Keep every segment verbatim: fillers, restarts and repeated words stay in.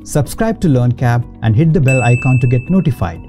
Subscribe to LearnCab and hit the bell icon to get notified.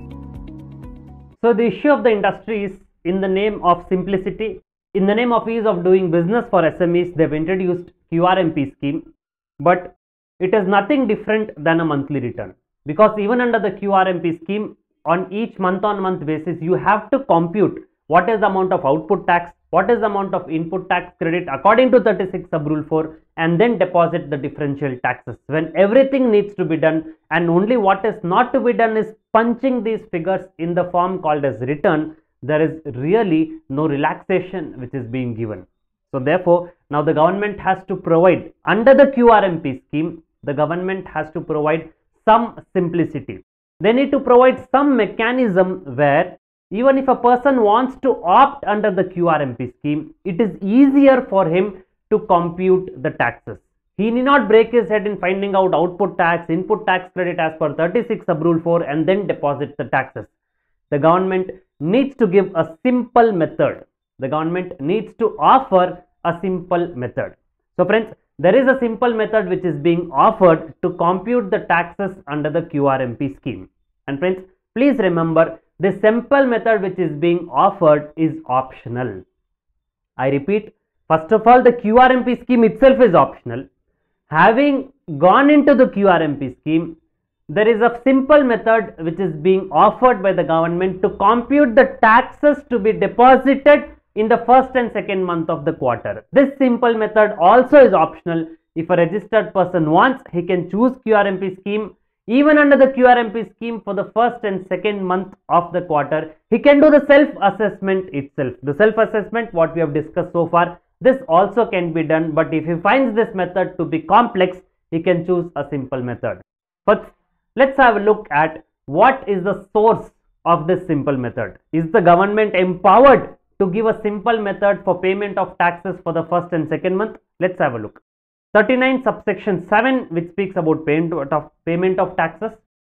So the issue of the industry is, in the name of simplicity, in the name of ease of doing business for S M Es, they've introduced Q R M P scheme, but it is nothing different than a monthly return, because even under the Q R M P scheme, on each month on month basis, you have to compute what is the amount of output tax, what is the amount of input tax credit according to thirty-six sub rule four, and then deposit the differential taxes. When everything needs to be done, and only what is not to be done is punching these figures in the form called as return, there is really no relaxation which is being given. So therefore, now the government has to provide, under the Q R M P scheme, the government has to provide some simplicity. They need to provide some mechanism where even if a person wants to opt under the Q R M P scheme, it is easier for him to compute the taxes. He need not break his head in finding out output tax, input tax credit as per thirty-six sub rule four and then deposit the taxes. The government needs to give a simple method. The government needs to offer a simple method. So friends, there is a simple method which is being offered to compute the taxes under the Q R M P scheme. And friends, please remember, this simple method which is being offered is optional. I repeat, first of all, the Q R M P scheme itself is optional. Having gone into the Q R M P scheme, there is a simple method which is being offered by the government to compute the taxes to be deposited in the first and second month of the quarter. This simple method also is optional. If a registered person wants, he can choose Q R M P scheme. Even under the Q R M P scheme, for the first and second month of the quarter, he can do the self-assessment itself. The self-assessment, what we have discussed so far, this also can be done, but if he finds this method to be complex, he can choose a simple method. But let's have a look at what is the source of this simple method. Is the government empowered to give a simple method for payment of taxes for the first and second month? Let's have a look. thirty-nine subsection seven, which speaks about payment of, payment of taxes.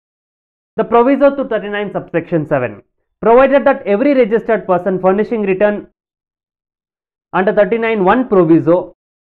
The proviso to thirty-nine subsection seven, provided that every registered person furnishing return under thirty-nine one proviso,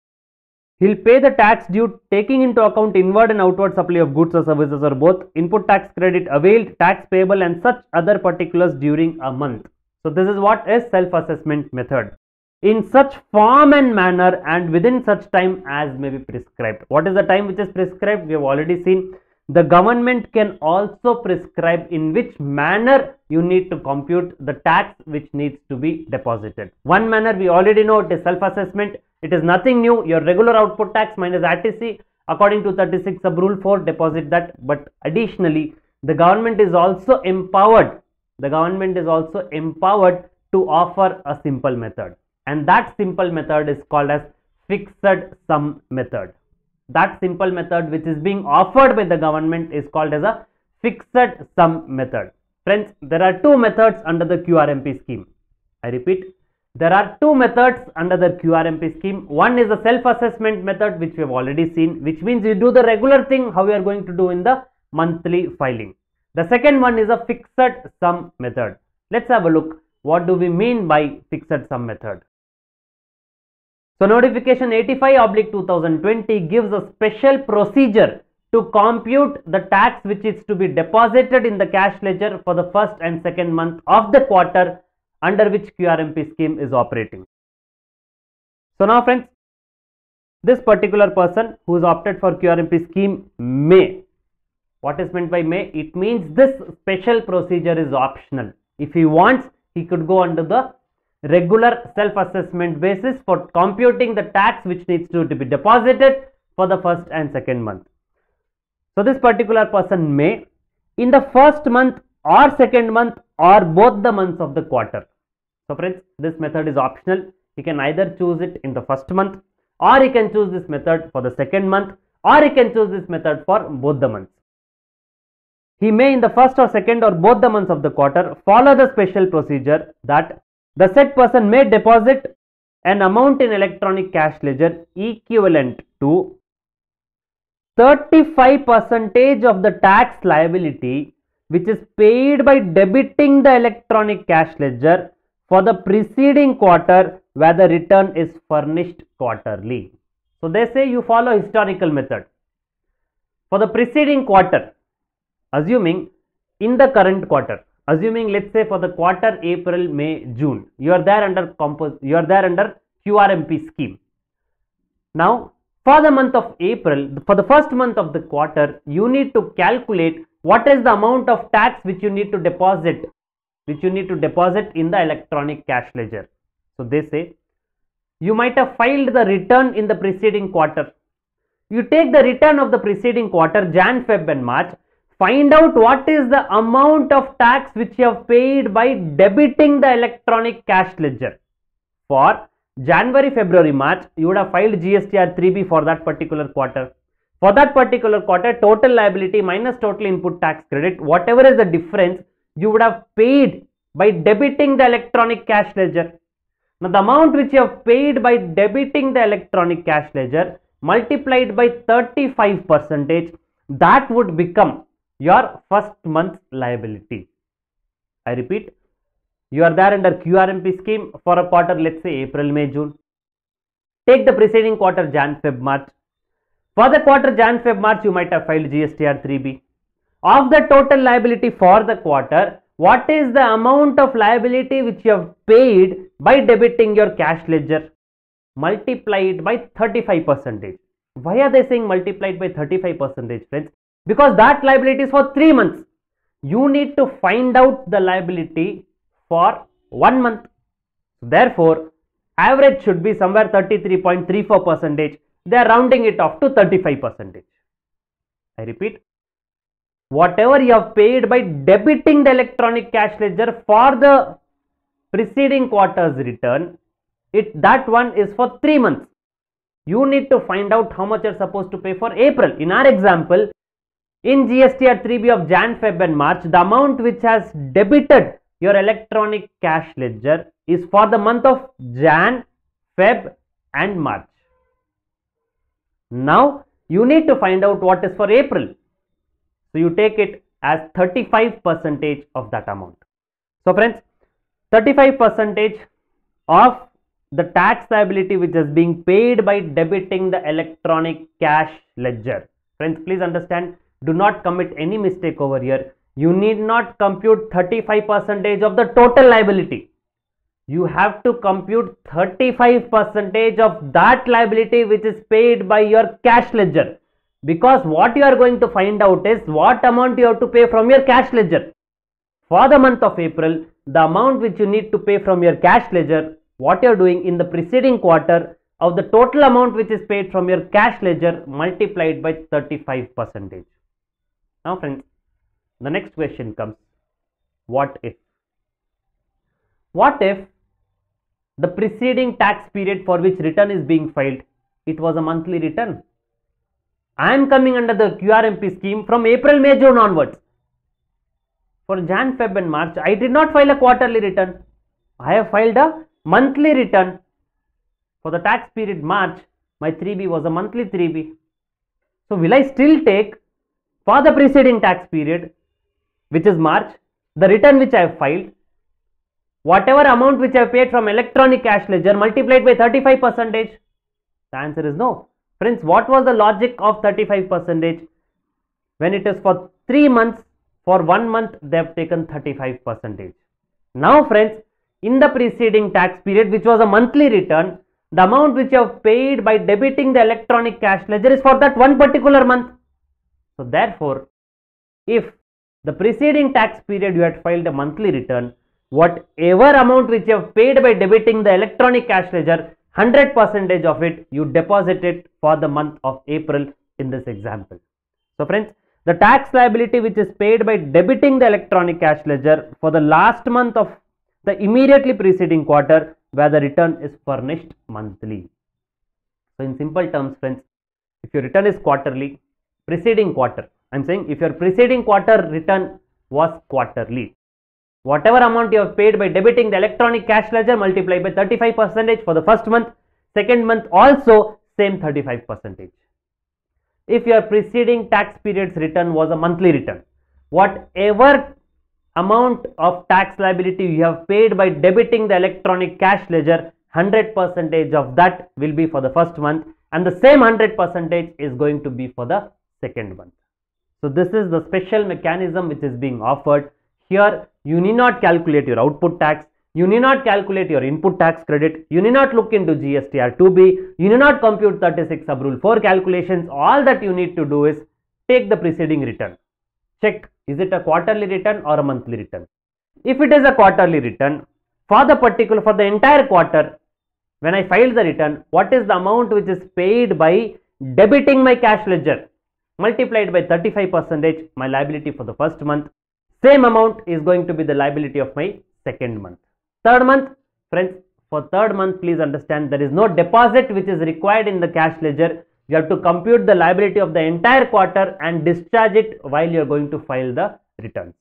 he'll pay the tax due taking into account inward and outward supply of goods or services or both, input tax credit availed, tax payable and such other particulars during a month. So this is what is self-assessment method. In such form and manner and within such time as may be prescribed. What is the time which is prescribed? We have already seen. The government can also prescribe in which manner you need to compute the tax which needs to be deposited. One manner we already know, it is self-assessment. It is nothing new. Your regular output tax minus R T C according to thirty-six sub rule four, deposit that. But additionally, the government is also empowered. The government is also empowered to offer a simple method. And that simple method is called as fixed sum method. That simple method which is being offered by the government is called as a fixed sum method. Friends, there are two methods under the Q R M P scheme. I repeat, there are two methods under the Q R M P scheme. One is the self-assessment method, which we have already seen, which means you do the regular thing how we are going to do in the monthly filing. The second one is a fixed sum method. Let's have a look. What do we mean by fixed sum method? So notification eighty-five oblique two thousand twenty gives a special procedure to compute the tax which is to be deposited in the cash ledger for the first and second month of the quarter under which Q R M P scheme is operating. So now friends, this particular person who is opted for Q R M P scheme may. What is meant by may? It means this special procedure is optional. If he wants, he could go under the regular self-assessment basis for computing the tax which needs to, to be deposited for the first and second month. So this particular person may, in the first month or second month or both the months of the quarter. So friends, this method is optional. He can either choose it in the first month, or he can choose this method for the second month, or he can choose this method for both the months. He may in the first or second or both the months of the quarter follow the special procedure that the said person may deposit an amount in electronic cash ledger equivalent to thirty-five percent of the tax liability which is paid by debiting the electronic cash ledger for the preceding quarter where the return is furnished quarterly. So they say you follow historical method. for the preceding quarter, assuming in the current quarter, assuming let's say for the quarter April, May, June, you are there under compos you are there under Q R M P scheme. Now for the month of April, for the first month of the quarter, you need to calculate what is the amount of tax which you need to deposit, which you need to deposit in the electronic cash ledger. So they say you might have filed the return in the preceding quarter. You take the return of the preceding quarter, Jan, Feb and March, find out what is the amount of tax which you have paid by debiting the electronic cash ledger. For January, February, March, you would have filed G S T R three B for that particular quarter. For that particular quarter, total liability minus total input tax credit, whatever is the difference, you would have paid by debiting the electronic cash ledger. Now the amount which you have paid by debiting the electronic cash ledger multiplied by thirty-five percent, that would become your first month's liability. I repeat, you are there under Q R M P scheme for a quarter, let's say April, May, June. Take the preceding quarter, Jan, Feb, March. For the quarter Jan, Feb, March, you might have filed G S T R three B. Of the total liability for the quarter, what is the amount of liability which you have paid by debiting your cash ledger? Multiplied by thirty-five percent. Why are they saying multiplied by thirty-five percent, friends? Because that liability is for three months. You need to find out the liability for one month. Therefore, average should be somewhere thirty-three point three four percent. They are rounding it off to thirty-five percent. I repeat, whatever you have paid by debiting the electronic cash ledger for the preceding quarter's return, it that one is for three months. You need to find out how much you are supposed to pay for April. In our example, in G S T R three B of Jan, Feb and March, the amount which has debited your electronic cash ledger is for the month of Jan, Feb and March. Now you need to find out what is for April. So you take it as thirty-five percent of that amount. So friends, thirty-five percent of the tax liability which is being paid by debiting the electronic cash ledger. Friends, please understand, do not commit any mistake over here. You need not compute thirty-five percent of the total liability. You have to compute thirty-five percent of that liability which is paid by your cash ledger. Because what you are going to find out is what amount you have to pay from your cash ledger. For the month of April, the amount which you need to pay from your cash ledger, what you are doing in the preceding quarter of the total amount which is paid from your cash ledger multiplied by thirty-five percent. Now friends, the next question comes, what if? What if the preceding tax period for which return is being filed, it was a monthly return? I am coming under the Q R M P scheme from April, May, June onwards. For Jan, Feb and March, I did not file a quarterly return. I have filed a monthly return. For the tax period March, my three B was a monthly three B. So will I still take for the preceding tax period, which is March, the return which I have filed, whatever amount which I have paid from electronic cash ledger multiplied by thirty-five percent? The answer is no. Friends, what was the logic of thirty-five percent? When it is for three months, for one month they have taken thirty-five percent. Now friends, in the preceding tax period, which was a monthly return, the amount which you have paid by debiting the electronic cash ledger is for that one particular month. So therefore, if the preceding tax period you had filed a monthly return, whatever amount which you have paid by debiting the electronic cash ledger, one hundred percent of it you deposit it for the month of April in this example. So friends, the tax liability which is paid by debiting the electronic cash ledger for the last month of the immediately preceding quarter where the return is furnished monthly. So in simple terms friends, if your return is quarterly, preceding quarter, I am saying if your preceding quarter return was quarterly, whatever amount you have paid by debiting the electronic cash ledger multiplied by thirty-five percent for the first month, second month also same thirty-five percent. If your preceding tax period's return was a monthly return, whatever amount of tax liability you have paid by debiting the electronic cash ledger, one hundred percent of that will be for the first month and the same one hundred percent is going to be for the second month. So this is the special mechanism which is being offered. Here you need not calculate your output tax, you need not calculate your input tax credit, you need not look into G S T R two B, you need not compute thirty-six sub rule four calculations. All that you need to do is take the preceding return. Check, is it a quarterly return or a monthly return? If it is a quarterly return, for the particular, for the entire quarter, when I filed the return, what is the amount which is paid by debiting my cash ledger multiplied by thirty-five percent my liability for the first month. Same amount is going to be the liability of my second month. Third month, friends, for third month, please understand there is no deposit which is required in the cash ledger. You have to compute the liability of the entire quarter and discharge it while you are going to file the returns.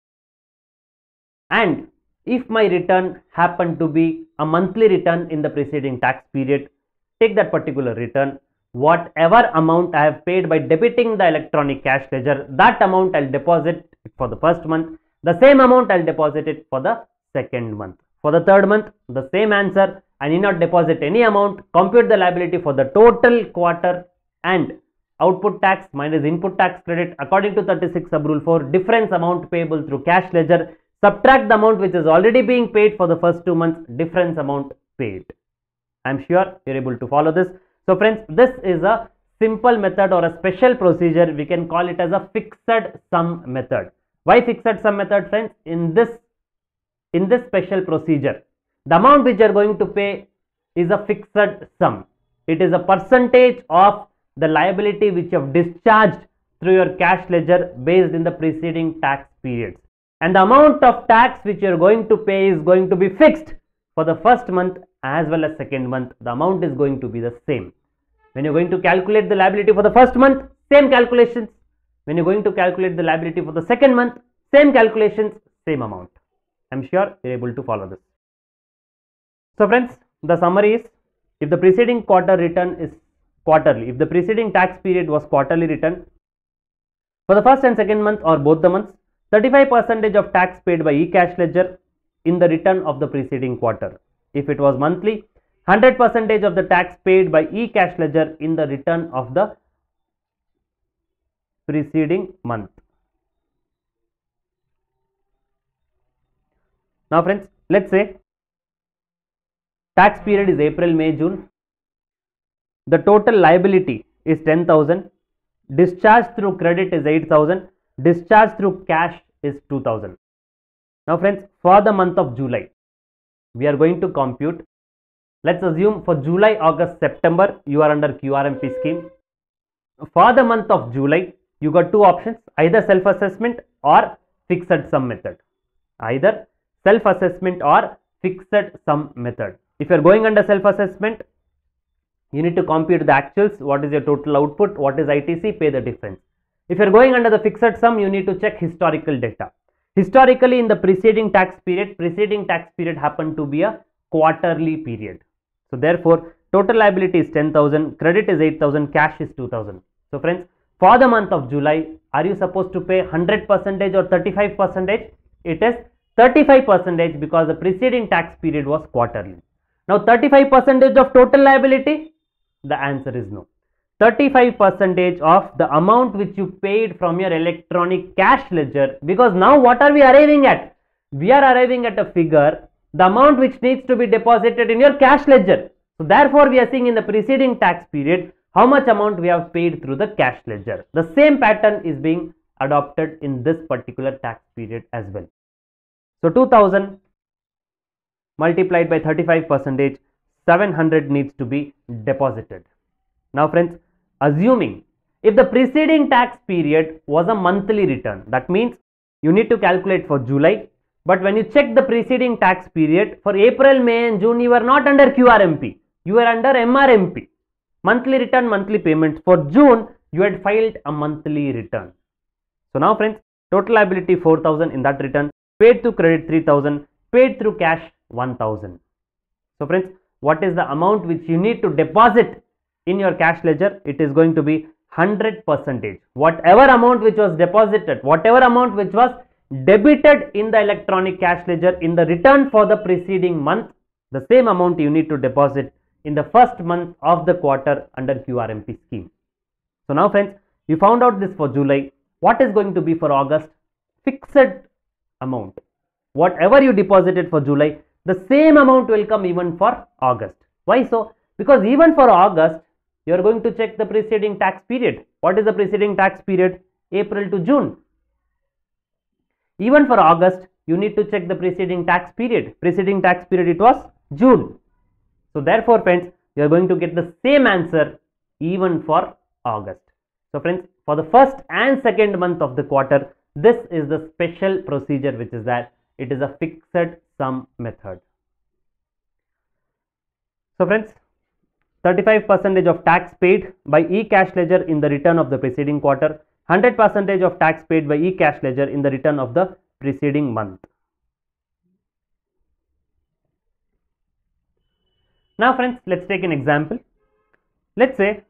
And if my return happened to be a monthly return in the preceding tax period, take that particular return. Whatever amount I have paid by debiting the electronic cash ledger, that amount I'll deposit it for the first month. The same amount I'll deposit it for the second month. For the third month, the same answer. I need not deposit any amount. Compute the liability for the total quarter and output tax minus input tax credit according to thirty-six sub rule four, difference amount payable through cash ledger. Subtract the amount which is already being paid for the first two months, difference amount paid. I am sure you are able to follow this. So friends, this is a simple method or a special procedure. We can call it as a fixed sum method. Why fixed sum method, friends? In this, in this special procedure, the amount which you are going to pay is a fixed sum. It is a percentage of the liability which you have discharged through your cash ledger based in the preceding tax periods. And the amount of tax which you are going to pay is going to be fixed for the first month as well as second month. The amount is going to be the same. When you are going to calculate the liability for the first month, same calculations. When you are going to calculate the liability for the second month, same calculations, same amount. I am sure you are able to follow this. So friends, the summary is, if the preceding quarter return is quarterly, if the preceding tax period was quarterly return, for the first and second month or both the months, thirty-five percent of tax paid by e-cash ledger in the return of the preceding quarter. If it was monthly, one hundred percent of the tax paid by e-cash ledger in the return of the preceding month. Now friends, let's say tax period is April, May, June. The total liability is ten thousand. Discharge through credit is eight thousand. Discharge through cash is two thousand. Now friends, for the month of July, we are going to compute. Let's assume for July, August, September, you are under Q R M P scheme. For the month of July, you got two options, either self-assessment or fixed sum method. Either self-assessment or fixed sum method. If you are going under self-assessment, you need to compute the actuals, what is your total output, what is I T C, pay the difference. If you are going under the fixed sum, you need to check historical data. Historically, in the preceding tax period, preceding tax period happened to be a quarterly period. So therefore, total liability is ten thousand, credit is eight thousand, cash is two thousand. So friends, for the month of July, are you supposed to pay one hundred percent or thirty-five percent? It is thirty-five percent because the preceding tax period was quarterly. Now thirty-five percent of total liability, the answer is no. thirty-five percent of the amount which you paid from your electronic cash ledger, because now what are we arriving at? We are arriving at a figure, the amount which needs to be deposited in your cash ledger. So therefore we are seeing in the preceding tax period how much amount we have paid through the cash ledger. The same pattern is being adopted in this particular tax period as well. So two thousand multiplied by thirty-five percent, seven hundred needs to be deposited. Now friends, assuming if the preceding tax period was a monthly return, that means you need to calculate for July, but when you check the preceding tax period for April, May and June, you are not under Q R M P, you are under M R M P, monthly return, monthly payments. For June, you had filed a monthly return. So now friends, total liability four thousand in that return, paid through credit three thousand, paid through cash one thousand. So friends, what is the amount which you need to deposit in your cash ledger? It is going to be one hundred percent. Whatever amount which was deposited, whatever amount which was debited in the electronic cash ledger in the return for the preceding month, the same amount you need to deposit in the first month of the quarter under Q R M P scheme. So now friends, you found out this for July. what is going to be for August? Fixed amount. Whatever you deposited for July, the same amount will come even for August. Why so? Because even for August, you are going to check the preceding tax period. What is the preceding tax period? April to June. Even for August, you need to check the preceding tax period. Preceding tax period, it was June. So therefore, friends, you are going to get the same answer even for August. So friends, for the first and second month of the quarter, this is the special procedure which is that it is a fixed sum method. So friends, thirty-five percent of tax paid by e-cash ledger in the return of the preceding quarter, one hundred percent of tax paid by e-cash ledger in the return of the preceding month. Now friends, let's take an example. Let's say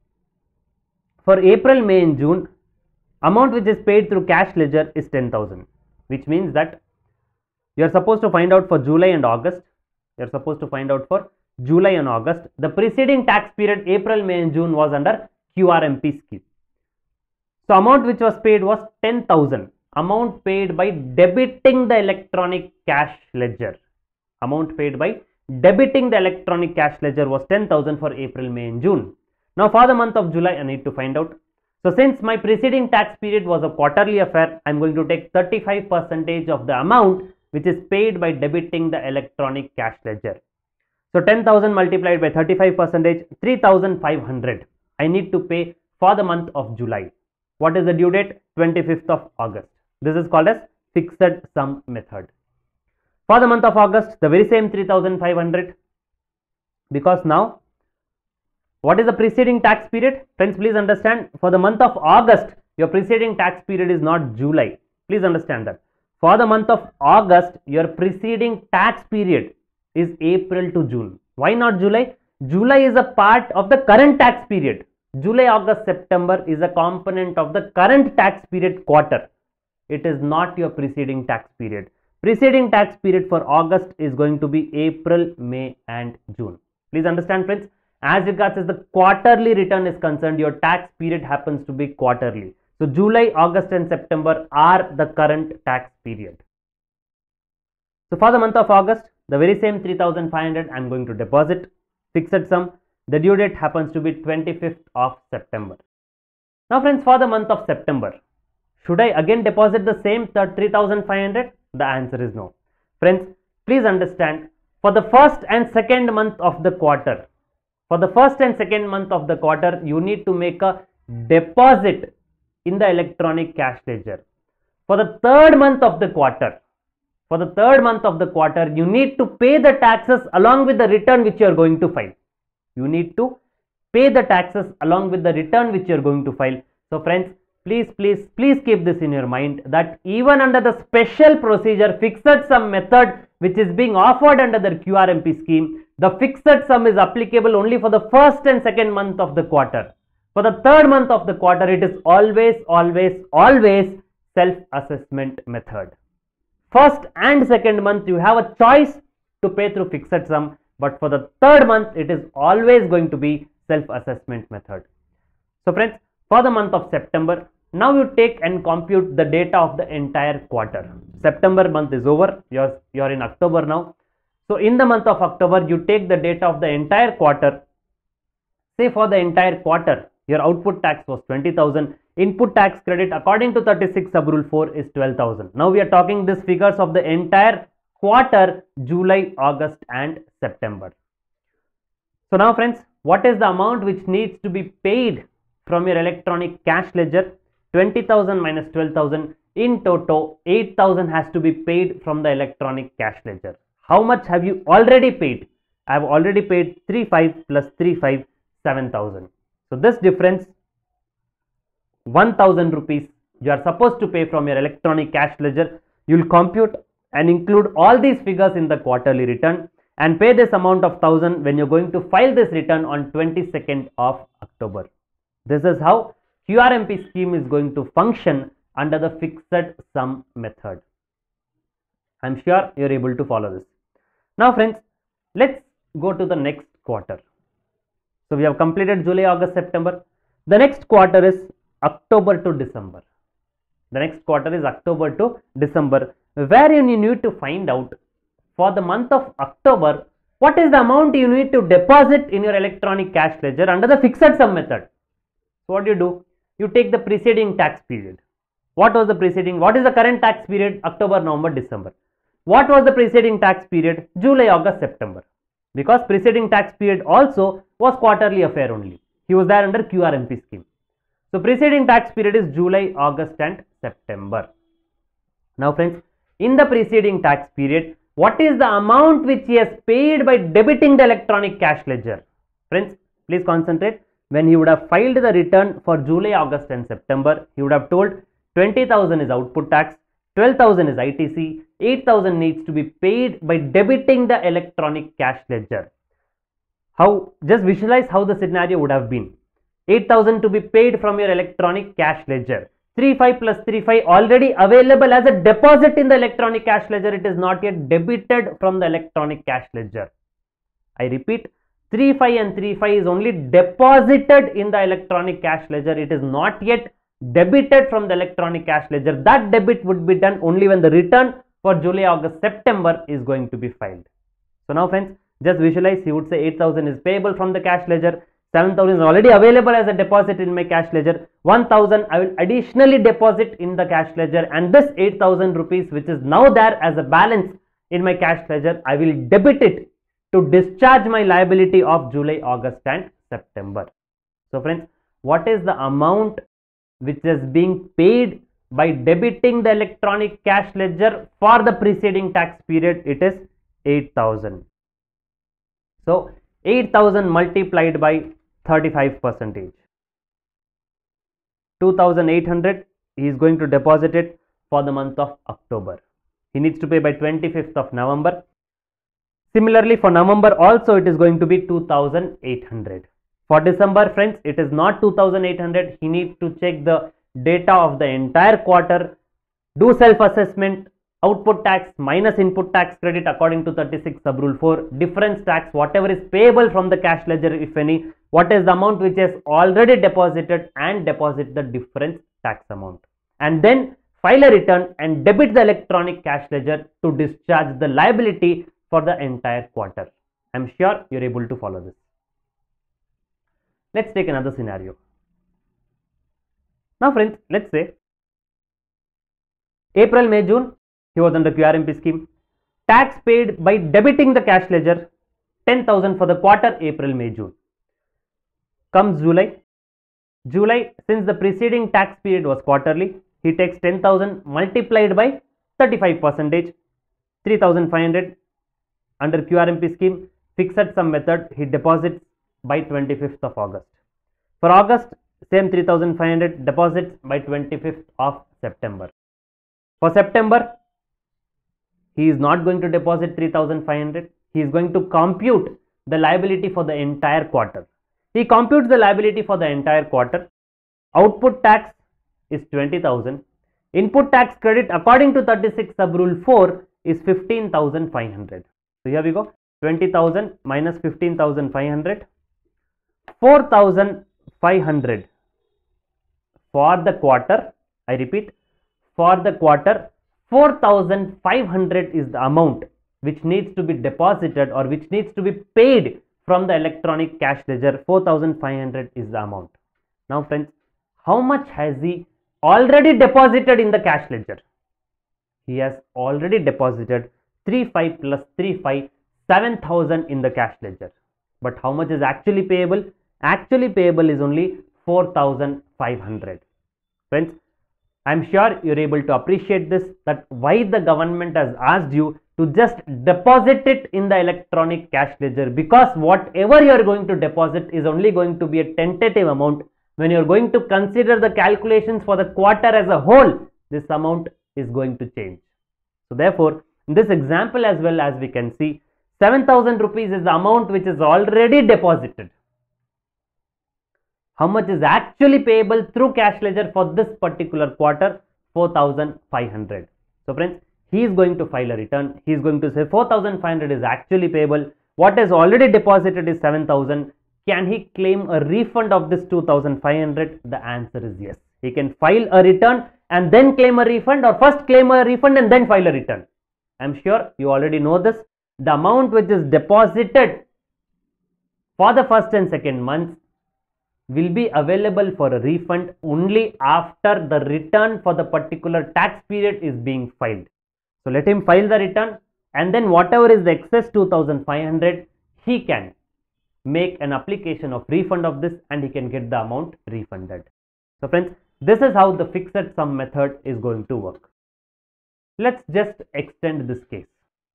for April, May and June, amount which is paid through cash ledger is ten thousand, which means that you are supposed to find out for July and August. You are supposed to find out for July and August. The preceding tax period April, May and June was under Q R M P scheme. So amount which was paid was ten thousand. Amount paid by debiting the electronic cash ledger. Amount paid by debiting the electronic cash ledger was ten thousand for April, May and June. Now for the month of July, I need to find out. So since my preceding tax period was a quarterly affair, I am going to take thirty-five percent of the amount which is paid by debiting the electronic cash ledger. So ten thousand multiplied by thirty-five percent, three thousand five hundred. I need to pay for the month of July. What is the due date? twenty-fifth of August. This is called as fixed sum method. For the month of August, the very same three thousand five hundred, because now what is the preceding tax period? Friends, please understand, for the month of August, your preceding tax period is not July. Please understand that. For the month of August, your preceding tax period is April to June. Why not July? July is a part of the current tax period. July, August, September is a component of the current tax period quarter. It is not your preceding tax period. Preceding tax period for August is going to be April, May and June. Please understand, friends. As regards as the quarterly return is concerned, your tax period happens to be quarterly. So July, August and September are the current tax period. So for the month of August, the very same three thousand five hundred I am going to deposit. Fixed sum. The due date happens to be twenty-fifth of September. Now friends, for the month of September, should I again deposit the same three thousand five hundred? The answer is no. Friends, please understand, for the first and second month of the quarter, for the first and second month of the quarter, you need to make a deposit in the electronic cash ledger. For the third month of the quarter, for the third month of the quarter, you need to pay the taxes along with the return which you are going to file. You need to pay the taxes along with the return which you are going to file. So friends, please, please, please keep this in your mind that even under the special procedure fixed sum method which is being offered under the Q R M P scheme, the fixed sum is applicable only for the first and second month of the quarter. For the third month of the quarter, it is always, always, always self-assessment method. First and second month, you have a choice to pay through fixed sum, but for the third month, it is always going to be self-assessment method. So friends, for the month of September, now you take and compute the data of the entire quarter. September month is over, you're, you're in October now. So in the month of October, you take the data of the entire quarter. Say for the entire quarter, your output tax was twenty thousand. Input tax credit according to thirty-six sub rule four is twelve thousand. Now we are talking these figures of the entire quarter, July, August and September. So now friends, what is the amount which needs to be paid from your electronic cash ledger? twenty thousand minus twelve thousand. In total, eight thousand has to be paid from the electronic cash ledger. How much have you already paid? I have already paid three five plus three five, seven thousand. So this difference, one thousand rupees, you are supposed to pay from your electronic cash ledger. You will compute and include all these figures in the quarterly return and pay this amount of one thousand when you are going to file this return on twenty-second of October. This is how Q R M P scheme is going to function under the fixed sum method. I am sure you are able to follow this. Now friends, let's go to the next quarter. So we have completed July, August, September. The next quarter is October to December. The next quarter is October to December, wherein you need to find out for the month of October what is the amount you need to deposit in your electronic cash ledger under the fixed sum method. So what do you do? You take the preceding tax period. What was the preceding? What is the current tax period? October, November, December. What was the preceding tax period? July, August, September. Because preceding tax period also was quarterly affair only. He was there under Q R M P scheme. So preceding tax period is July, August and September. Now friends, in the preceding tax period, what is the amount which he has paid by debiting the electronic cash ledger? Friends, please concentrate. When he would have filed the return for July, August and September, he would have told twenty thousand is output tax, twelve thousand is I T C, eight thousand needs to be paid by debiting the electronic cash ledger. How? Just visualize how the scenario would have been. eight thousand to be paid from your electronic cash ledger. thirty-five plus thirty-five already available as a deposit in the electronic cash ledger. It is not yet debited from the electronic cash ledger. I repeat, thirty-five and thirty-five is only deposited in the electronic cash ledger. It is not yet debited from the electronic cash ledger. That debit would be done only when the return for July, August, September is going to be filed. So now friends, just visualize. He would say eight thousand is payable from the cash ledger. seven thousand is already available as a deposit in my cash ledger. one thousand I will additionally deposit in the cash ledger, and this eight thousand rupees which is now there as a balance in my cash ledger, I will debit it to discharge my liability of July, August and September. So friends, what is the amount which is being paid by debiting the electronic cash ledger for the preceding tax period? It is eight thousand. So eight thousand multiplied by thirty-five percentage. two thousand eight hundred he is going to deposit it for the month of October. He needs to pay by twenty-fifth of November. Similarly for November also it is going to be two thousand eight hundred. For December friends, it is not two thousand eight hundred. He needs to check the data of the entire quarter, do self-assessment, output tax minus input tax credit according to thirty-six sub rule four, difference tax, whatever is payable from the cash ledger if any, what is the amount which is already deposited, and deposit the difference tax amount, and then file a return and debit the electronic cash ledger to discharge the liability for the entire quarter. I am sure you are able to follow this. Let's take another scenario. Now friends, let's say April, May, June he was under Q R M P scheme. Tax paid by debiting the cash ledger ten thousand for the quarter April, May, June. Comes July. July, since the preceding tax period was quarterly, he takes ten thousand multiplied by thirty-five percentage, three thousand five hundred. Under Q R M P scheme, fixed sum method, he deposits by twenty-fifth of August. For August, same three thousand five hundred deposits by twenty-fifth of September. For September, he is not going to deposit three thousand five hundred. He is going to compute the liability for the entire quarter. He computes the liability for the entire quarter. Output tax is twenty thousand. Input tax credit according to thirty-six sub rule four is fifteen thousand five hundred. So here we go. twenty thousand minus fifteen thousand five hundred. four thousand five hundred for the quarter. I repeat, for the quarter, four thousand five hundred is the amount which needs to be deposited or which needs to be paid from the electronic cash ledger. Four thousand five hundred is the amount. Now friends, how much has he already deposited in the cash ledger? He has already deposited thirty-five plus thirty-five, seven thousand in the cash ledger. But how much is actually payable? Actually payable is only four thousand five hundred. Friends, I am sure you are able to appreciate this, that why the government has asked you to just deposit it in the electronic cash ledger, because whatever you are going to deposit is only going to be a tentative amount. When you are going to consider the calculations for the quarter as a whole, this amount is going to change. So therefore, in this example as well, as we can see, seven thousand rupees is the amount which is already deposited. How much is actually payable through cash ledger for this particular quarter? four thousand five hundred. So friends, he is going to file a return. He is going to say four thousand five hundred is actually payable. What is already deposited is seven thousand. Can he claim a refund of this two thousand five hundred? The answer is yes. He can file a return and then claim a refund, or first claim a refund and then file a return? I'm sure you already know this. The amount which is deposited for the first and second months will be available for a refund only after the return for the particular tax period is being filed. So let him file the return, and then whatever is the excess two thousand five hundred, he can make an application of refund of this and he can get the amount refunded. So friends, this is how the fixed sum method is going to work. Let's just extend this case.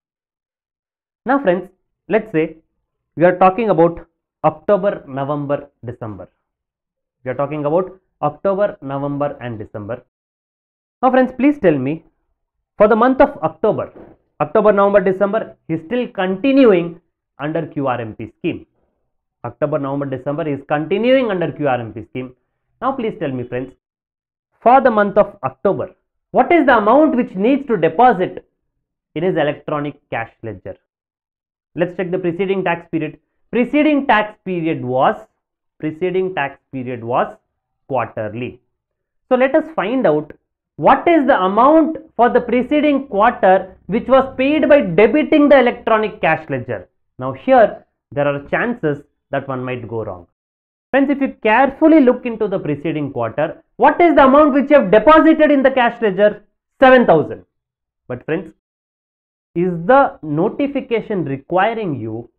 Now friends, let's say we are talking about October, November, December. We are talking about October, November and December. Now friends, please tell me, for the month of October, October, November, December, he is still continuing under Q R M P scheme. October, November, December is continuing under Q R M P scheme. Now please tell me friends, for the month of October, what is the amount which needs to deposit in his electronic cash ledger? Let's check the preceding tax period. Preceding tax period was, preceding tax period was quarterly. So let us find out what is the amount for the preceding quarter which was paid by debiting the electronic cash ledger. Now here there are chances that one might go wrong. Friends, if you carefully look into the preceding quarter, what is the amount which you have deposited in the cash ledger? seven thousand. But friends, is the notification requiring you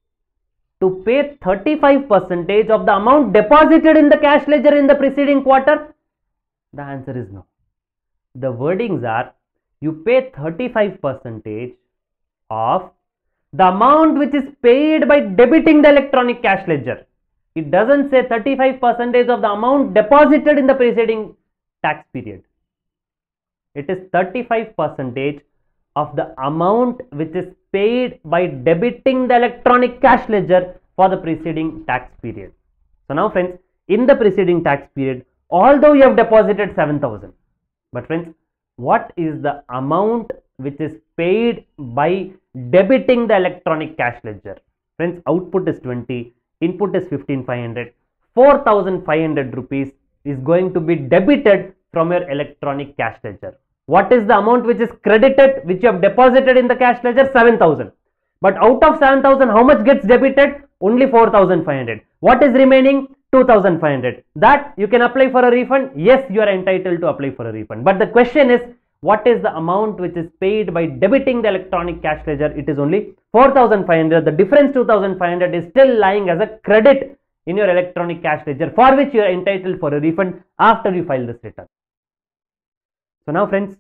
to pay thirty-five percent of the amount deposited in the cash ledger in the preceding quarter? The answer is no. The wordings are, you pay thirty-five percent of the amount which is paid by debiting the electronic cash ledger. It doesn't say thirty-five percent of the amount deposited in the preceding tax period. It is thirty-five percent of the amount which is paid by debiting the electronic cash ledger for the preceding tax period. So now friends, in the preceding tax period, although you have deposited seven thousand, but friends, what is the amount which is paid by debiting the electronic cash ledger? Friends, output is twenty, input is fifteen thousand five hundred, four thousand five hundred rupees is going to be debited from your electronic cash ledger. What is the amount which is credited, which you have deposited in the cash ledger? seven thousand. But out of seven thousand, how much gets debited? Only four thousand five hundred. What is remaining? two thousand five hundred. That you can apply for a refund. Yes, you are entitled to apply for a refund. But the question is, what is the amount which is paid by debiting the electronic cash ledger? It is only four thousand five hundred. The difference two thousand five hundred is still lying as a credit in your electronic cash ledger, for which you are entitled for a refund after you file this return. So now friends,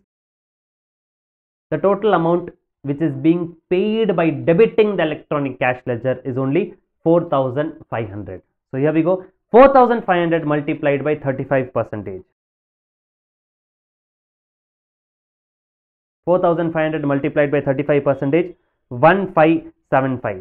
the total amount which is being paid by debiting the electronic cash ledger is only four thousand five hundred. So here we go, four thousand five hundred multiplied by thirty-five percent. four thousand five hundred multiplied by thirty-five percent, one thousand five hundred seventy-five.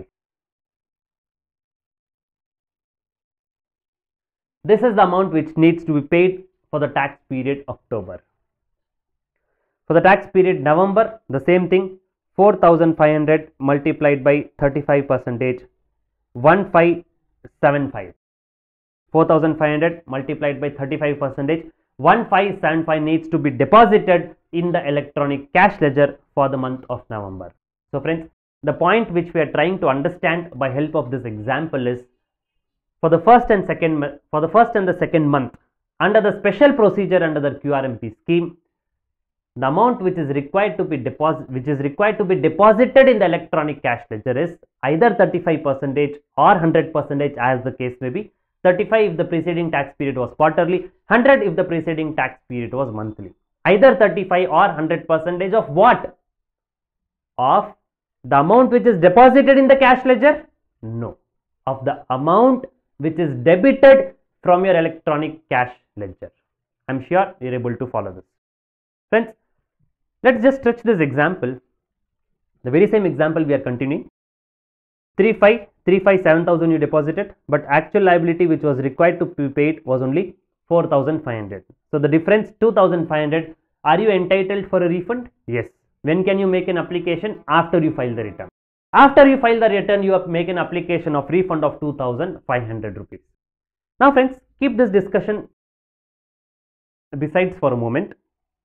This is the amount which needs to be paid for the tax period October. For the tax period November, the same thing, four thousand five hundred multiplied by thirty-five percent, one thousand five hundred seventy-five. four thousand five hundred multiplied by thirty-five percent, one thousand five hundred seventy-five needs to be deposited in the electronic cash ledger for the month of November. So friends, the point which we are trying to understand by help of this example is, for the first and second for the first and the second month, under the special procedure under the Q R M P scheme, the amount which is required to be deposit which is required to be deposited in the electronic cash ledger is either thirty-five percent or one hundred percent, as the case may be. thirty-five if the preceding tax period was quarterly, one hundred if the preceding tax period was monthly. Either thirty-five or one hundred percent of what? Of the amount which is deposited in the cash ledger? No. Of the amount which is debited from your electronic cash ledger. I am sure you are able to follow this. Friends, let's just stretch this example. The very same example we are continuing. three five three five seven thousand you deposited, but actual liability which was required to be paid was only four thousand five hundred. So the difference two thousand five hundred. Are you entitled for a refund? Yes. When can you make an application? After you file the return. After you file the return, you have make an application of refund of two thousand five hundred rupees. Now friends, keep this discussion besides for a moment.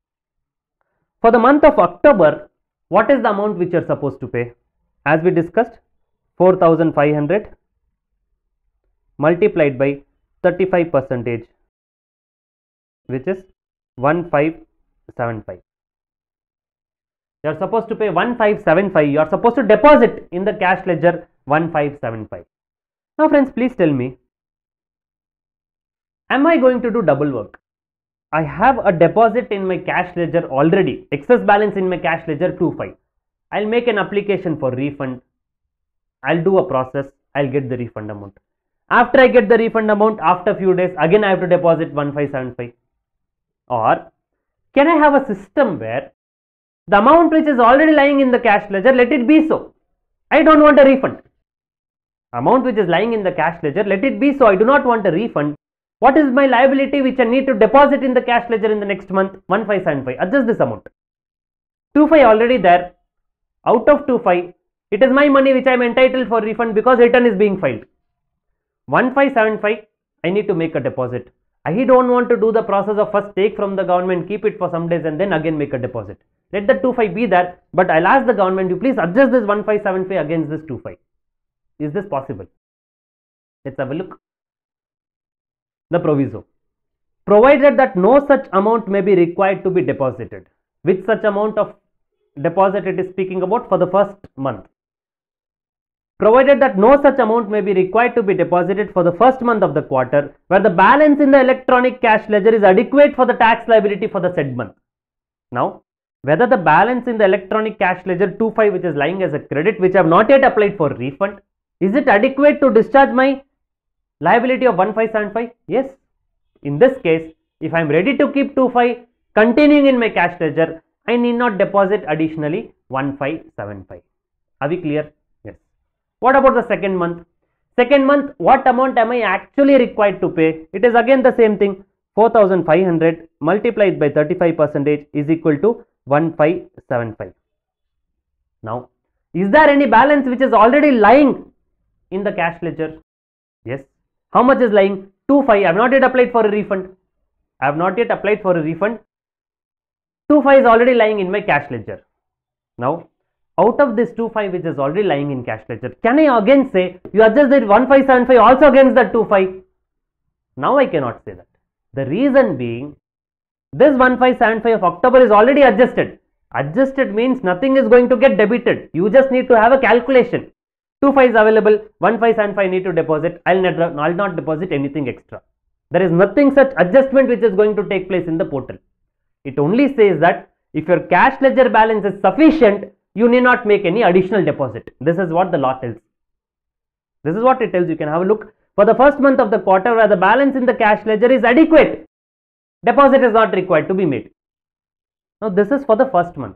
For the month of October, what is the amount which you are supposed to pay? As we discussed, four thousand five hundred multiplied by thirty-five percentage, which is one five seven five. You are supposed to pay one five seven five. You are supposed to deposit in the cash ledger one five seven five. Now friends, please tell me, am I going to do double work? I have a deposit in my cash ledger already, excess balance in my cash ledger two five. I'll make an application for refund. I'll do a process. I'll get the refund amount. After I get the refund amount, after few days, again I have to deposit one five seven five. Or can I have a system where the amount which is already lying in the cash ledger, let it be so. I don't want a refund. Amount which is lying in the cash ledger, let it be so. I do not want a refund. What is my liability which I need to deposit in the cash ledger in the next month? one five seven five. Adjust this amount. two five already there. Out of two five, it is my money which I am entitled for refund because return is being filed. one five seven five, I need to make a deposit. I don't want to do the process of first take from the government, keep it for some days and then again make a deposit. Let the two five be there, but I'll ask the government, you please adjust this one five seven five against this two five. Is this possible? Let's have a look. The proviso. Provided that no such amount may be required to be deposited. Which such amount of deposit it is speaking about? For the first month. Provided that no such amount may be required to be deposited for the first month of the quarter, where the balance in the electronic cash ledger is adequate for the tax liability for the said month. Now, whether the balance in the electronic cash ledger two five, which is lying as a credit, which I have not yet applied for refund, is it adequate to discharge my liability of one five seven five? Yes. In this case, if I am ready to keep two five continuing in my cash ledger, I need not deposit additionally one five seven five. Are we clear? Yes. What about the second month? Second month, what amount am I actually required to pay? It is again the same thing. four thousand five hundred multiplied by thirty-five percentage is equal to one five seven five. Now, is there any balance which is already lying in the cash ledger? Yes. How much is lying? two five. I have not yet applied for a refund. I have not yet applied for a refund. two five is already lying in my cash ledger. Now, out of this two five which is already lying in cash ledger, can I again say you adjust that one five seven five also against that two five? Now I cannot say that. The reason being, this one five seven five of October is already adjusted. Adjusted means nothing is going to get debited. You just need to have a calculation. two five is available, one five seven five need to deposit. I'll not, I'll not deposit anything extra. There is nothing such adjustment which is going to take place in the portal. It only says that if your cash ledger balance is sufficient, you need not make any additional deposit. This is what the law tells. This is what it tells. You can have a look. For the first month of the quarter where the balance in the cash ledger is adequate, deposit is not required to be made. Now this is for the first month.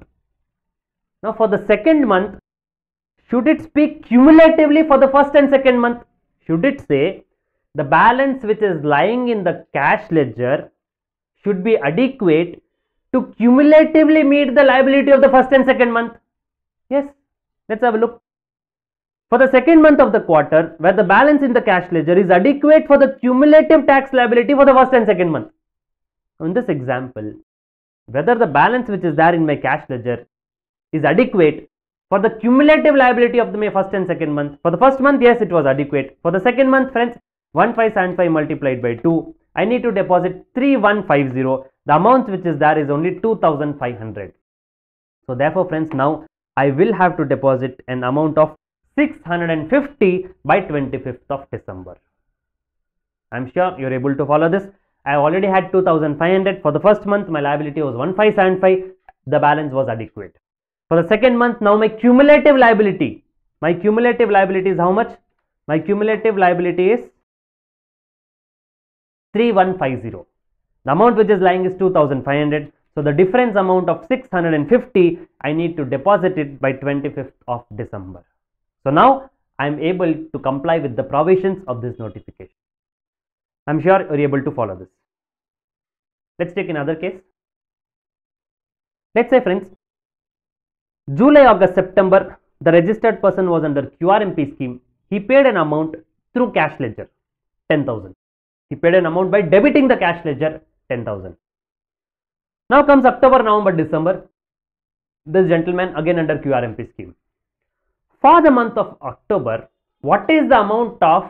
Now for the second month, should it speak cumulatively for the first and second month? Should it say the balance which is lying in the cash ledger should be adequate to cumulatively meet the liability of the first and second month? Yes. Let's have a look. For the second month of the quarter, where the balance in the cash ledger is adequate for the cumulative tax liability for the first and second month. In this example, whether the balance which is there in my cash ledger is adequate for the cumulative liability of the my first and second month. For the first month, yes, it was adequate. For the second month, friends, one five seven five multiplied by two, I need to deposit three one five zero. The amount which is there is only two thousand five hundred. So therefore, friends, now I will have to deposit an amount of six hundred fifty by twenty-fifth of December. I'm sure you're able to follow this. I already had two thousand five hundred. For the first month, my liability was one five seven five. The balance was adequate. For the second month, now my cumulative liability, my cumulative liability is how much? My cumulative liability is three one five zero. The amount which is lying is two thousand five hundred. So the difference amount of six hundred fifty, I need to deposit it by twenty-fifth of December. So now I am able to comply with the provisions of this notification. I am sure you are able to follow this. Let's take another case. Let's say, friends, July, August, September, the registered person was under Q R M P scheme. He paid an amount through cash ledger, ten thousand. He paid an amount by debiting the cash ledger, ten thousand. Now comes October, November, December. this gentleman again under Q R M P scheme. For the month of October, what is the amount of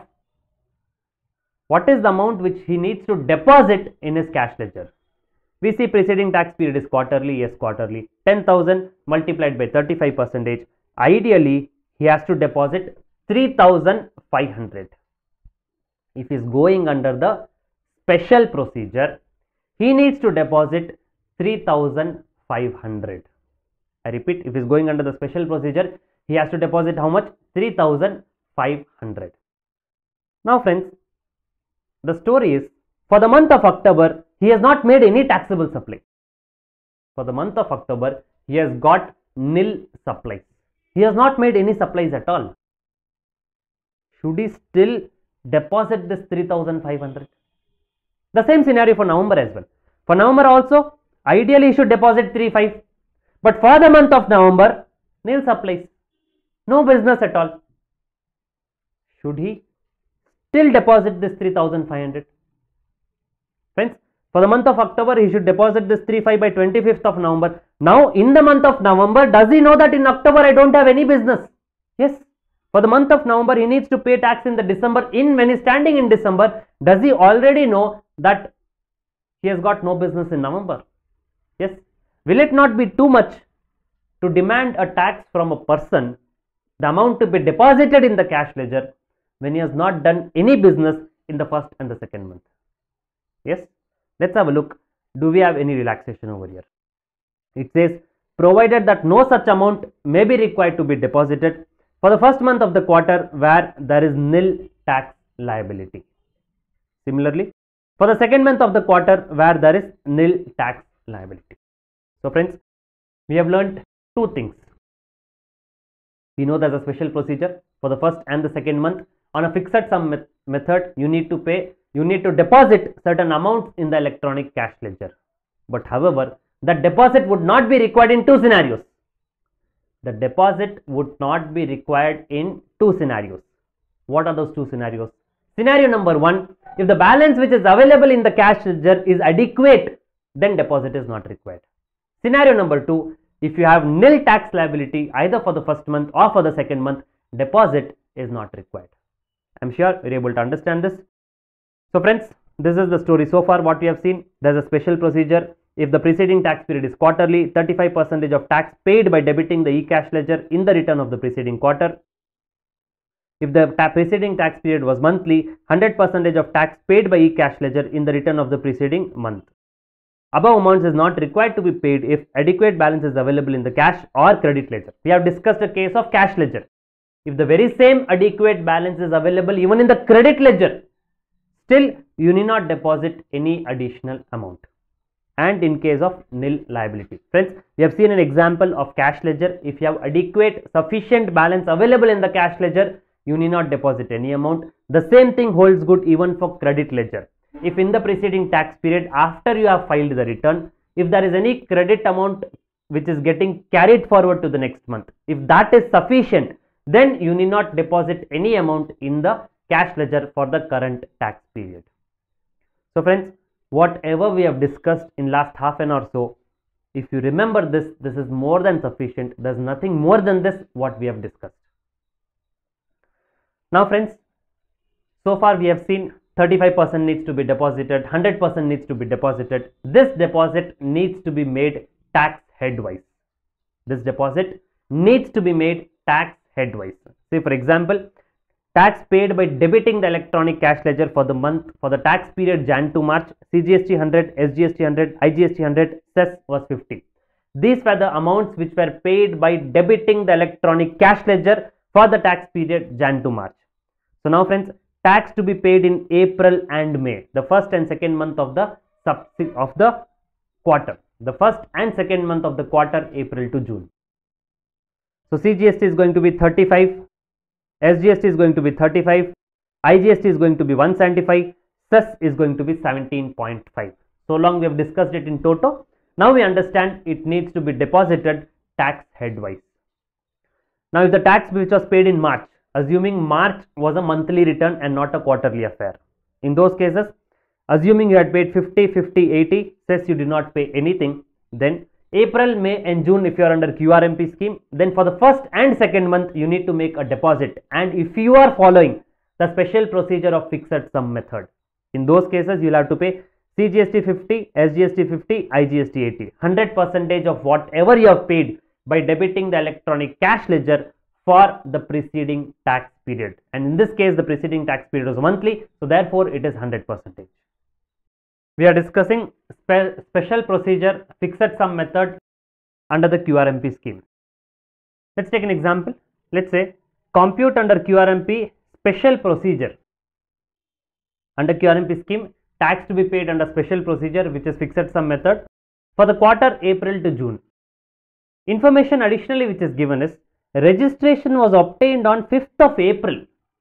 what is the amount which he needs to deposit in his cash ledger? We see preceding tax period is quarterly, yes, quarterly. ten thousand multiplied by thirty-five percentage. Ideally, he has to deposit three thousand five hundred. If he is going under the special procedure, he needs to deposit three thousand five hundred. I repeat, if he is going under the special procedure, he has to deposit how much? three thousand five hundred. Now friends, the story is, for the month of October, he has not made any taxable supply. For the month of October, he has got nil supplies. He has not made any supplies at all. Should he still deposit this three thousand five hundred? The same scenario for November as well. For November also, ideally he should deposit three thousand five hundred. But for the month of November, nil supplies. No business at all. Should he still deposit this three thousand five hundred? Friends, for the month of October, he should deposit this three thousand five hundred by twenty-fifth of November. Now, in the month of November, does he know that in October I don't have any business? Yes. For the month of November, he needs to pay tax in the December. In when he's standing in December, does he already know that he has got no business in November? Yes. Will it not be too much to demand a tax from a person, the amount to be deposited in the cash ledger, when he has not done any business in the first and the second month? Yes. Let's have a look. Do we have any relaxation over here? It says, provided that no such amount may be required to be deposited for the first month of the quarter where there is nil tax liability. Similarly, for the second month of the quarter where there is nil tax liability. So friends, we have learnt two things. We know there's a special procedure for the first and the second month. On a fixed sum met method, you need to pay, you need to deposit certain amounts in the electronic cash ledger. But however, the deposit would not be required in two scenarios. The deposit would not be required in two scenarios. What are those two scenarios? Scenario number one, if the balance which is available in the cash ledger is adequate, then deposit is not required. Scenario number two, if you have nil tax liability either for the first month or for the second month, deposit is not required. I am sure you are able to understand this. So friends, this is the story so far what we have seen. There is a special procedure. If the preceding tax period is quarterly, thirty-five percent of tax paid by debiting the e-cash ledger in the return of the preceding quarter. If the ta preceding tax period was monthly, one hundred percent of tax paid by e-cash ledger in the return of the preceding month. Above amounts is not required to be paid if adequate balance is available in the cash or credit ledger. We have discussed a case of cash ledger. If the very same adequate balance is available even in the credit ledger, still you need not deposit any additional amount. And in case of nil liability. Friends, we have seen an example of cash ledger. If you have adequate sufficient balance available in the cash ledger, you need not deposit any amount. The same thing holds good even for credit ledger. If in the preceding tax period after you have filed the return, if there is any credit amount which is getting carried forward to the next month, if that is sufficient, then you need not deposit any amount in the cash ledger for the current tax period. So friends, whatever we have discussed in last half an hour or so, if you remember this, this is more than sufficient. There is nothing more than this what we have discussed. Now friends, so far we have seen thirty-five percent needs to be deposited, one hundred percent needs to be deposited. This deposit needs to be made tax headwise. This deposit needs to be made tax headwise. Say for example, tax paid by debiting the electronic cash ledger for the month for the tax period Jan to March, C G S T one hundred, S G S T one hundred, I G S T one hundred, cess was fifty. These were the amounts which were paid by debiting the electronic cash ledger for the tax period Jan to March. So now friends, tax to be paid in April and May, the first and second month of the of the quarter, the first and second month of the quarter, April to June. So C G S T is going to be thirty-five, S G S T is going to be thirty-five, I G S T is going to be one seventy-five, cess is going to be seventeen point five. So long we have discussed it in toto. Now we understand it needs to be deposited tax headwise. Now if the tax which was paid in March, assuming March was a monthly return and not a quarterly affair, in those cases, assuming you had paid fifty, fifty, eighty, cess you did not pay anything, then April, May and June if you are under Q R M P scheme. Then for the first and second month you need to make a deposit, and if you are following the special procedure of fixed sum method, in those cases you will have to pay C G S T fifty, S G S T fifty, I G S T eighty, one hundred percentage of whatever you have paid by debiting the electronic cash ledger for the preceding tax period. And in this case the preceding tax period was monthly, so therefore it is one hundred percentage. We are discussing spe special procedure fixed sum method under the Q R M P scheme. Let's take an example. Let's say compute under Q R M P special procedure. Under Q R M P scheme, tax to be paid under special procedure, which is fixed sum method, for the quarter April to June. Information additionally which is given is registration was obtained on fifth of April.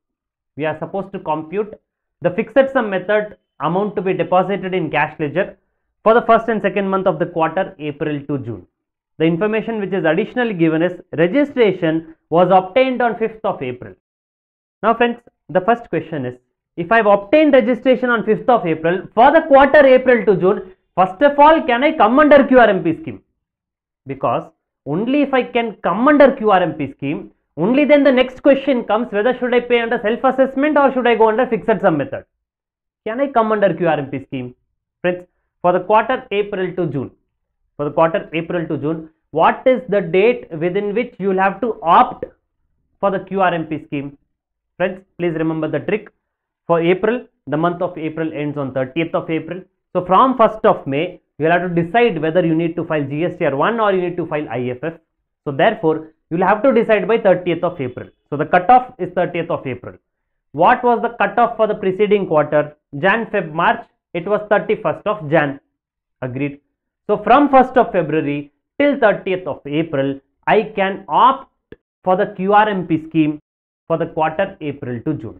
We are supposed to compute the fixed sum method amount to be deposited in cash ledger for the first and second month of the quarter April to June. The information which is additionally given is registration was obtained on fifth of April. Now friends, the first question is, if I have obtained registration on fifth of April for the quarter April to June, first of all, can I come under Q R M P scheme? Because only if I can come under Q R M P scheme, only then the next question comes, whether should I pay under self-assessment or should I go under fixed sum method? Can I come under Q R M P scheme? Friends, for the quarter April to June, for the quarter April to June, what is the date within which you will have to opt for the Q R M P scheme? Friends, please remember the trick. For April, the month of April ends on thirtieth of April. So from first of May, you will have to decide whether you need to file G S T R one or you need to file I F F. So therefore, you will have to decide by thirtieth of April. So the cutoff is thirtieth of April. What was the cutoff for the preceding quarter? Jan, Feb, March. It was thirty-first of Jan. Agreed. So from first of February till thirtieth of April, I can opt for the Q R M P scheme for the quarter April to June.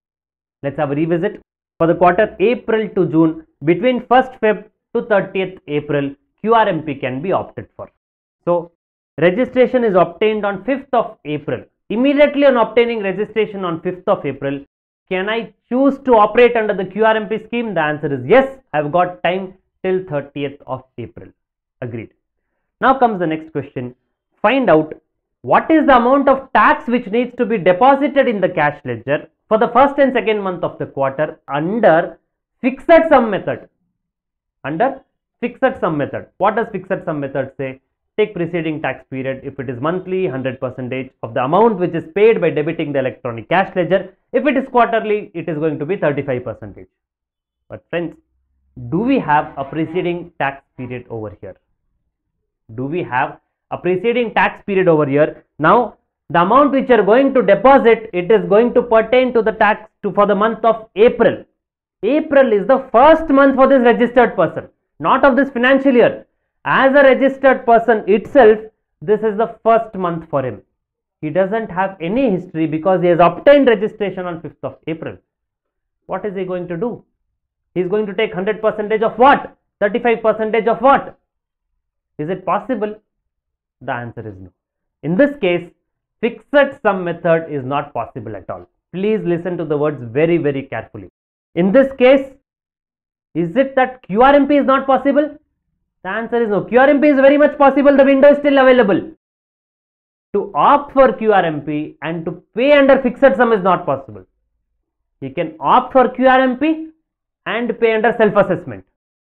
Let's have a revisit. For the quarter April to June, between first Feb to thirtieth April, Q R M P can be opted for. So registration is obtained on fifth of April. Immediately on obtaining registration on fifth of April, can I choose to operate under the Q R M P scheme? The answer is yes. I have got time till thirtieth of April. Agreed. Now comes the next question. Find out what is the amount of tax which needs to be deposited in the cash ledger for the first and second month of the quarter under fixed sum method. Under fixed sum method. What does fixed sum method say? Take preceding tax period. If it is monthly, one hundred percentage of the amount which is paid by debiting the electronic cash ledger. If it is quarterly, it is going to be thirty-five percentage. But friends, do we have a preceding tax period over here? Do we have a preceding tax period over here? Now, the amount which you are going to deposit, it is going to pertain to the tax to for the month of April. April is the first month for this registered person, not of this financial year. As a registered person itself, this is the first month for him. He doesn't have any history because he has obtained registration on fifth of April. What is he going to do? He is going to take one hundred percentage of what? thirty-five percentage of what? Is it possible? The answer is no. In this case, fixed sum method is not possible at all. Please listen to the words very, very carefully. In this case, is it that Q R M P is not possible? The answer is no. Q R M P is very much possible. The window is still available. To opt for Q R M P and to pay under fixed sum is not possible. He can opt for Q R M P and pay under self-assessment.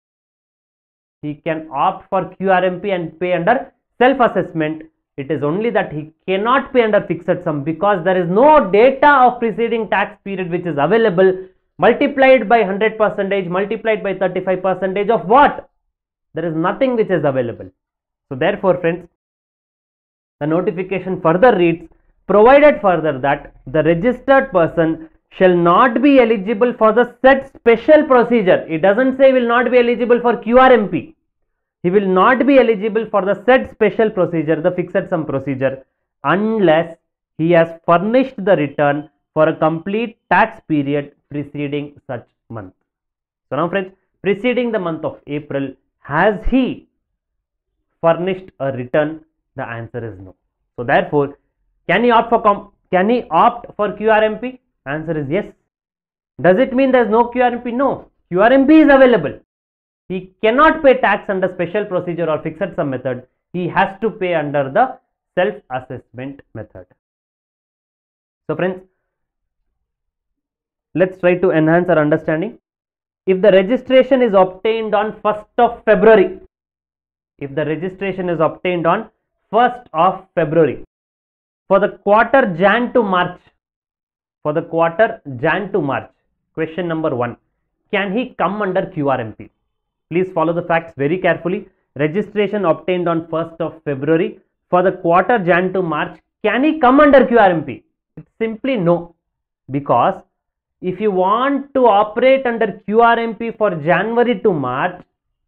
He can opt for Q R M P and pay under self-assessment. It is only that he cannot pay under fixed sum because there is no data of preceding tax period which is available, multiplied by one hundred percentage, multiplied by thirty-five percentage of what? There is nothing which is available. So therefore friends, the notification further reads, provided further that the registered person shall not be eligible for the said special procedure. It doesn't say will not be eligible for Q R M P. He will not be eligible for the said special procedure, the fixed sum procedure, unless he has furnished the return for a complete tax period preceding such month. So now friends, preceding the month of April, has he furnished a return? The answer is no. So therefore, can he opt for com can he opt for Q R M P? Answer is yes. Does it mean there is no Q R M P? No. Q R M P is available. He cannot pay tax under special procedure or fixed sum method. he has to pay under the self-assessment method. So friends, let's try to enhance our understanding. If the registration is obtained on first of February, if the registration is obtained on first of February, for the quarter Jan to March, for the quarter Jan to March, question number one, can he come under Q R M P? Please follow the facts very carefully. Registration obtained on first of February, for the quarter Jan to March, can he come under Q R M P? It's simply no, because if you want to operate under Q R M P for January to March,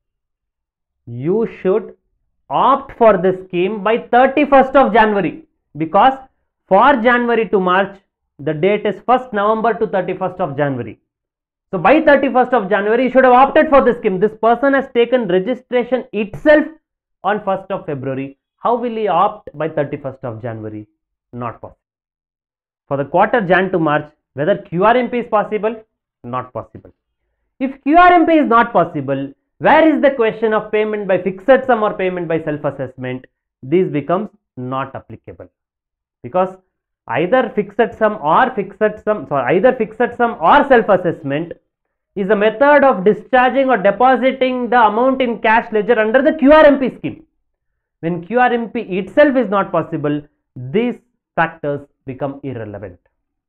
you should opt for the scheme by thirty-first of January, because for January to March, the date is first November to thirty-first of January. So by thirty-first of January, you should have opted for this scheme. This person has taken registration itself on first of February. How will he opt by thirty-first of January? Not possible. For the quarter Jan to March, whether Q R M P is possible? Not possible. If Q R M P is not possible, where is the question of payment by fixed sum or payment by self-assessment? This becomes not applicable, because either fixed sum or fixed sum, sorry, either fixed sum or self-assessment is a method of discharging or depositing the amount in cash ledger under the Q R M P scheme. When Q R M P itself is not possible, these factors become irrelevant.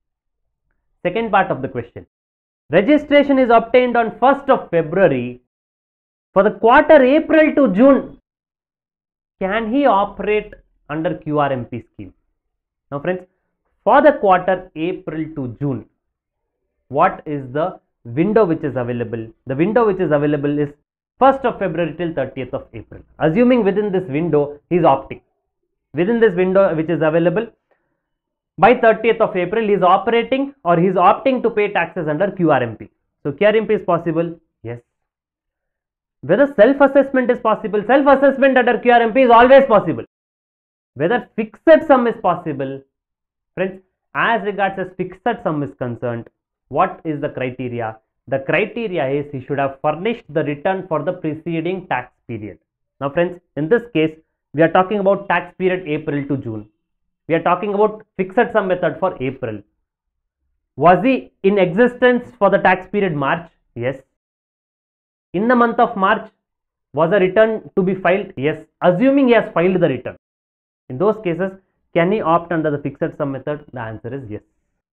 Second part of the question. Registration is obtained on first of February. For the quarter April to June, can he operate under Q R M P scheme? Now friends, for the quarter April to June, what is the window which is available? The window which is available is first of February till thirtieth of April. Assuming within this window he is opting. Within this window which is available, by thirtieth of April he is operating or he is opting to pay taxes under Q R M P. So Q R M P is possible? Yes. Whether self-assessment is possible? Self-assessment under Q R M P is always possible. Whether fixed sum is possible? Friends, as regards as fixed sum is concerned, what is the criteria? The criteria is he should have furnished the return for the preceding tax period. Now friends, in this case, we are talking about tax period April to June. We are talking about fixed sum method for April. Was he in existence for the tax period March? Yes. In the month of March, was a return to be filed? Yes. Assuming he has filed the return. In those cases, can he opt under the fixed sum method? The answer is yes.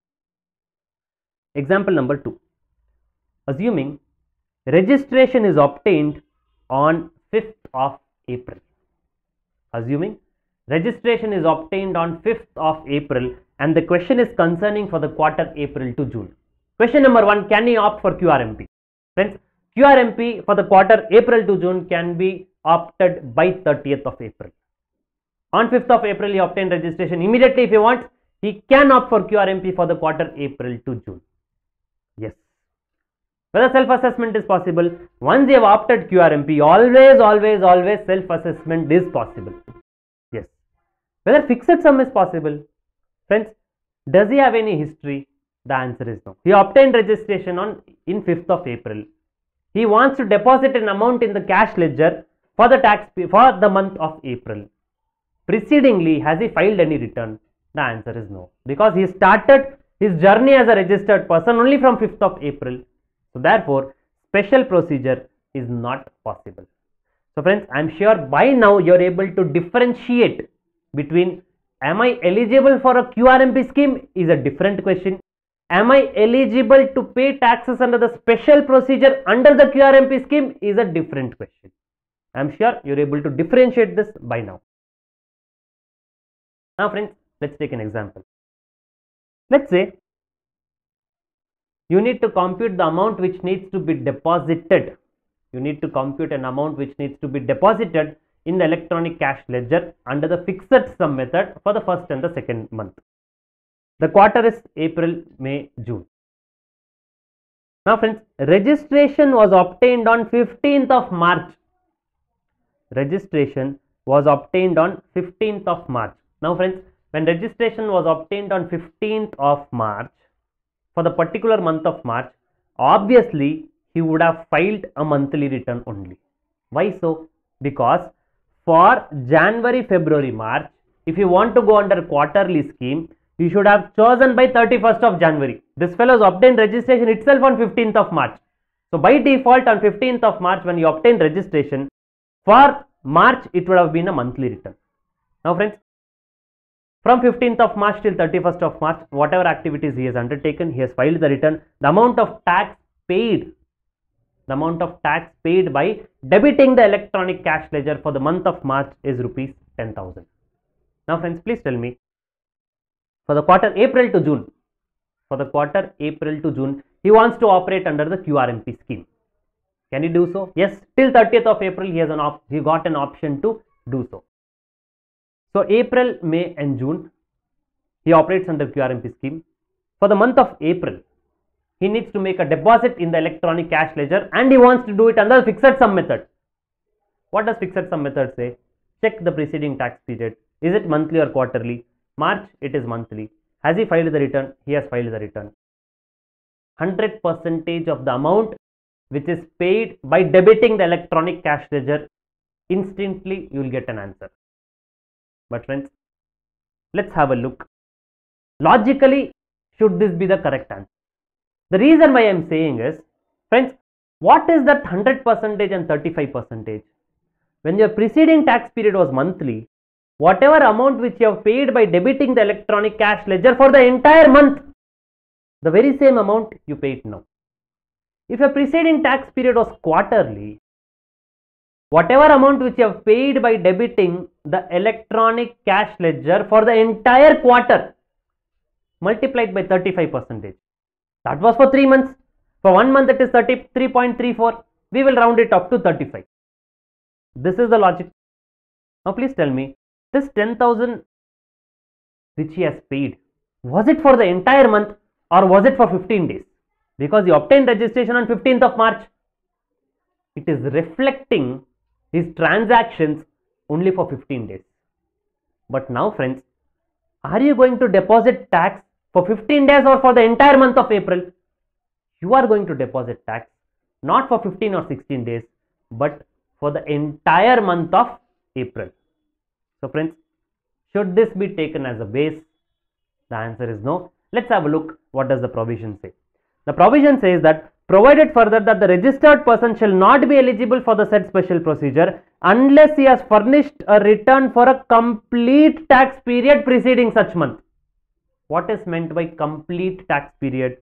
Example number two. Assuming registration is obtained on fifth of April. Assuming registration is obtained on fifth of April, and the question is concerning for the quarter April to June. Question number one, can he opt for Q R M P? Friends, Q R M P for the quarter April to June can be opted by thirtieth of April. On fifth of April, he obtained registration. Immediately, if he wants, he can opt for Q R M P for the quarter April to June. Yes. Whether self-assessment is possible? Once you have opted Q R M P, always, always, always self-assessment is possible. Yes. Whether fixed sum is possible? Friends, does he have any history? The answer is no. He obtained registration on in fifth of April. He wants to deposit an amount in the cash ledger for the tax for the month of April. Precedingly, has he filed any return? The answer is no, because he started his journey as a registered person only from fifth of April. So therefore, special procedure is not possible. So friends, I am sure by now you are able to differentiate between am I eligible for a Q R M P scheme is a different question. Am I eligible to pay taxes under the special procedure under the Q R M P scheme is a different question. I am sure you are able to differentiate this by now. Now friends, let's take an example. Let's say you need to compute the amount which needs to be deposited. You need to compute an amount which needs to be deposited in the electronic cash ledger under the fixed sum method for the first and the second month. The quarter is April, May, June. Now friends, registration was obtained on fifteenth of March. Registration was obtained on fifteenth of March. Now friends, when registration was obtained on fifteenth of March, for the particular month of March, obviously he would have filed a monthly return only. Why so? Because for January, February, March, if you want to go under quarterly scheme, you should have chosen by thirty-first of January. This fellow has obtained registration itself on fifteenth of March. So by default on fifteenth of March, when you obtain registration, for March it would have been a monthly return. Now friends, from fifteenth of March till thirty-first of March, whatever activities he has undertaken, he has filed the return. The amount of tax paid, the amount of tax paid by debiting the electronic cash ledger for the month of March is rupees ten thousand. Now friends, please tell me, for the quarter April to June, for the quarter April to June, he wants to operate under the Q R M P scheme. Can he do so? Yes, till thirtieth of April he has an op he got an option to do so. So April, May and June, he operates under Q R M P scheme. For the month of April, he needs to make a deposit in the electronic cash ledger and he wants to do it under fixed sum method. What does fixed sum method say? Check the preceding tax period. Is it monthly or quarterly? March, it is monthly. Has he filed the return? He has filed the return. one hundred percentage of the amount which is paid by debiting the electronic cash ledger, instantly you will get an answer. But friends, let's have a look. Logically, should this be the correct answer? The reason why I am saying is, friends, what is that one hundred percentage and thirty-five percentage? When your preceding tax period was monthly, whatever amount which you have paid by debiting the electronic cash ledger for the entire month, the very same amount you paid now. If your preceding tax period was quarterly, whatever amount which you have paid by debiting the electronic cash ledger for the entire quarter, multiplied by thirty-five percentage. That was for three months. For one month it is thirty-three point three four. We will round it up to thirty-five. This is the logic. Now please tell me, this ten thousand which he has paid, was it for the entire month or was it for fifteen days? Because he obtained registration on fifteenth of March. It is reflecting his transactions only for fifteen days. But now friends, are you going to deposit tax for fifteen days or for the entire month of April? You are going to deposit tax not for fifteen or sixteen days, but for the entire month of April. So friends, should this be taken as a base? The answer is no. Let's have a look. What does the provision say? The provision says that provided further that the registered person shall not be eligible for the said special procedure unless he has furnished a return for a complete tax period preceding such month. What is meant by complete tax period?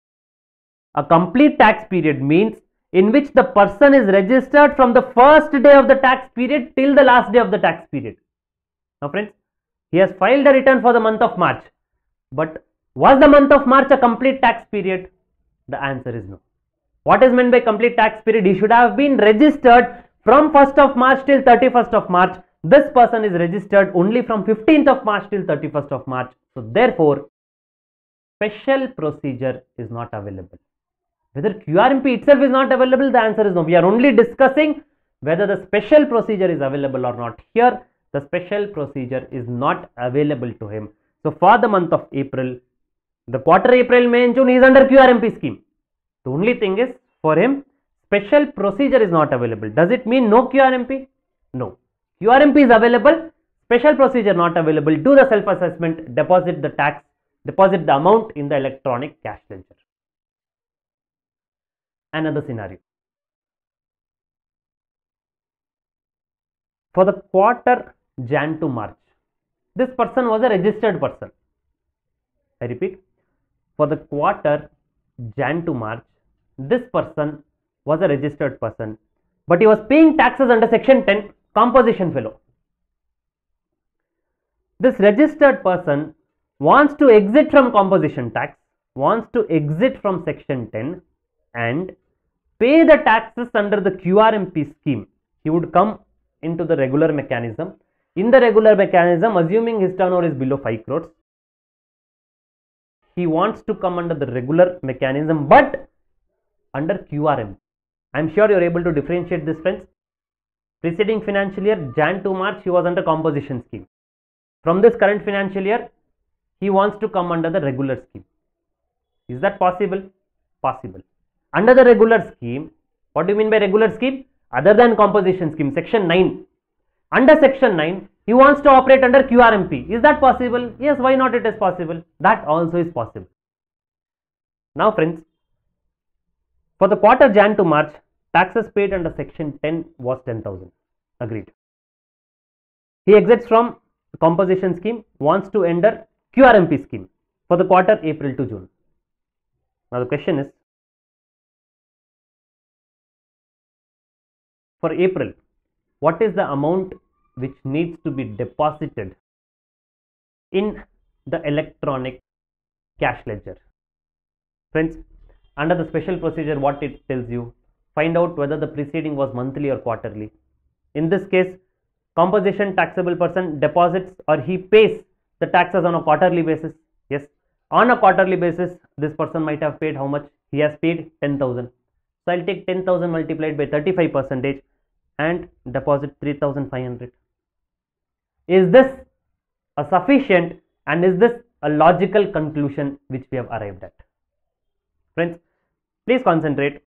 A complete tax period means in which the person is registered from the first day of the tax period till the last day of the tax period. Now friends, he has filed a return for the month of March, but was the month of March a complete tax period? The answer is no. What is meant by complete tax period? He should have been registered from first of March till thirty-first of March. This person is registered only from fifteenth of March till thirty-first of March. So therefore, special procedure is not available. Whether Q R M P itself is not available, the answer is no. We are only discussing whether the special procedure is available or not. Here, the special procedure is not available to him. So for the month of April, the quarter April, May and June, he is under Q R M P scheme. The only thing is, for him, special procedure is not available. Does it mean no Q R M P? No. Q R M P is available, special procedure not available. Do the self-assessment, deposit the tax, deposit the amount in the electronic cash ledger. Another scenario. For the quarter Jan to March, this person was a registered person. I repeat, for the quarter Jan to March, this person was a registered person, but he was paying taxes under section ten, composition fellow. This registered person wants to exit from composition tax, wants to exit from section ten and pay the taxes under the Q R M P scheme. He would come into the regular mechanism. In the regular mechanism, assuming his turnover is below five crores, he wants to come under the regular mechanism but under Q R M P. I am sure you are able to differentiate this, friends. Preceding financial year, Jan to March, he was under composition scheme. From this current financial year, he wants to come under the regular scheme. Is that possible? Possible. Under the regular scheme, what do you mean by regular scheme? Other than composition scheme, section nine. Under section nine, he wants to operate under Q R M P. Is that possible? Yes, why not? It is possible. That also is possible. Now friends, for the quarter Jan to March, taxes paid under section ten was ten thousand. Agreed. He exits from the composition scheme, wants to enter Q R M P scheme for the quarter April to June. Now the question is, for April, what is the amount which needs to be deposited in the electronic cash ledger? Friends, under the special procedure, what it tells you, find out whether the preceding was monthly or quarterly. In this case, composition taxable person deposits or he pays the taxes on a quarterly basis. Yes, on a quarterly basis, this person might have paid how much? He has paid ten thousand. So I'll take ten thousand multiplied by thirty-five percentage and deposit three thousand five hundred. Is this a sufficient and is this a logical conclusion which we have arrived at? Friends, please concentrate.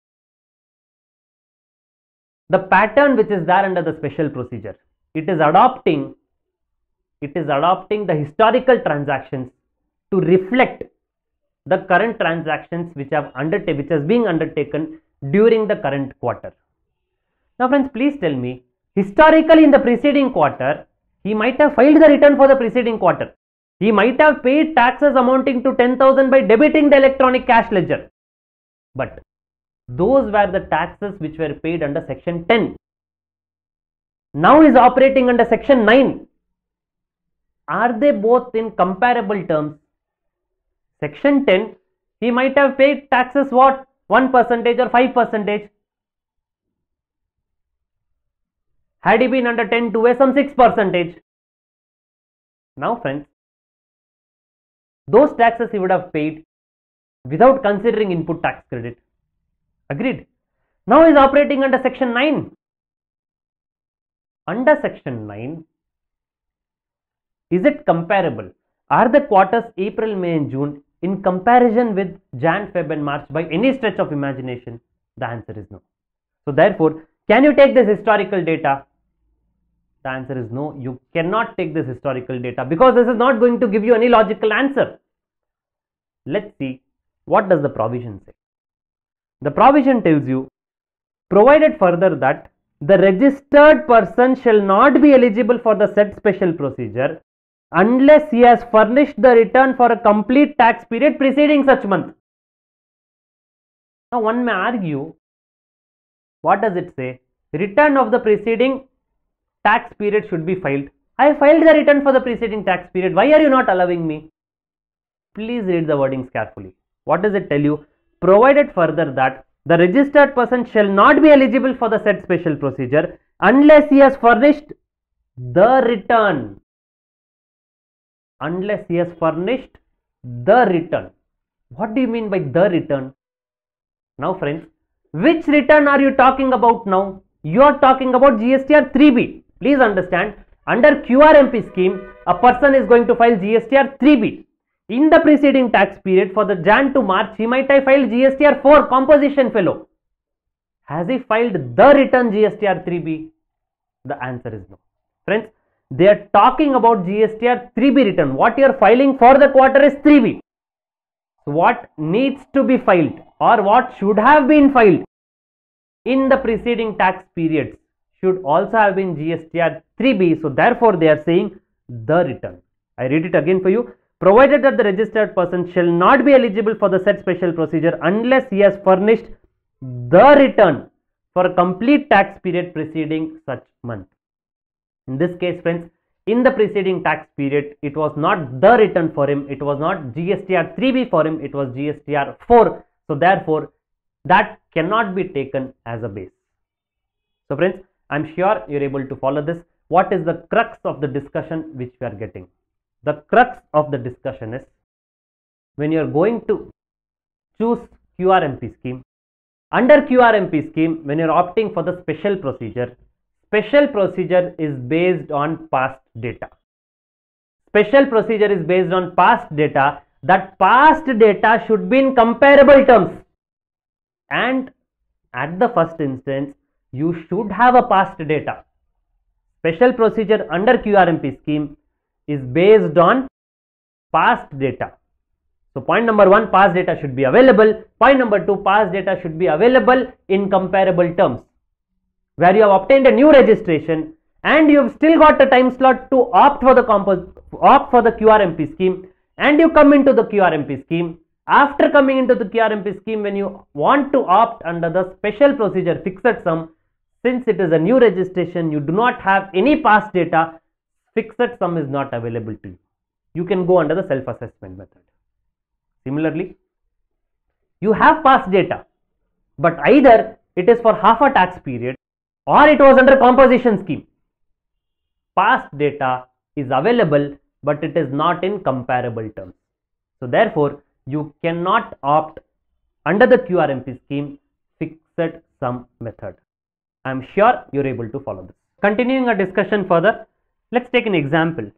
The pattern which is there under the special procedure, it is adopting, it is adopting the historical transactions to reflect the current transactions which have undertaken, which is being undertaken during the current quarter. Now friends, please tell me, historically in the preceding quarter, he might have filed the return for the preceding quarter. He might have paid taxes amounting to ten thousand by debiting the electronic cash ledger. But those were the taxes which were paid under section ten. Now is operating under section nine. Are they both in comparable terms? Section ten, he might have paid taxes what? one percentage or five percentage. Had he been under ten to some six percentage. Now friends, those taxes he would have paid without considering input tax credit. Agreed. Now he is operating under section nine. Under section nine, is it comparable? Are the quarters April, May and June in comparison with Jan, Feb and March by any stretch of imagination? The answer is no. So therefore, can you take this historical data? The answer is no. You cannot take this historical data because this is not going to give you any logical answer. Let's see, what does the provision say? The provision tells you, provided further that the registered person shall not be eligible for the said special procedure unless he has furnished the return for a complete tax period preceding such month. Now one may argue, what does it say? Return of the preceding tax period should be filed. I filed the return for the preceding tax period. Why are you not allowing me? Please read the wordings carefully. What does it tell you? Provided further that the registered person shall not be eligible for the said special procedure unless he has furnished the return. Unless he has furnished the return. What do you mean by the return? Now friends, which return are you talking about now? You are talking about G S T R three B. Please understand, under Q R M P scheme, a person is going to file G S T R three B. In the preceding tax period for the Jan to March, he might have filed G S T R four, composition fellow. Has he filed the return G S T R three B? The answer is no. Friends, they are talking about G S T R three B return. What you are filing for the quarter is three B. So what needs to be filed or what should have been filed in the preceding tax periods should also have been G S T R three B. So therefore they are saying the return. I read it again for you. Provided that the registered person shall not be eligible for the said special procedure unless he has furnished the return for a complete tax period preceding such month. In this case friends, in the preceding tax period, it was not the return for him, it was not G S T R three B for him, it was G S T R four. So therefore, that cannot be taken as a base. So friends, I am sure you are able to follow this. What is the crux of the discussion which we are getting? The crux of the discussion is, when you are going to choose Q R M P scheme, under Q R M P scheme, when you are opting for the special procedure, special procedure is based on past data. Special procedure is based on past data. That past data should be in comparable terms. And at the first instance, you should have a past data. special procedure under Q R M P scheme is based on past data. So point number one, past data should be available. Point number two, past data should be available in comparable terms. Where you have obtained a new registration and you have still got a time slot to opt for the compos opt for the Q R M P scheme, and you come into the Q R M P scheme. After coming into the Q R M P scheme, when you want to opt under the special procedure fixed sum, since it is a new registration, you do not have any past data, fixed sum is not available to you. You can go under the self-assessment method. Similarly, you have past data, but either it is for half a tax period or it was under composition scheme. Past data is available, but it is not in comparable terms. So therefore, you cannot opt under the Q R M P scheme fixed sum method. I am sure you are able to follow this. Continuing our discussion further, let's take an example.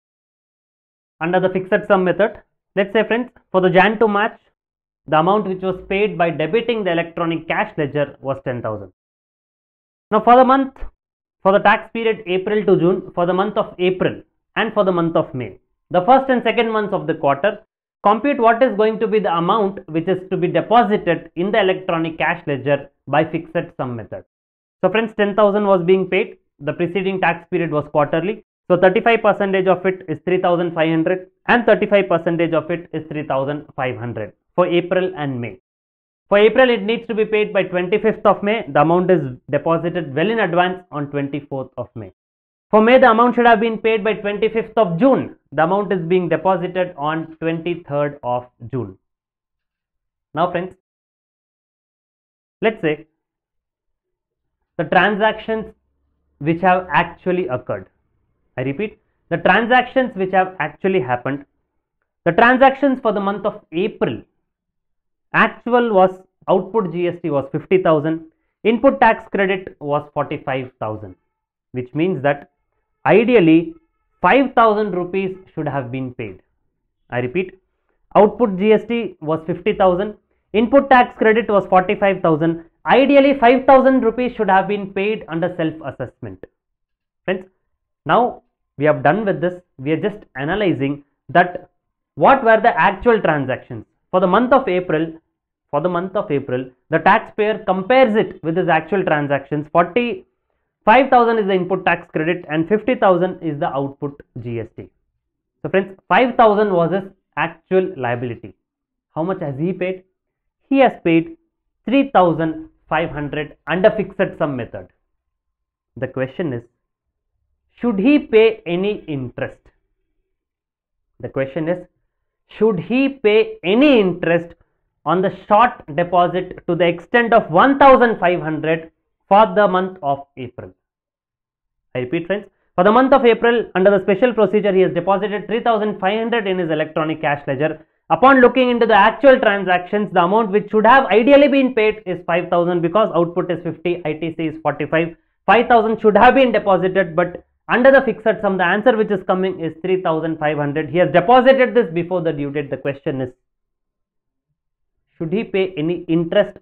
Under the fixed sum method, let's say friends, for the Jan to March, the amount which was paid by debiting the electronic cash ledger was ten thousand. Now for the month, for the tax period April to June, for the month of April and for the month of May, the first and second months of the quarter, compute what is going to be the amount which is to be deposited in the electronic cash ledger by fixed sum method. So friends, ten thousand was being paid. The preceding tax period was quarterly. So thirty-five percent of it is three thousand five hundred and thirty-five percent of it is three thousand five hundred for April and May. For April, it needs to be paid by twenty-fifth of May. The amount is deposited well in advance on twenty-fourth of May. For May, the amount should have been paid by twenty-fifth of June. The amount is being deposited on twenty-third of June. Now friends, let's say the transactions which have actually occurred. I repeat, the transactions which have actually happened. The transactions for the month of April, actual was output G S T was fifty thousand, input tax credit was forty-five thousand, which means that ideally five thousand rupees should have been paid. I repeat, output G S T was fifty thousand, input tax credit was forty-five thousand. Ideally five thousand rupees should have been paid under self-assessment. Friends, now we have done with this. We are just analyzing that what were the actual transactions. For the month of April, for the month of April, the taxpayer compares it with his actual transactions. forty-five thousand is the input tax credit and fifty thousand is the output G S T. So friends, five thousand was his actual liability. How much has he paid? He has paid three thousand five hundred under fixed sum method. The question is, should he pay any interest? The question is, should he pay any interest on the short deposit to the extent of one thousand five hundred for the month of April? I repeat friends, for the month of April, under the special procedure, he has deposited three thousand five hundred in his electronic cash ledger. Upon looking into the actual transactions, the amount which should have ideally been paid is five thousand because output is fifty, I T C is forty-five. five thousand should have been deposited, but under the fixed sum, the answer which is coming is three thousand five hundred. He has deposited this before the due date. The question is, should he pay any interest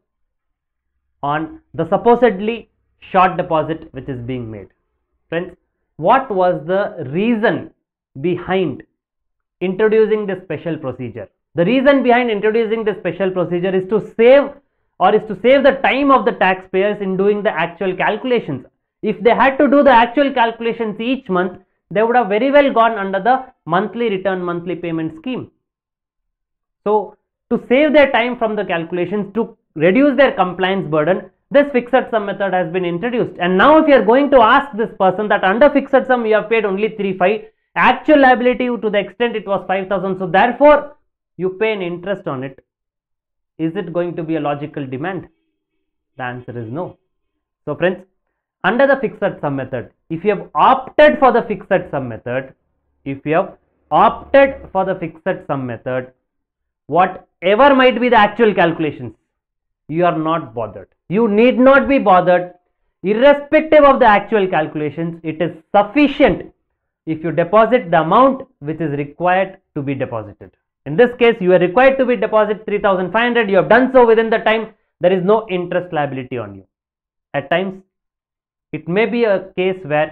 on the supposedly short deposit which is being made? Friends, what was the reason behind introducing this special procedure? The reason behind introducing this special procedure is to save or is to save the time of the taxpayers in doing the actual calculations. If they had to do the actual calculations each month, they would have very well gone under the monthly return, monthly payment scheme. So, to save their time from the calculations, to reduce their compliance burden, this fixed sum method has been introduced. And now if you are going to ask this person that under fixed sum you have paid only three thousand five, actual liability to the extent it was five thousand, so therefore you pay an interest on it. Is it going to be a logical demand? The answer is no. So friends, under the fixed sum method, if you have opted for the fixed sum method, if you have opted for the fixed sum method, whatever might be the actual calculations, you are not bothered. You need not be bothered. Irrespective of the actual calculations, it is sufficient if you deposit the amount which is required to be deposited. In this case, you are required to be deposit three thousand five hundred. You have done so within the time. There is no interest liability on you. At times, it may be a case where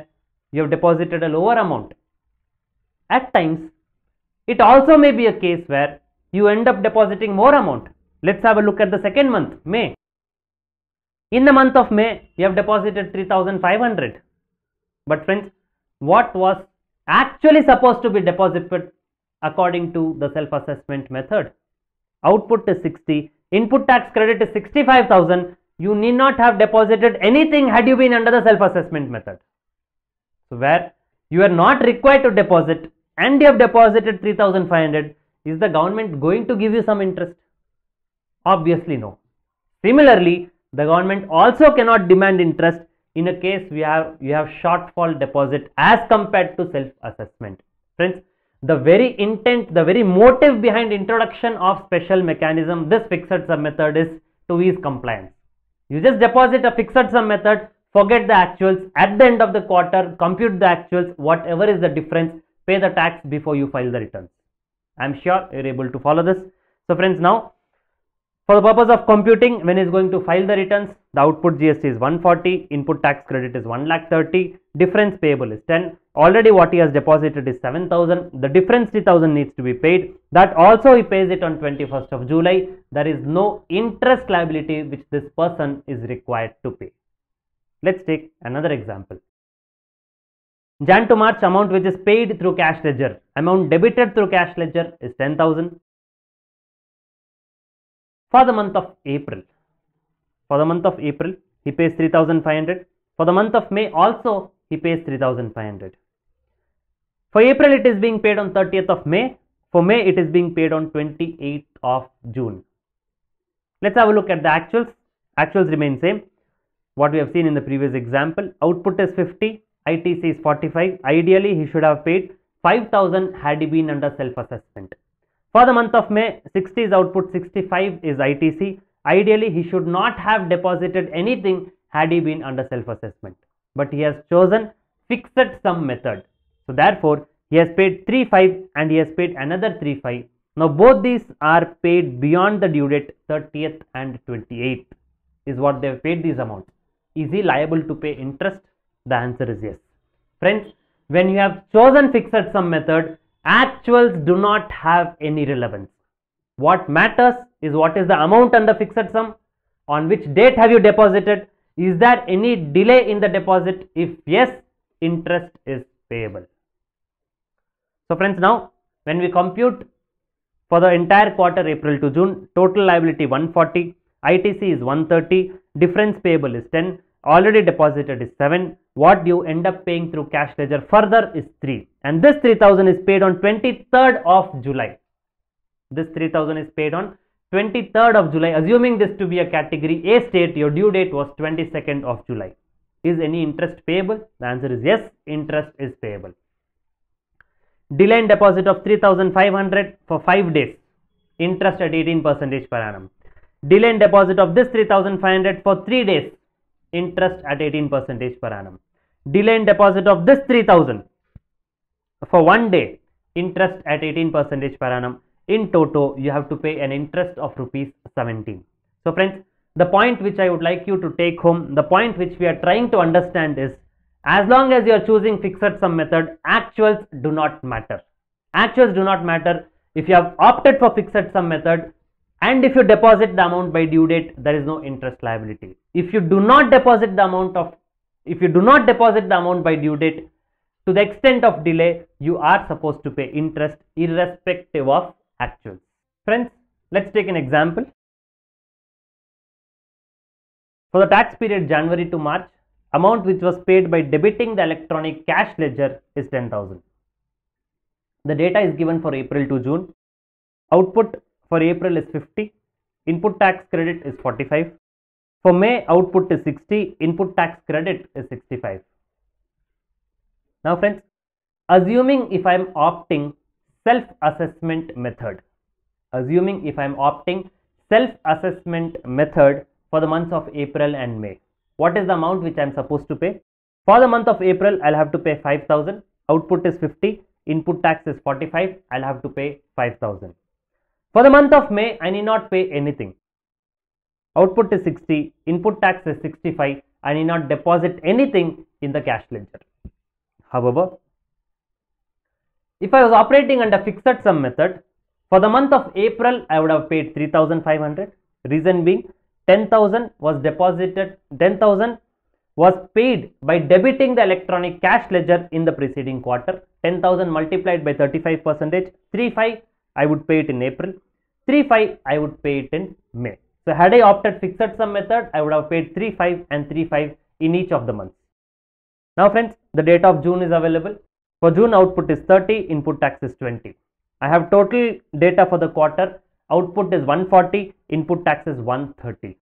you have deposited a lower amount. At times, it also may be a case where you end up depositing more amount. Let's have a look at the second month, May. In the month of May, you have deposited three thousand five hundred. But friends, what was actually supposed to be deposited according to the self-assessment method? Output is sixty, input tax credit is sixty-five thousand. You need not have deposited anything had you been under the self-assessment method. So where you are not required to deposit and you have deposited three thousand five hundred, is the government going to give you some interest? Obviously no. Similarly, the government also cannot demand interest in a case we have you have shortfall deposit as compared to self-assessment. Friends, the very intent, the very motive behind introduction of special mechanism, this fixed sum method, is to ease compliance. You just deposit a fixed sum method, forget the actuals, at the end of the quarter, compute the actuals, whatever is the difference, pay the tax before you file the returns. I am sure you are able to follow this. So friends, now for the purpose of computing, when is going to file the returns, the output G S T is one forty, input tax credit is one lakh thirty, difference payable is ten, already what he has deposited is seven thousand, the difference three thousand needs to be paid, that also he pays it on twenty-first of July, there is no interest liability which this person is required to pay. Let's take another example. Jan to March, amount which is paid through cash ledger, amount debited through cash ledger is ten thousand. For the month of April, for the month of April, he pays three thousand five hundred. For the month of May also, he pays three thousand five hundred. For April, it is being paid on thirtieth of May. For May, it is being paid on twenty-eighth of June. Let's have a look at the actuals. Actuals remain same. What we have seen in the previous example. Output is fifty, I T C is forty-five. Ideally, he should have paid five thousand had he been under self-assessment. For the month of May, sixty is output, sixty-five is I T C. Ideally, he should not have deposited anything had he been under self-assessment. But he has chosen fixed sum method. So therefore, he has paid three thousand five hundred and he has paid another three thousand five hundred. Now both these are paid beyond the due date, thirtieth and twenty-eighth is what they have paid these amounts. Is he liable to pay interest? The answer is yes. Friends, when you have chosen fixed sum method, actuals do not have any relevance. What matters is what is the amount under fixed sum, on which date have you deposited, is there any delay in the deposit? If yes, interest is payable. So friends, now when we compute for the entire quarter April to June, total liability one forty, I T C is one thirty, difference payable is ten, already deposited is seven, what you end up paying through cash ledger further is three, and this three thousand is paid on twenty-third of July. This three thousand is paid on twenty-third of July. Assuming this to be a category A state, your due date was twenty-second of July. Is any interest payable? The answer is yes, interest is payable. Delay in deposit of three thousand five hundred for five days, interest at eighteen percent per annum. Delay in deposit of this three thousand five hundred for three days, interest at eighteen percent per annum. Delay in deposit of this three thousand for one day, interest at eighteen percent per annum. In toto, you have to pay an interest of rupees seventeen. So friends, the point which I would like you to take home, the point which we are trying to understand is, as long as you are choosing fixed sum method, actuals do not matter. Actuals do not matter. If you have opted for fixed sum method, and if you deposit the amount by due date, there is no interest liability. If you do not deposit the amount of, if you do not deposit the amount by due date, to the extent of delay, you are supposed to pay interest irrespective of actuals. Friends, let's take an example. For the tax period January to March, amount which was paid by debiting the electronic cash ledger is ten thousand. The data is given for April to June. Output for April is fifty, input tax credit is forty-five. For May, output is sixty, input tax credit is sixty-five. Now friends, assuming if I am opting self-assessment method, assuming if I am opting self-assessment method for the months of April and May, what is the amount which I am supposed to pay? For the month of April, I'll have to pay five thousand, output is fifty, input tax is forty-five, I'll have to pay five thousand. For the month of May, I need not pay anything. Output is sixty, input tax is sixty-five, I need not deposit anything in the cash ledger. However, if I was operating under fixed sum method, for the month of April, I would have paid three thousand five hundred. Reason being, ten thousand was deposited, ten thousand was paid by debiting the electronic cash ledger in the preceding quarter. ten thousand multiplied by thirty-five percentage, three five I would pay it in April, three five I would pay it in May. So had I opted fixed sum method, I would have paid three five and three five in each of the months. Now friends, the data of June is available. For June, output is thirty, input tax is twenty. I have total data for the quarter. Output is one forty, input tax is one thirty.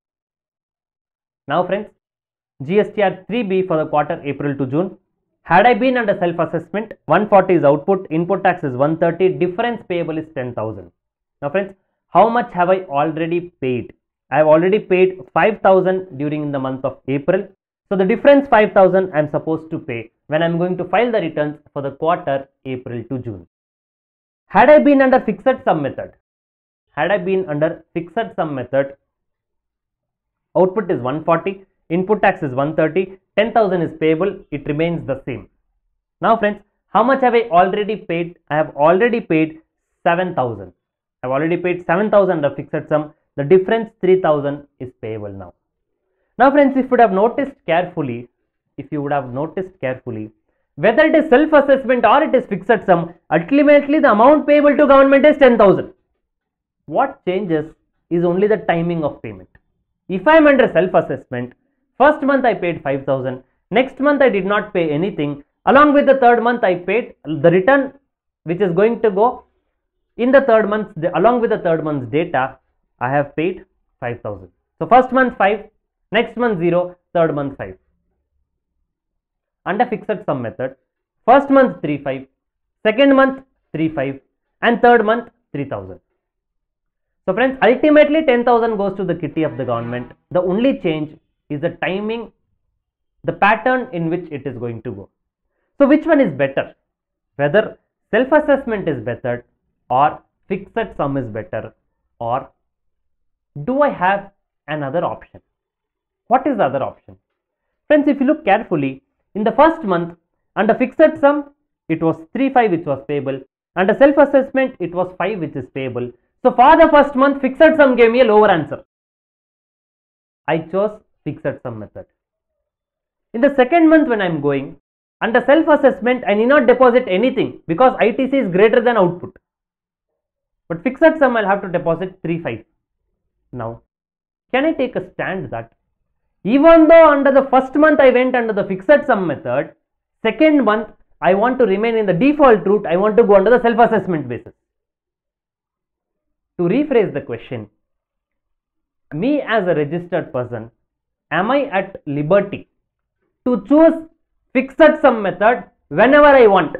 Now friends, G S T R three B for the quarter April to June. Had I been under self-assessment, one forty is output, input tax is one thirty, difference payable is ten thousand. Now friends, how much have I already paid? I have already paid five thousand during the month of April. So the difference five thousand I am supposed to pay when I am going to file the returns for the quarter April to June. Had I been under fixed sum method, had I been under fixed sum method, output is one forty, input tax is one thirty, ten thousand is payable, it remains the same. Now friends, how much have I already paid? I have already paid seven thousand. I have already paid seven thousand under fixed sum. The difference three thousand is payable now. Now friends, if you would have noticed carefully, if you would have noticed carefully, whether it is self-assessment or it is fixed sum, ultimately the amount payable to government is ten thousand. What changes is only the timing of payment. If I am under self-assessment, first month I paid five thousand, next month I did not pay anything, along with the third month I paid the return which is going to go in the third month, the, along with the third month's data, I have paid five thousand. So first month five, next month zero, third month five. Under fixed sum method, first month three five, second month three five and third month three thousand. So friends, ultimately ten thousand goes to the kitty of the government. The only change is the timing, the pattern in which it is going to go. So which one is better? Whether self-assessment is better or fixed sum is better, or do I have another option? What is the other option? Friends, if you look carefully, in the first month, under fixed sum, it was three five which was payable. Under self-assessment, it was five which is payable. So for the first month, fixed sum gave me a lower answer. I chose fixed sum method. In the second month when I am going, under self-assessment, I need not deposit anything because I T C is greater than output. But fixed sum, I will have to deposit three five. Now, can I take a stand that even though under the first month I went under the fixed sum method, second month I want to remain in the default route, I want to go under the self-assessment basis. To rephrase the question, me as a registered person, am I at liberty to choose fixed sum method whenever I want?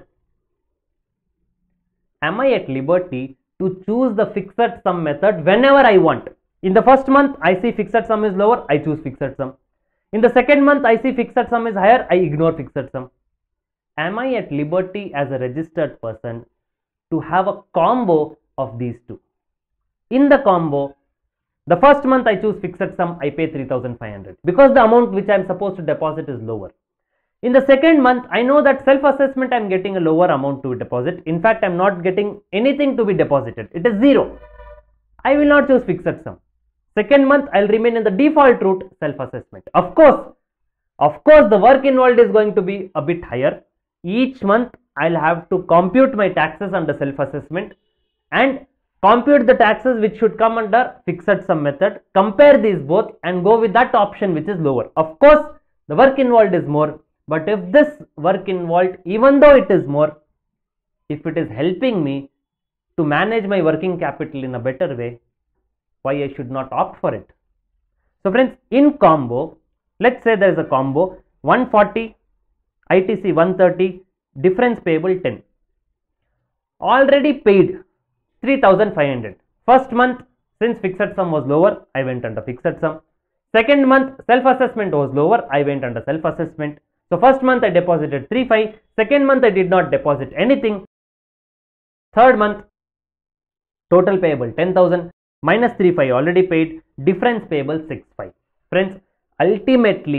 Am I at liberty to choose the fixed sum method whenever I want? In the first month, I see fixed sum is lower, I choose fixed sum. In the second month, I see fixed sum is higher, I ignore fixed sum. Am I at liberty as a registered person to have a combo of these two? In the combo, the first month I choose fixed sum, I pay three thousand five hundred because the amount which I am supposed to deposit is lower. In the second month, I know that self-assessment I am getting a lower amount to deposit. In fact, I am not getting anything to be deposited. It is zero. I will not choose fixed sum. Second month, I will remain in the default route, self-assessment. Of course, of course, the work involved is going to be a bit higher. Each month, I will have to compute my taxes under self-assessment and compute the taxes which should come under fixed sum method, compare these both and go with that option which is lower. Of course, the work involved is more, but if this work involved, even though it is more, if it is helping me to manage my working capital in a better way, why I should not opt for it? So friends, in combo, let's say there is a combo one forty, I T C one thirty, difference payable ten. Already paid three thousand five hundred. First month, since fixed sum was lower, I went under fixed sum. Second month, self-assessment was lower, I went under self-assessment. So first month I deposited three five, second month I did not deposit anything. Third month, total payable ten thousand, minus three five already paid, difference payable six five. Friends, ultimately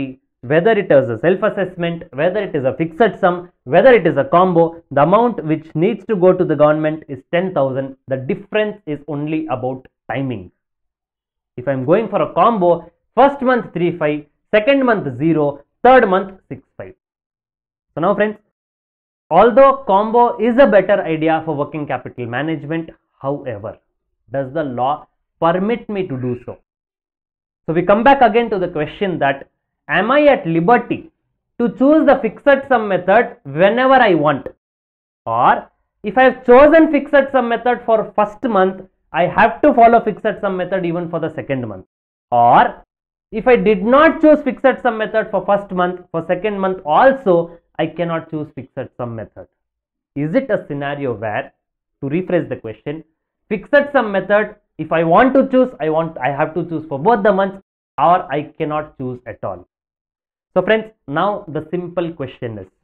whether it is a self-assessment, whether it is a fixed sum, whether it is a combo, the amount which needs to go to the government is ten thousand. The difference is only about timing. If I am going for a combo, first month three five, second month zero, third month six five. So now friends, although combo is a better idea for working capital management, however, does the law permit me to do so? So we come back again to the question that, am I at liberty to choose the fixed sum method whenever I want? Or if I have chosen fixed sum method for first month, I have to follow fixed sum method even for the second month. Or if I did not choose fixed sum method for first month, for second month also, I cannot choose fixed sum method. Is it a scenario where, to rephrase the question, fixed sum method, if I want to choose, I want, I have to choose for both the months, or I cannot choose at all? So friends, now the simple question is,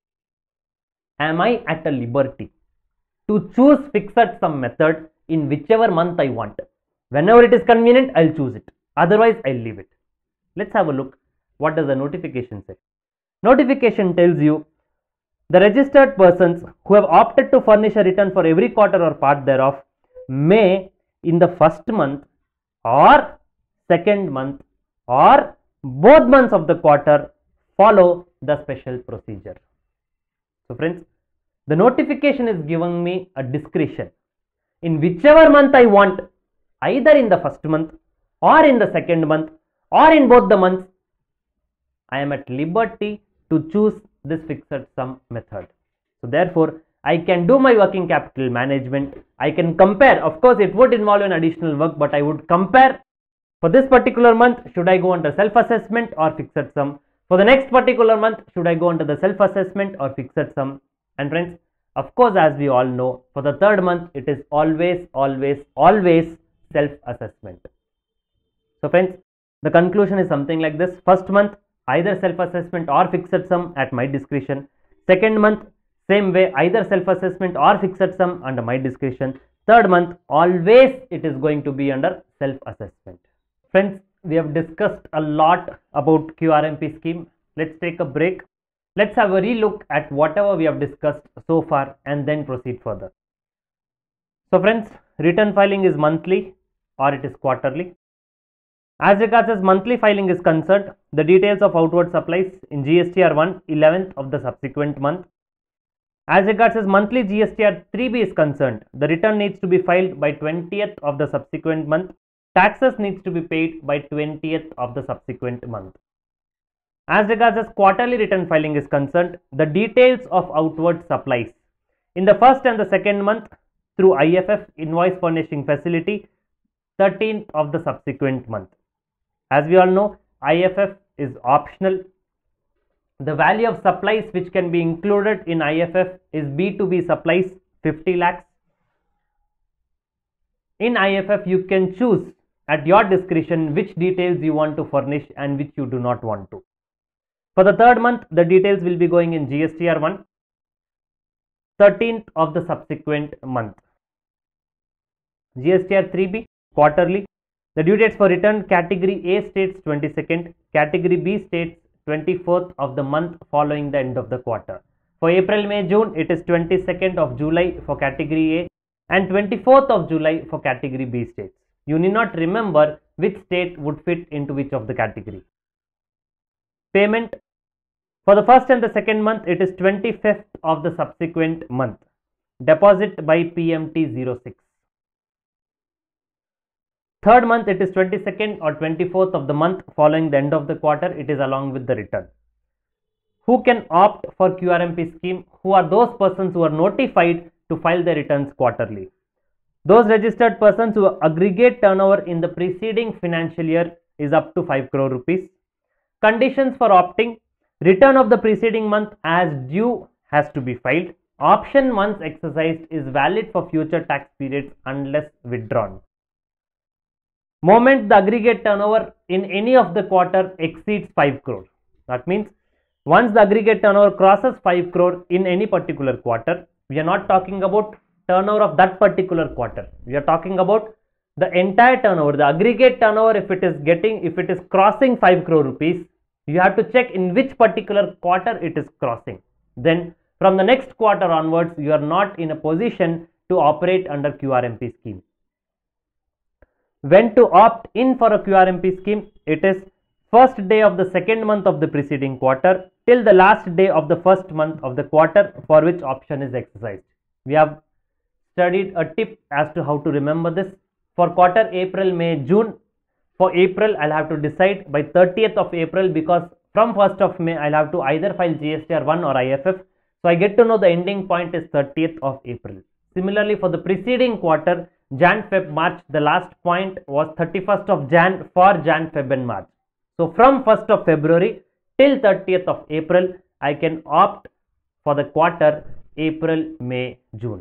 am I at a liberty to choose fixed sum method in whichever month I want? Whenever it is convenient, I'll choose it. Otherwise, I'll leave it. Let's have a look. What does the notification say? Notification tells you the registered persons who have opted to furnish a return for every quarter or part thereof may, in the first month or second month or both months of the quarter, follow the special procedure. So friends, the notification is giving me a discretion. In whichever month I want, either in the first month or in the second month or in both the months, I am at liberty to choose this fixed sum method. So therefore, I can do my working capital management. I can compare. Of course, it would involve an additional work, but I would compare. For this particular month, should I go under self-assessment or fixed sum? For the next particular month, should I go under the self-assessment or fixed sum? And friends, of course, as we all know, for the third month, it is always, always, always self-assessment. So friends, the conclusion is something like this. First month, either self-assessment or fixed sum at my discretion. Second month, same way, either self-assessment or fixed sum under my discretion. Third month, always it is going to be under self-assessment. Friends, we have discussed a lot about Q R M P scheme. Let's take a break. Let's have a relook at whatever we have discussed so far and then proceed further. So friends, return filing is monthly or it is quarterly. As regards as monthly filing is concerned, the details of outward supplies in G S T R one, eleventh of the subsequent month. As regards as monthly G S T R three B is concerned, the return needs to be filed by twentieth of the subsequent month. Taxes needs to be paid by twentieth of the subsequent month. As regards as quarterly return filing is concerned, the details of outward supplies in the first and the second month through I F F, invoice furnishing facility, thirteenth of the subsequent month. As we all know, I F F is optional. The value of supplies which can be included in I F F is B two B supplies, fifty lakhs. In I F F, you can choose at your discretion which details you want to furnish and which you do not want to. For the third month, the details will be going in G S T R one, thirteenth of the subsequent month. G S T R three B, quarterly. The due dates for return, category A states twenty-second, category B states twenty-fourth of the month following the end of the quarter. For April, May, June, it is twenty-second of July for category A and twenty-fourth of July for category B states. You need not remember which state would fit into which of the category. Payment, for the first and the second month, it is twenty-fifth of the subsequent month. Deposit by P M T zero six. Third month, it is twenty-second or twenty-fourth of the month following the end of the quarter. It is along with the return. Who can opt for Q R M P scheme? Who are those persons who are notified to file their returns quarterly? Those registered persons who aggregate turnover in the preceding financial year is up to five crore rupees. Conditions for opting: return of the preceding month as due has to be filed. Option once exercised is valid for future tax periods unless withdrawn. Moment the aggregate turnover in any of the quarter exceeds five crore. That means once the aggregate turnover crosses five crore in any particular quarter, we are not talking about turnover of that particular quarter. We are talking about the entire turnover, the aggregate turnover. If it is getting, if it is crossing five crore rupees, you have to check in which particular quarter it is crossing. Then from the next quarter onwards, you are not in a position to operate under Q R M P scheme. When to opt in for a Q R M P scheme? It is first day of the second month of the preceding quarter till the last day of the first month of the quarter for which option is exercised. We have studied a tip as to how to remember this. For quarter April, May, June, for April I'll have to decide by thirtieth of April, because from first of May I'll have to either file G S T R one or I F F. So I get to know the ending point is thirtieth of April. Similarly, for the preceding quarter, Jan, Feb, March, the last point was thirty-first of Jan for Jan, Feb and March. So from first of February till thirtieth of April, I can opt for the quarter April, May, June.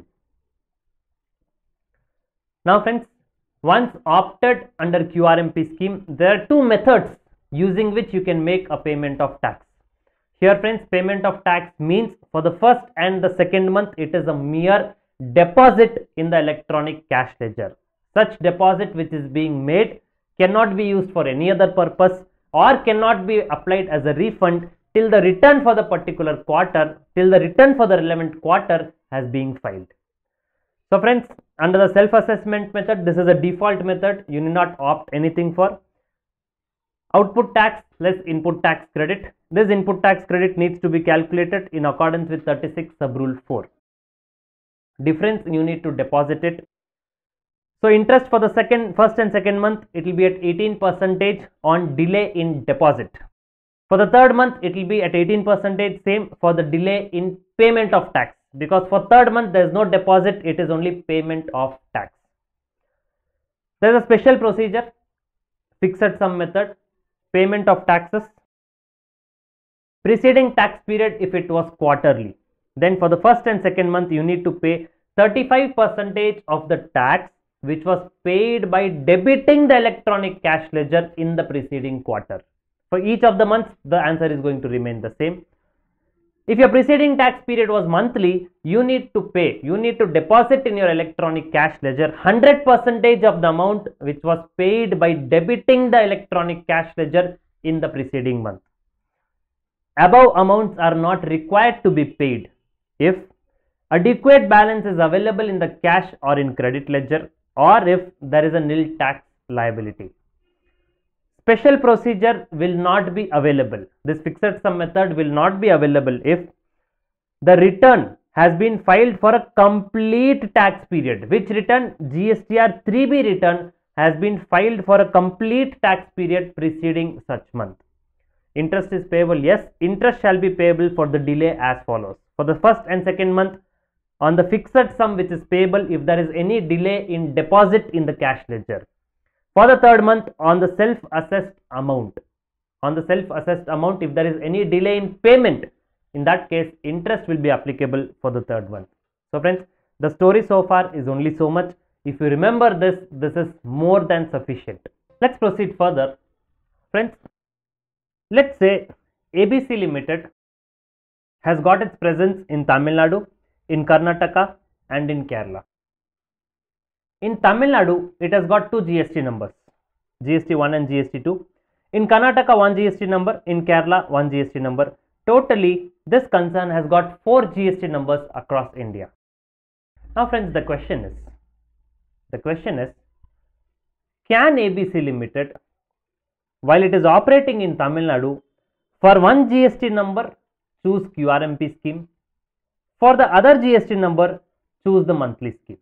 Now friends, once opted under Q R M P scheme, there are two methods using which you can make a payment of tax. Here friends, payment of tax means for the first and the second month, it is a mere deposit in the electronic cash ledger. Such deposit which is being made cannot be used for any other purpose or cannot be applied as a refund till the return for the particular quarter, till the return for the relevant quarter has been filed. So friends, under the self-assessment method, this is a default method. You need not opt anything for. Output tax less input tax credit. This input tax credit needs to be calculated in accordance with thirty-six sub rule four. Difference, you need to deposit it. So interest for the second, first and second month, it will be at eighteen percent on delay in deposit. For the third month, it will be at eighteen percent, same for the delay in payment of tax, because for third month there is no deposit, it is only payment of tax. There is a special procedure, fixed sum method, payment of taxes. Preceding tax period, if it was quarterly, then for the first and second month you need to pay thirty-five percent of the tax which was paid by debiting the electronic cash ledger in the preceding quarter. For each of the months, the answer is going to remain the same. If your preceding tax period was monthly, you need to pay, you need to deposit in your electronic cash ledger one hundred percent of the amount which was paid by debiting the electronic cash ledger in the preceding month. Above amounts are not required to be paid if adequate balance is available in the cash or in credit ledger, or if there is a nil tax liability. Special procedure will not be available. This fixed sum method will not be available if the return has been filed for a complete tax period. Which return? G S T R three B return has been filed for a complete tax period preceding such month. Interest is payable. Yes, interest shall be payable for the delay as follows. For the first and second month, on the fixed sum which is payable if there is any delay in deposit in the cash ledger. For the third month, on the self-assessed amount, on the self-assessed amount, if there is any delay in payment, in that case, interest will be applicable for the third month. So friends, the story so far is only so much. If you remember this, this is more than sufficient. Let's proceed further. Friends, let's say A B C Limited has got its presence in Tamil Nadu, in Karnataka and in Kerala. In Tamil Nadu, it has got two G S T numbers, G S T one and G S T two. In Karnataka, one G S T number, in Kerala, one G S T number. Totally, this concern has got four G S T numbers across India. Now friends, the question is, the question is, can A B C Limited, while it is operating in Tamil Nadu, for one G S T number, choose Q R M P scheme? For the other G S T number, choose the monthly scheme.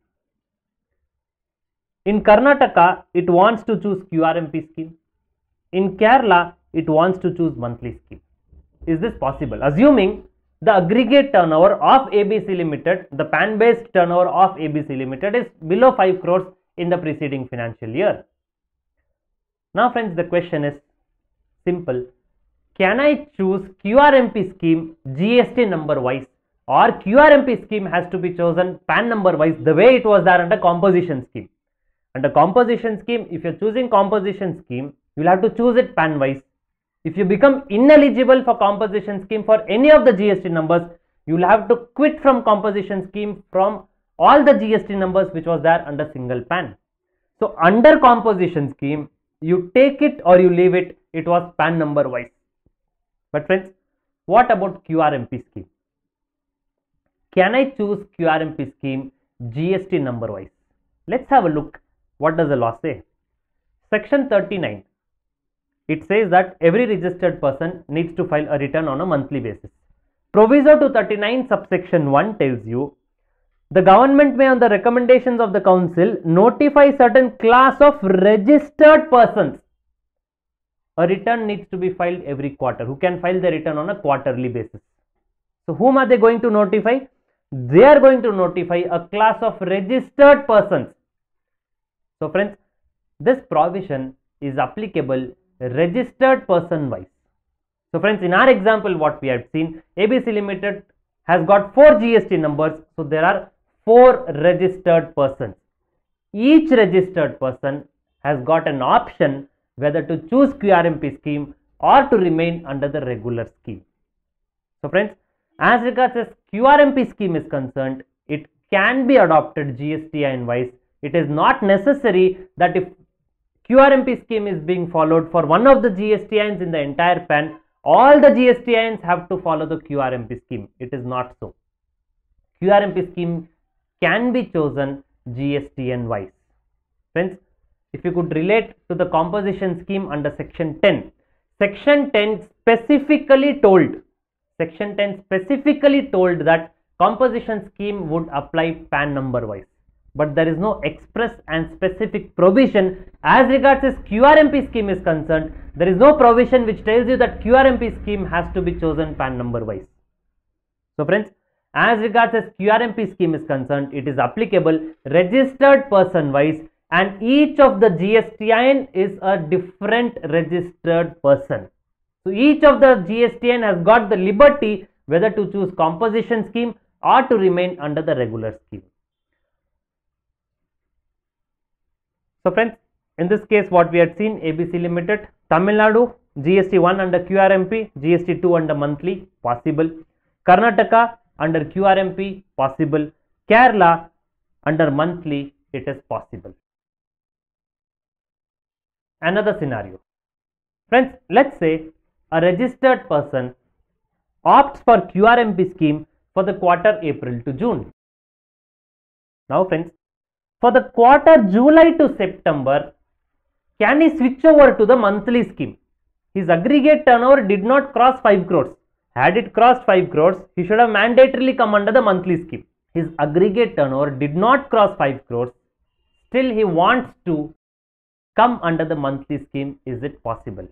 In Karnataka, it wants to choose Q R M P scheme. In Kerala, it wants to choose monthly scheme. Is this possible? Assuming the aggregate turnover of A B C Limited, the P A N-based turnover of A B C Limited is below five crores in the preceding financial year. Now friends, the question is simple. Can I choose Q R M P scheme G S T number wise, or Q R M P scheme has to be chosen P A N number wise the way it was there under composition scheme? Under composition scheme, if you are choosing composition scheme, you will have to choose it P A N wise. If you become ineligible for composition scheme for any of the G S T numbers, you will have to quit from composition scheme from all the G S T numbers which was there under single P A N. So under composition scheme, you take it or you leave it, it was P A N number wise. But friends, what about Q R M P scheme? Can I choose Q R M P scheme G S T number wise? Let's have a look. What does the law say? Section thirty-nine. It says that every registered person needs to file a return on a monthly basis. Proviso to thirty-nine subsection one tells you the government may, on the recommendations of the council, notify certain class of registered persons. A return needs to be filed every quarter. Who can file the return on a quarterly basis? So whom are they going to notify? They are going to notify a class of registered persons. So friends, this provision is applicable registered person wise. So friends, in our example what we have seen, A B C Limited has got four G S T numbers. So there are four registered persons. Each registered person has got an option whether to choose Q R M P scheme or to remain under the regular scheme. So friends, as regards as Q R M P scheme is concerned, it can be adopted G S T I N wise. It is not necessary that if Q R M P scheme is being followed for one of the G S T I Ns in the entire P A N, all the G S T I Ns have to follow the Q R M P scheme. It is not so. Q R M P scheme can be chosen G S T N wise. Friends, if you could relate to the composition scheme under section ten, section ten specifically told, section ten specifically told that composition scheme would apply P A N number wise. But there is no express and specific provision as regards as Q R M P scheme is concerned. There is no provision which tells you that Q R M P scheme has to be chosen P A N number wise. So friends, as regards as Q R M P scheme is concerned, it is applicable registered person wise, and each of the G S T I N is a different registered person. So each of the G S T I N has got the liberty whether to choose composition scheme or to remain under the regular scheme. So friends, in this case what we had seen, A B C Limited, Tamil Nadu, G S T one under Q R M P, G S T two under monthly, possible. Karnataka under Q R M P, possible. Kerala under monthly, it is possible. Another scenario. Friends, let's say a registered person opts for Q R M P scheme for the quarter April to June. Now friends, for the quarter July to September, can he switch over to the monthly scheme? His aggregate turnover did not cross five crores. Had it crossed five crores, he should have mandatorily come under the monthly scheme. His aggregate turnover did not cross five crores. Still he wants to come under the monthly scheme. Is it possible?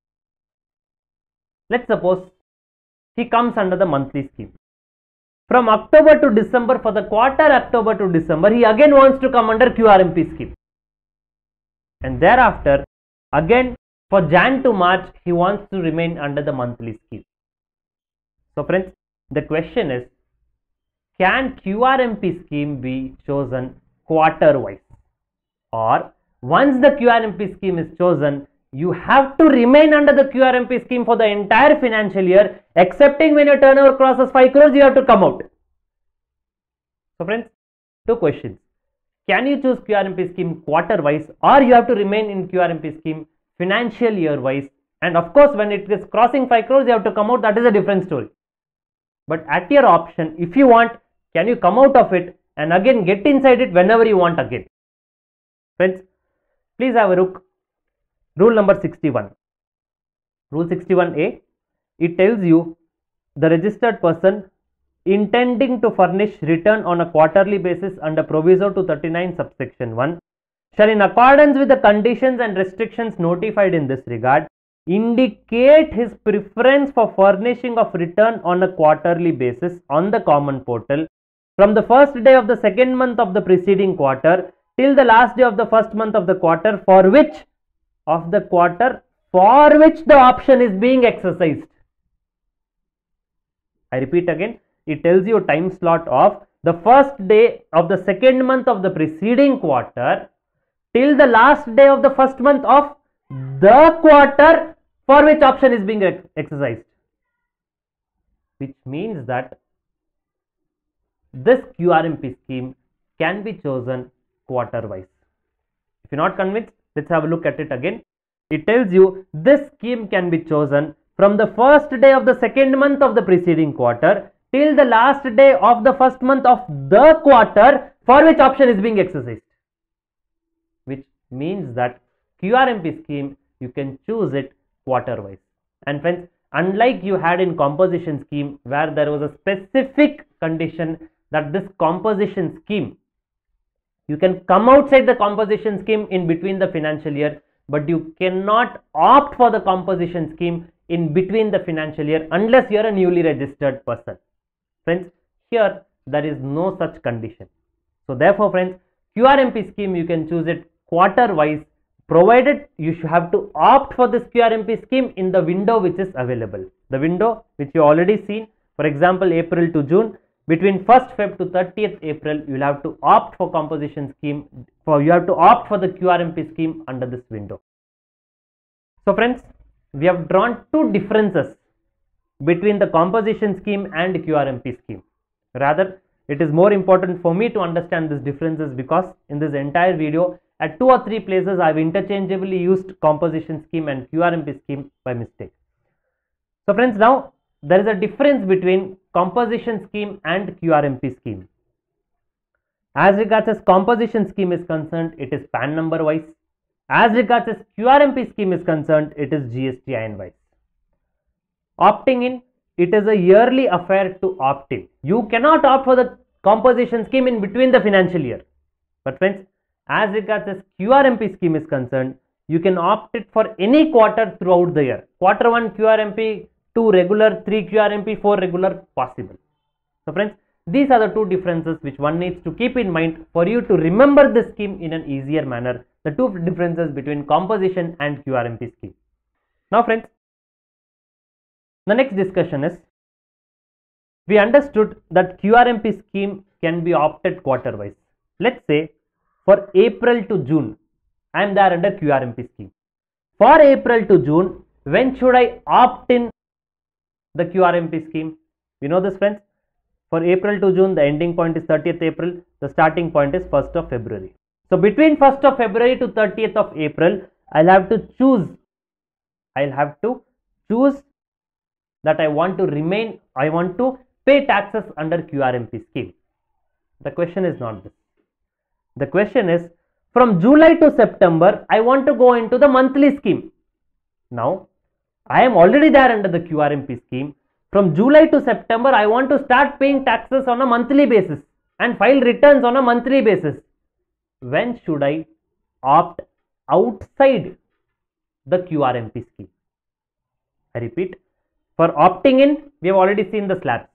Let's suppose he comes under the monthly scheme. From October to December, for the quarter October to December, he again wants to come under Q R M P scheme. And thereafter, again for Jan to March, he wants to remain under the monthly scheme. So friends, the question is, can Q R M P scheme be chosen quarter wise? Or once the Q R M P scheme is chosen, you have to remain under the Q R M P scheme for the entire financial year, excepting when your turnover crosses five crores, you have to come out. So friends, two questions. Can you choose Q R M P scheme quarter wise, or you have to remain in Q R M P scheme financial year wise? And of course, when it is crossing five crores, you have to come out. That is a different story. But at your option, if you want, can you come out of it and again get inside it whenever you want again? Friends, please have a look. Rule number sixty-one. Rule sixty-one A, it tells you the registered person intending to furnish return on a quarterly basis under proviso to thirty-nine subsection one shall, in accordance with the conditions and restrictions notified in this regard, indicate his preference for furnishing of return on a quarterly basis on the common portal from the first day of the second month of the preceding quarter till the last day of the first month of the quarter for which of the quarter for which the option is being exercised. I repeat again, it tells you a time slot of the first day of the second month of the preceding quarter till the last day of the first month of the quarter for which option is being exercised, which means that this Q R M P scheme can be chosen quarter wise. If you're not convinced, let's have a look at it again. It tells you this scheme can be chosen from the first day of the second month of the preceding quarter till the last day of the first month of the quarter for which option is being exercised. Which means that Q R M P scheme, you can choose it quarter wise. And friends, unlike you had in composition scheme where there was a specific condition that this composition scheme, you can come outside the composition scheme in between the financial year, but you cannot opt for the composition scheme in between the financial year unless you are a newly registered person. Friends, here there is no such condition. So therefore friends, Q R M P scheme, you can choose it quarter wise, provided you should have to opt for this Q R M P scheme in the window which is available. The window which you already seen, for example April to June, between first February to thirtieth April, you will have to opt for composition scheme, for you have to opt for the Q R M P scheme under this window. So friends, we have drawn two differences between the composition scheme and Q R M P scheme. Rather, it is more important for me to understand these differences because in this entire video, at two or three places I have interchangeably used composition scheme and Q R M P scheme by mistake. So friends, now there is a difference between composition scheme and Q R M P scheme. As regards as composition scheme is concerned, it is P A N number wise. As regards as Q R M P scheme is concerned, it is G S T I N wise. Opting in, it is a yearly affair to opt in. You cannot opt for the composition scheme in between the financial year. But friends, as regards as Q R M P scheme is concerned, you can opt it for any quarter throughout the year. Quarter one Q R M P, two regular, three Q R M P, four regular, possible. So friends, these are the two differences which one needs to keep in mind for you to remember the scheme in an easier manner. The two differences between composition and Q R M P scheme. Now friends, the next discussion is, we understood that Q R M P scheme can be opted quarter wise. Let's say for April to June, I am there under Q R M P scheme. For April to June, when should I opt in the Q R M P scheme? You know this friends, for April to June, the ending point is thirtieth April, the starting point is first of February. So between first of February to thirtieth of April, I'll have to choose, I'll have to choose that I want to remain, I want to pay taxes under Q R M P scheme. The question is not this. The question is, from July to September, I want to go into the monthly scheme. Now, I am already there under the Q R M P scheme. From July to September, I want to start paying taxes on a monthly basis and file returns on a monthly basis. When should I opt outside the Q R M P scheme? I repeat, for opting in, we have already seen the slabs.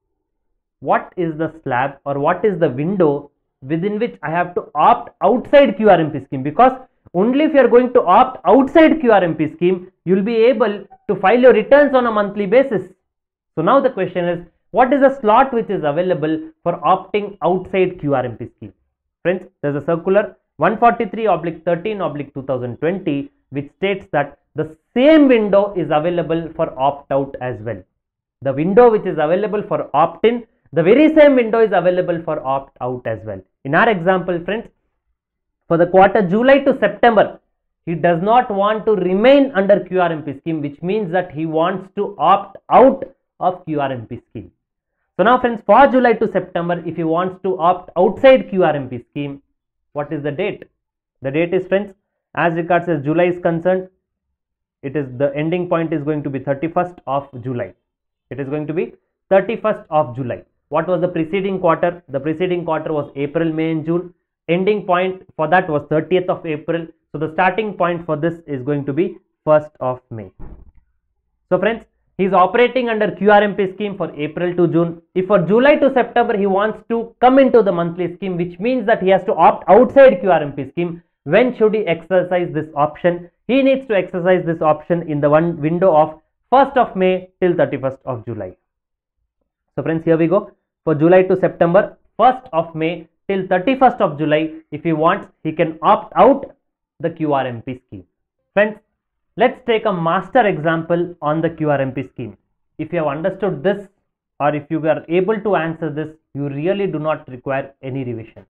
What is the slab or what is the window within which I have to opt outside Q R M P scheme? Because only if you are going to opt outside Q R M P scheme, you will be able to file your returns on a monthly basis. So now the question is, what is the slot which is available for opting outside Q R M P scheme? Friends, there is a circular one forty-three thirteen twenty twenty which states that the same window is available for opt out as well. The window which is available for opt in, the very same window is available for opt out as well. In our example friends, for the quarter July to September, he does not want to remain under Q R M P scheme, which means that he wants to opt out of Q R M P scheme. So now friends, for July to September, if he wants to opt outside Q R M P scheme, what is the date? The date is friends, as regards as July is concerned, it is the ending point is going to be thirty-first of July. It is going to be thirty-first of July. What was the preceding quarter? The preceding quarter was April, May and June. Ending point for that was thirtieth of April. So the starting point for this is going to be first of May. So friends, he is operating under Q R M P scheme for April to June. If for July to September he wants to come into the monthly scheme, which means that he has to opt outside Q R M P scheme, when should he exercise this option? He needs to exercise this option in the one window of first of May till thirty-first of July. So friends, here we go. For July to September, first of May till thirty-first of July, if he wants, he can opt out the Q R M P scheme. Friends, let's take a master example on the Q R M P scheme. If you have understood this, or if you are able to answer this, you really do not require any revision.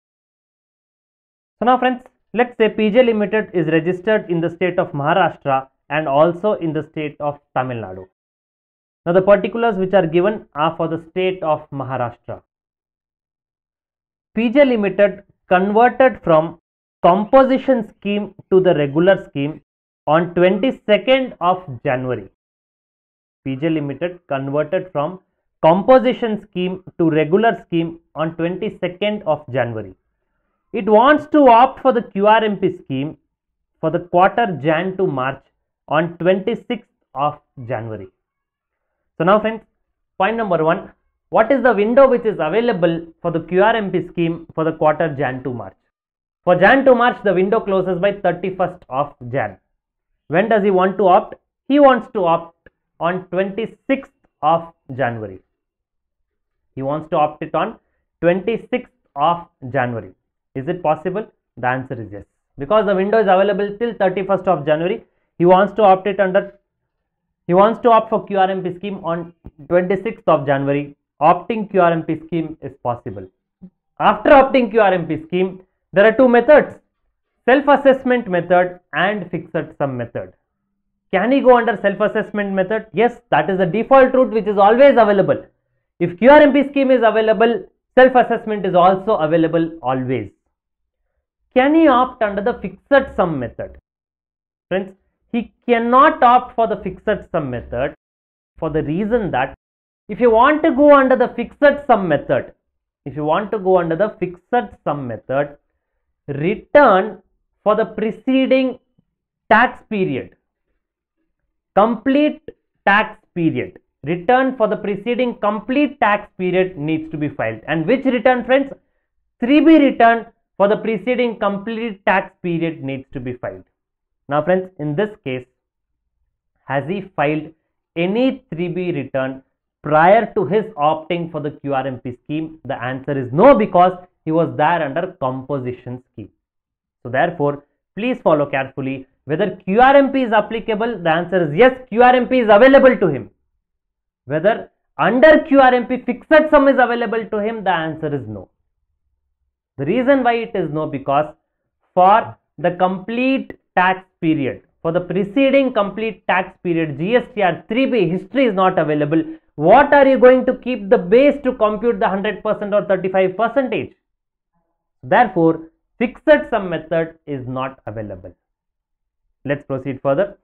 So now friends, let's say P J Limited is registered in the state of Maharashtra and also in the state of Tamil Nadu. Now the particulars which are given are for the state of Maharashtra. P J Limited converted from composition scheme to the regular scheme on twenty-second of January. P J Limited converted from composition scheme to regular scheme on twenty-second of January. It wants to opt for the Q R M P scheme for the quarter Jan to March on twenty-sixth of January. So now friends, point number one, what is the window which is available for the Q R M P scheme for the quarter Jan to March? For Jan to March, the window closes by thirty-first of Jan. When does he want to opt? He wants to opt on twenty-sixth of January. He wants to opt it on twenty-sixth of January. Is it possible? The answer is yes. Because the window is available till thirty-first of January, he wants to opt it under, he wants to opt for Q R M P scheme on twenty-sixth of January. Opting Q R M P scheme is possible. After opting Q R M P scheme, there are two methods, self-assessment method and fixed sum method. Can he go under self-assessment method? Yes, that is the default route which is always available. If Q R M P scheme is available, self-assessment is also available always. Can he opt under the fixed sum method? Friends, he cannot opt for the fixed sum method for the reason that if you want to go under the fixed sum method, if you want to go under the fixed sum method, return for the preceding tax period, complete tax period, return for the preceding complete tax period needs to be filed. And which return, friends? three B return for the preceding complete tax period needs to be filed. Now friends, in this case, has he filed any three B return prior to his opting for the Q R M P scheme? The answer is no, because he was there under composition scheme. So therefore, please follow carefully. Whether Q R M P is applicable, the answer is yes, Q R M P is available to him. Whether under Q R M P fixed sum is available to him, the answer is no. The reason why it is no, because for the complete tax period, for the preceding complete tax period, G S T R three B history is not available. What are you going to keep the base to compute the one hundred percent or thirty-five percent? Therefore, fixed sum method is not available. Let's proceed further.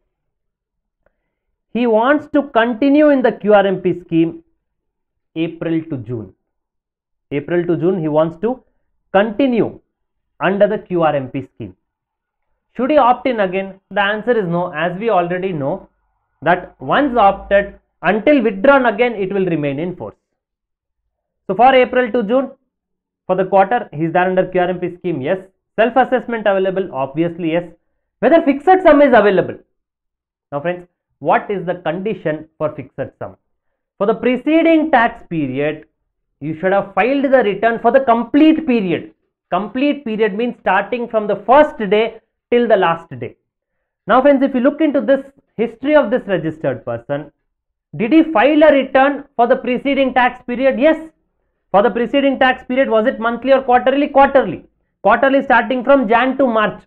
He wants to continue in the Q R M P scheme April to June. April to June, he wants to continue under the Q R M P scheme. Should he opt in again? The answer is no, as we already know that once opted, until withdrawn again, it will remain in force. So for April to June, for the quarter, he is there under Q R M P scheme, yes. Self-assessment available, obviously yes. Whether fixed sum is available. Now friends, what is the condition for fixed sum? For the preceding tax period, you should have filed the return for the complete period. Complete period means starting from the first day till the last day. Now friends, if you look into this history of this registered person, did he file a return for the preceding tax period? Yes. For the preceding tax period, was it monthly or quarterly? Quarterly. Quarterly starting from Jan to March.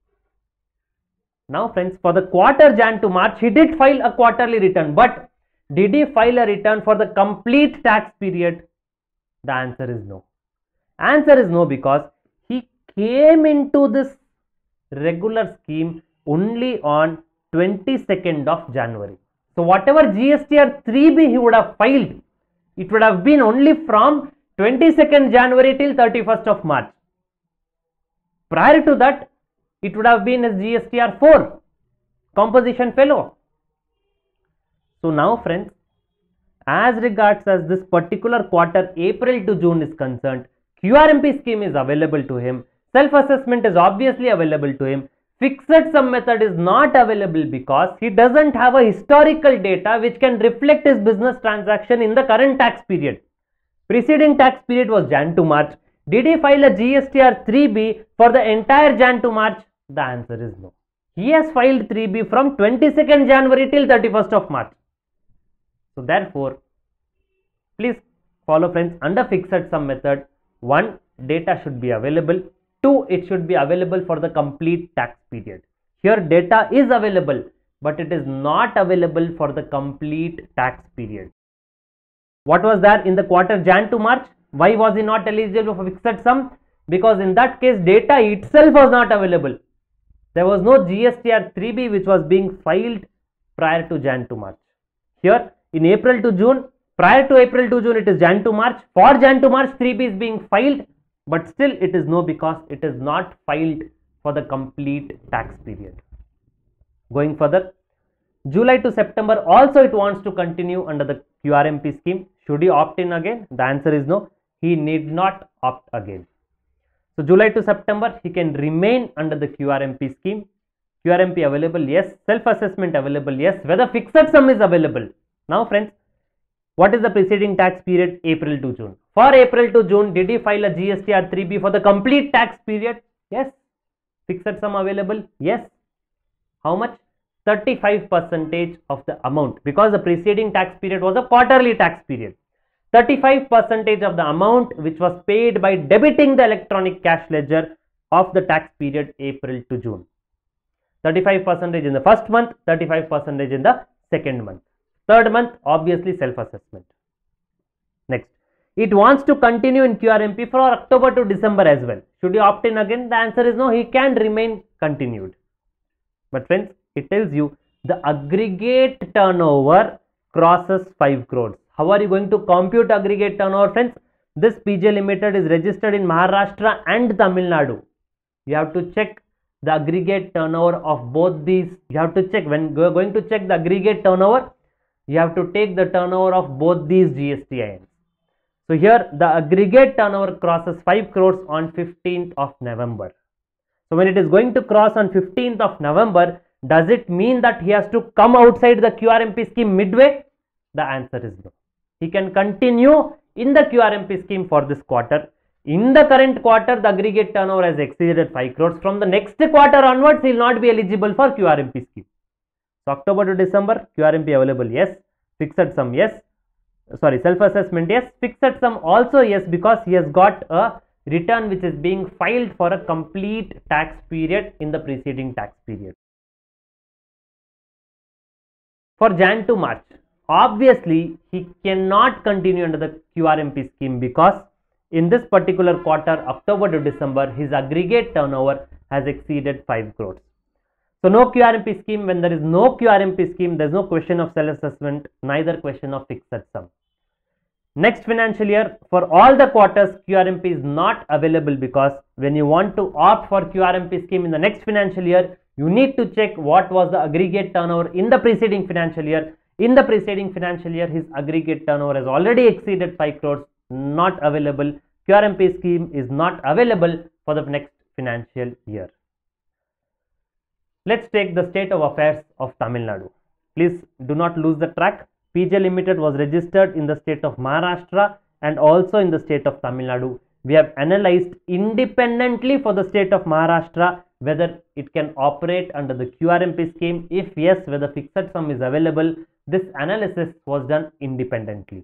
Now friends, for the quarter Jan to March, he did file a quarterly return, but did he file a return for the complete tax period? The answer is no. Answer is no, because he came into this regular scheme only on twenty-second of January. So whatever G S T R three B he would have filed, it would have been only from twenty-second January till thirty-first of March. Prior to that, it would have been as G S T R four, composition fellow. So now friends, as regards as this particular quarter April to June is concerned, Q R M P scheme is available to him, self-assessment is obviously available to him, fixed sum method is not available because he doesn't have a historical data which can reflect his business transaction in the current tax period. Preceding tax period was Jan to March. Did he file a G S T R three B for the entire Jan to March? The answer is no. He has filed three B from twenty-second January till thirty-first of March. So therefore, please follow friends, under fixed sum method, one, data should be available. Two, it should be available for the complete tax period. Here data is available, but it is not available for the complete tax period. What was there in the quarter Jan to March? Why was he not eligible for fixed sum? Because in that case data itself was not available. There was no G S T R three B which was being filed prior to Jan to March. Here in April to June, prior to April to June it is Jan to March. For Jan to March three B is being filed, but still it is no because it is not filed for the complete tax period. Going further, July to September also it wants to continue under the Q R M P scheme. Should he opt in again? The answer is no. He need not opt again. So July to September he can remain under the Q R M P scheme. Q R M P available, yes. Self-assessment available, yes. Whether fixed sum is available. Now friends, what is the preceding tax period? April to June. For April to June, did he file a G S T R three B for the complete tax period? Yes. Fixed sum available? Yes. How much? thirty-five percent of the amount, because the preceding tax period was a quarterly tax period. thirty-five percent of the amount which was paid by debiting the electronic cash ledger of the tax period April to June. thirty-five percent in the first month, thirty-five percent in the second month. Third month, obviously self-assessment. Next, it wants to continue in Q R M P for October to December as well. Should he opt in again? The answer is no, he can remain continued. But friends, it tells you the aggregate turnover crosses five crores. How are you going to compute aggregate turnover, friends? This P J Limited is registered in Maharashtra and Tamil Nadu. You have to check the aggregate turnover of both these. You have to check, when you are going to check the aggregate turnover, you have to take the turnover of both these G S T I Ns. So here the aggregate turnover crosses five crores on fifteenth of November. So when it is going to cross on fifteenth of November, does it mean that he has to come outside the Q R M P scheme midway? The answer is no. He can continue in the Q R M P scheme for this quarter. In the current quarter, the aggregate turnover has exceeded five crores. From the next quarter onwards, he will not be eligible for Q R M P scheme. So October to December, Q R M P available, yes. Fixed sum, yes. Sorry, self-assessment, yes. Fixed sum also, yes, because he has got a return which is being filed for a complete tax period in the preceding tax period. For Jan to March, obviously he cannot continue under the Q R M P scheme because in this particular quarter, October to December, his aggregate turnover has exceeded five crores. So no Q R M P scheme. When there is no Q R M P scheme, there is no question of self-assessment, neither question of fixed sum. Next financial year, for all the quarters, Q R M P is not available because when you want to opt for Q R M P scheme in the next financial year, you need to check what was the aggregate turnover in the preceding financial year. In the preceding financial year, his aggregate turnover has already exceeded five crores, not available. Q R M P scheme is not available for the next financial year. Let's take the state of affairs of Tamil Nadu. Please do not lose the track. P J Limited was registered in the state of Maharashtra and also in the state of Tamil Nadu. We have analyzed independently for the state of Maharashtra whether it can operate under the Q R M P scheme. If yes, whether fixed sum is available. This analysis was done independently.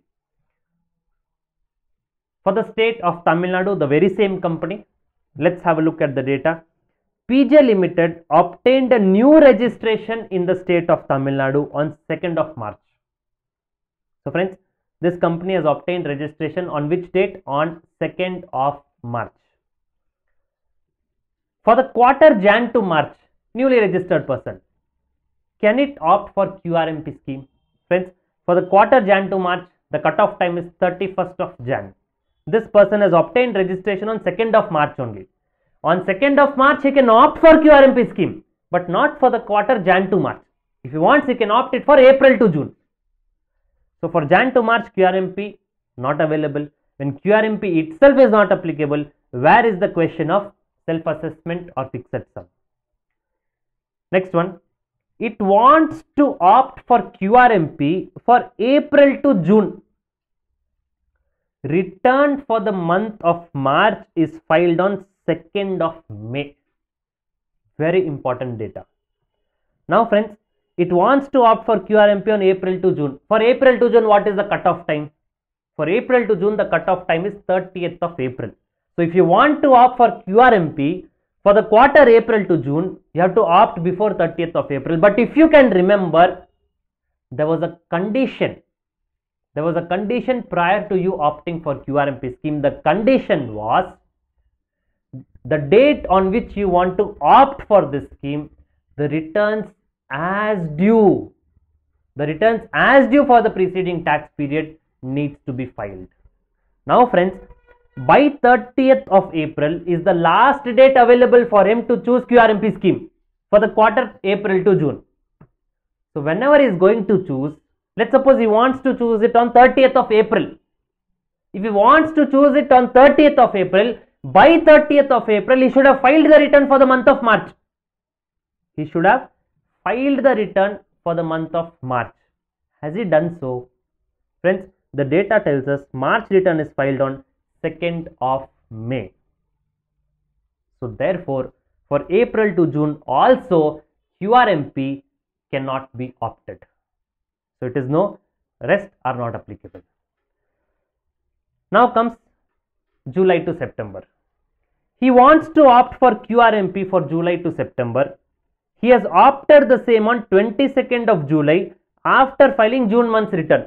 For the state of Tamil Nadu, the very same company. Let's have a look at the data. P J Limited obtained a new registration in the state of Tamil Nadu on second of March. So friends, this company has obtained registration on which date? On second of March. For the quarter Jan to March, newly registered person, can it opt for Q R M P scheme? Friends, for the quarter Jan to March, the cutoff time is thirty-first of Jan. This person has obtained registration on second of March only. On second of March, he can opt for Q R M P scheme, but not for the quarter Jan to March. If he wants, he can opt it for April to June. So for Jan to March, Q R M P not available. When Q R M P itself is not applicable, where is the question of self-assessment or fixed sum? Next one, it wants to opt for Q R M P for April to June. Return for the month of March is filed on second of May. Very important data. Now friends, it wants to opt for Q R M P on April to June. For April to June, what is the cutoff time? For April to June, the cutoff time is thirtieth of April. So if you want to opt for Q R M P For the quarter April to June, you have to opt before thirtieth of April. But if you can remember, there was a condition. There was a condition prior to you opting for Q R M P scheme. The condition was the date on which you want to opt for this scheme, the returns as due, the returns as due for the preceding tax period needs to be filed. Now friends, by thirtieth of April is the last date available for him to choose Q R M P scheme for the quarter April to June. So whenever he is going to choose, let's suppose he wants to choose it on thirtieth of April. If he wants to choose it on thirtieth of April, by thirtieth of April, he should have filed the return for the month of March. He should have filed the return for the month of March. Has he done so? Friends, the data tells us March return is filed on second of May. So therefore, for April to June also, Q R M P cannot be opted. So it is no, rest are not applicable. Now comes July to September. He wants to opt for Q R M P for July to September. He has opted the same on twenty-second of July after filing June month's return.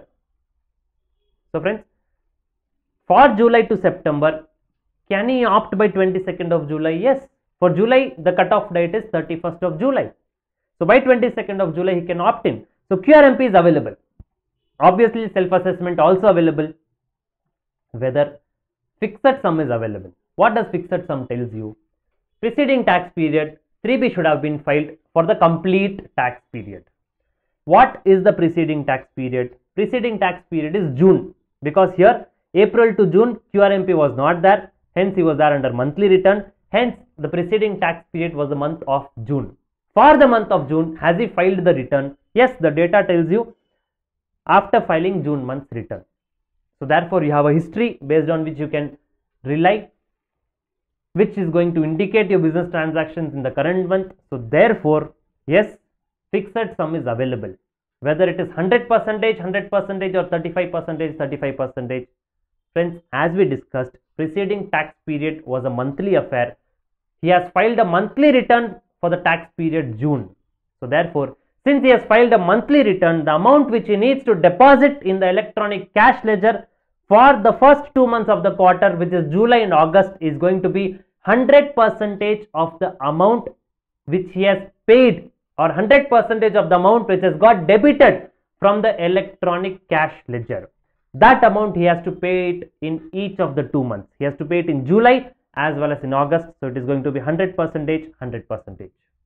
So friends, for July to September, can he opt by twenty-second of July? Yes. For July, the cutoff date is thirty-first of July. So by twenty-second of July, he can opt in. So Q R M P is available. Obviously, self-assessment also available. Whether fixed sum is available. What does fixed sum tells you? Preceding tax period, three B should have been filed for the complete tax period. What is the preceding tax period? Preceding tax period is June, because here April to June Q R M P was not there, hence he was there under monthly return, hence the preceding tax period was the month of June. For the month of June, has he filed the return? Yes, the data tells you after filing June month's return. So therefore you have a history based on which you can rely, which is going to indicate your business transactions in the current month. So therefore, yes, fixed sum is available. Whether it is one hundred percent, one hundred percent or thirty-five percent, thirty-five percent. Friends, as we discussed, preceding tax period was a monthly affair. He has filed a monthly return for the tax period June. So therefore, since he has filed a monthly return, the amount which he needs to deposit in the electronic cash ledger for the first two months of the quarter, which is July and August, is going to be one hundred percent of the amount which he has paid, or one hundred percent of the amount which has got debited from the electronic cash ledger. That amount he has to pay it in each of the two months. He has to pay it in July as well as in August. So it is going to be one hundred percent, one hundred percent.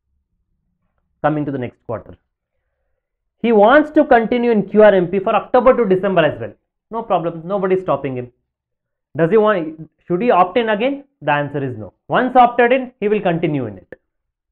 Coming to the next quarter. He wants to continue in Q R M P for October to December as well. No problem. Nobody is stopping him. Does he want, should he opt in again? The answer is no. Once opted in, he will continue in it.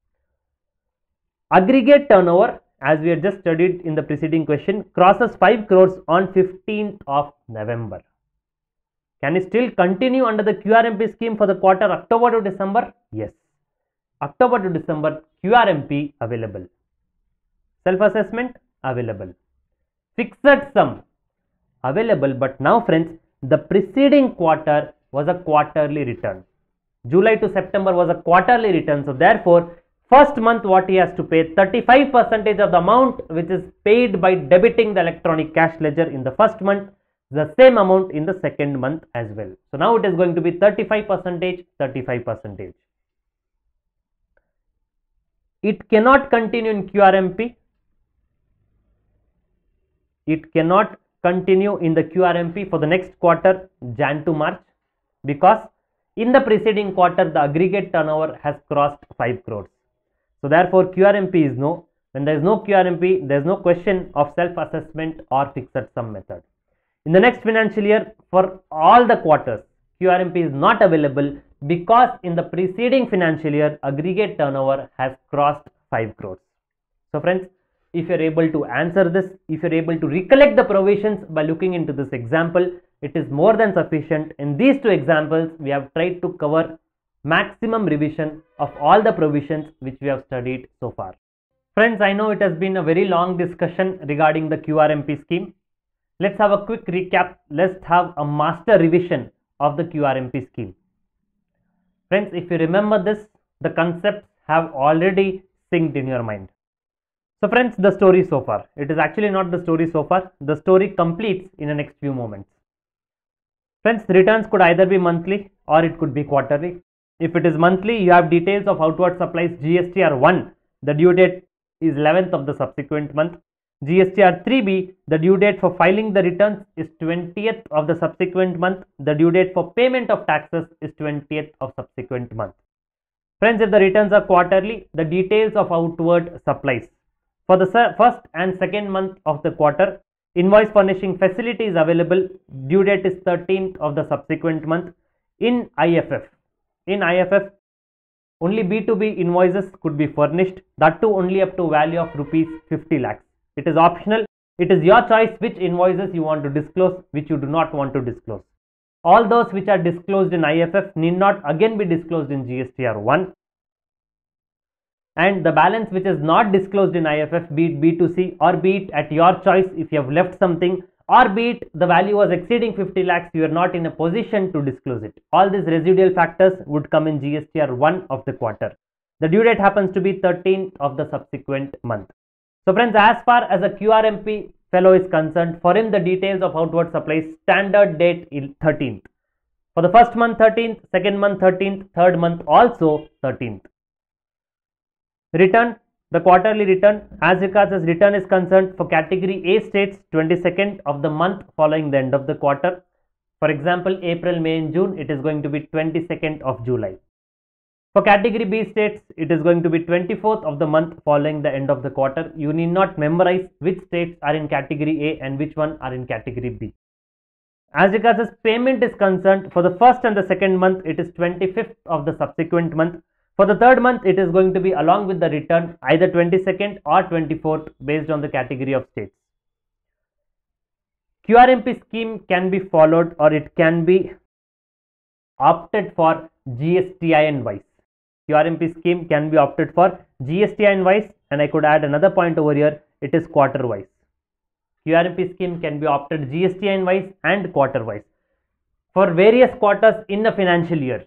Aggregate turnover, as we had just studied in the preceding question, crosses five crores on fifteenth of November. Can he still continue under the Q R M P scheme for the quarter October to December? Yes. October to December, Q R M P available. Self-assessment available. Fixed sum available, but now friends, the preceding quarter was a quarterly return. July to September was a quarterly return. So therefore, first month what he has to pay, thirty-five percent of the amount which is paid by debiting the electronic cash ledger in the first month, the same amount in the second month as well. So now it is going to be thirty-five percent, thirty-five percent. It cannot continue in Q R M P. It cannot continue in the Q R M P for the next quarter, Jan to March, because in the preceding quarter the aggregate turnover has crossed five crores. So therefore Q R M P is no. When there is no Q R M P, there is no question of self-assessment or fixed sum method. In the next financial year, for all the quarters, Q R M P is not available because in the preceding financial year, aggregate turnover has crossed five crores. So friends, if you are able to answer this, if you are able to recollect the provisions by looking into this example, it is more than sufficient. In these two examples, we have tried to cover maximum revision of all the provisions which we have studied so far. Friends, I know it has been a very long discussion regarding the Q R M P scheme. Let's have a quick recap. Let's have a master revision of the Q R M P scheme. Friends, if you remember this, the concepts have already synced in your mind. So friends, the story so far. It is actually not the story so far. The story completes in the next few moments. Friends, returns could either be monthly or it could be quarterly. If it is monthly, you have details of outward supplies G S T R one. The due date is eleventh of the subsequent month. G S T R three B, the due date for filing the returns is twentieth of the subsequent month. The due date for payment of taxes is twentieth of subsequent month. Friends, if the returns are quarterly, the details of outward supplies. For the first and second month of the quarter, invoice furnishing facility is available. Due date is thirteenth of the subsequent month. In I F F, in I F F, only B two B invoices could be furnished, that too only up to value of rupees fifty lakhs. It is optional. It is your choice which invoices you want to disclose, which you do not want to disclose. All those which are disclosed in I F F need not again be disclosed in G S T R one. And the balance which is not disclosed in I F F, be it B two C or be it at your choice, if you have left something, or be it the value was exceeding fifty lakhs, you are not in a position to disclose it. All these residual factors would come in G S T R one of the quarter. The due date happens to be thirteenth of the subsequent month. So friends, as far as a Q R M P fellow is concerned, for him the details of outward supplies standard date is thirteenth. For the first month thirteenth, second month thirteenth, third month also thirteenth. Return, the quarterly return, as regards as return is concerned, for category A states twenty-second of the month following the end of the quarter. For example, April, May and June, it is going to be twenty-second of July. For category B states, it is going to be twenty-fourth of the month following the end of the quarter. You need not memorize which states are in category A and which one are in category B. As regards as payment is concerned, for the first and the second month, it is twenty-fifth of the subsequent month. For the third month, it is going to be along with the return either twenty-second or twenty-fourth based on the category of states. Q R M P scheme can be followed or it can be opted for G S T I N wise. Q R M P scheme can be opted for G S T I N wise, and I could add another point over here, it is quarter wise. Q R M P scheme can be opted G S T I N wise and quarter wise for various quarters in a financial year.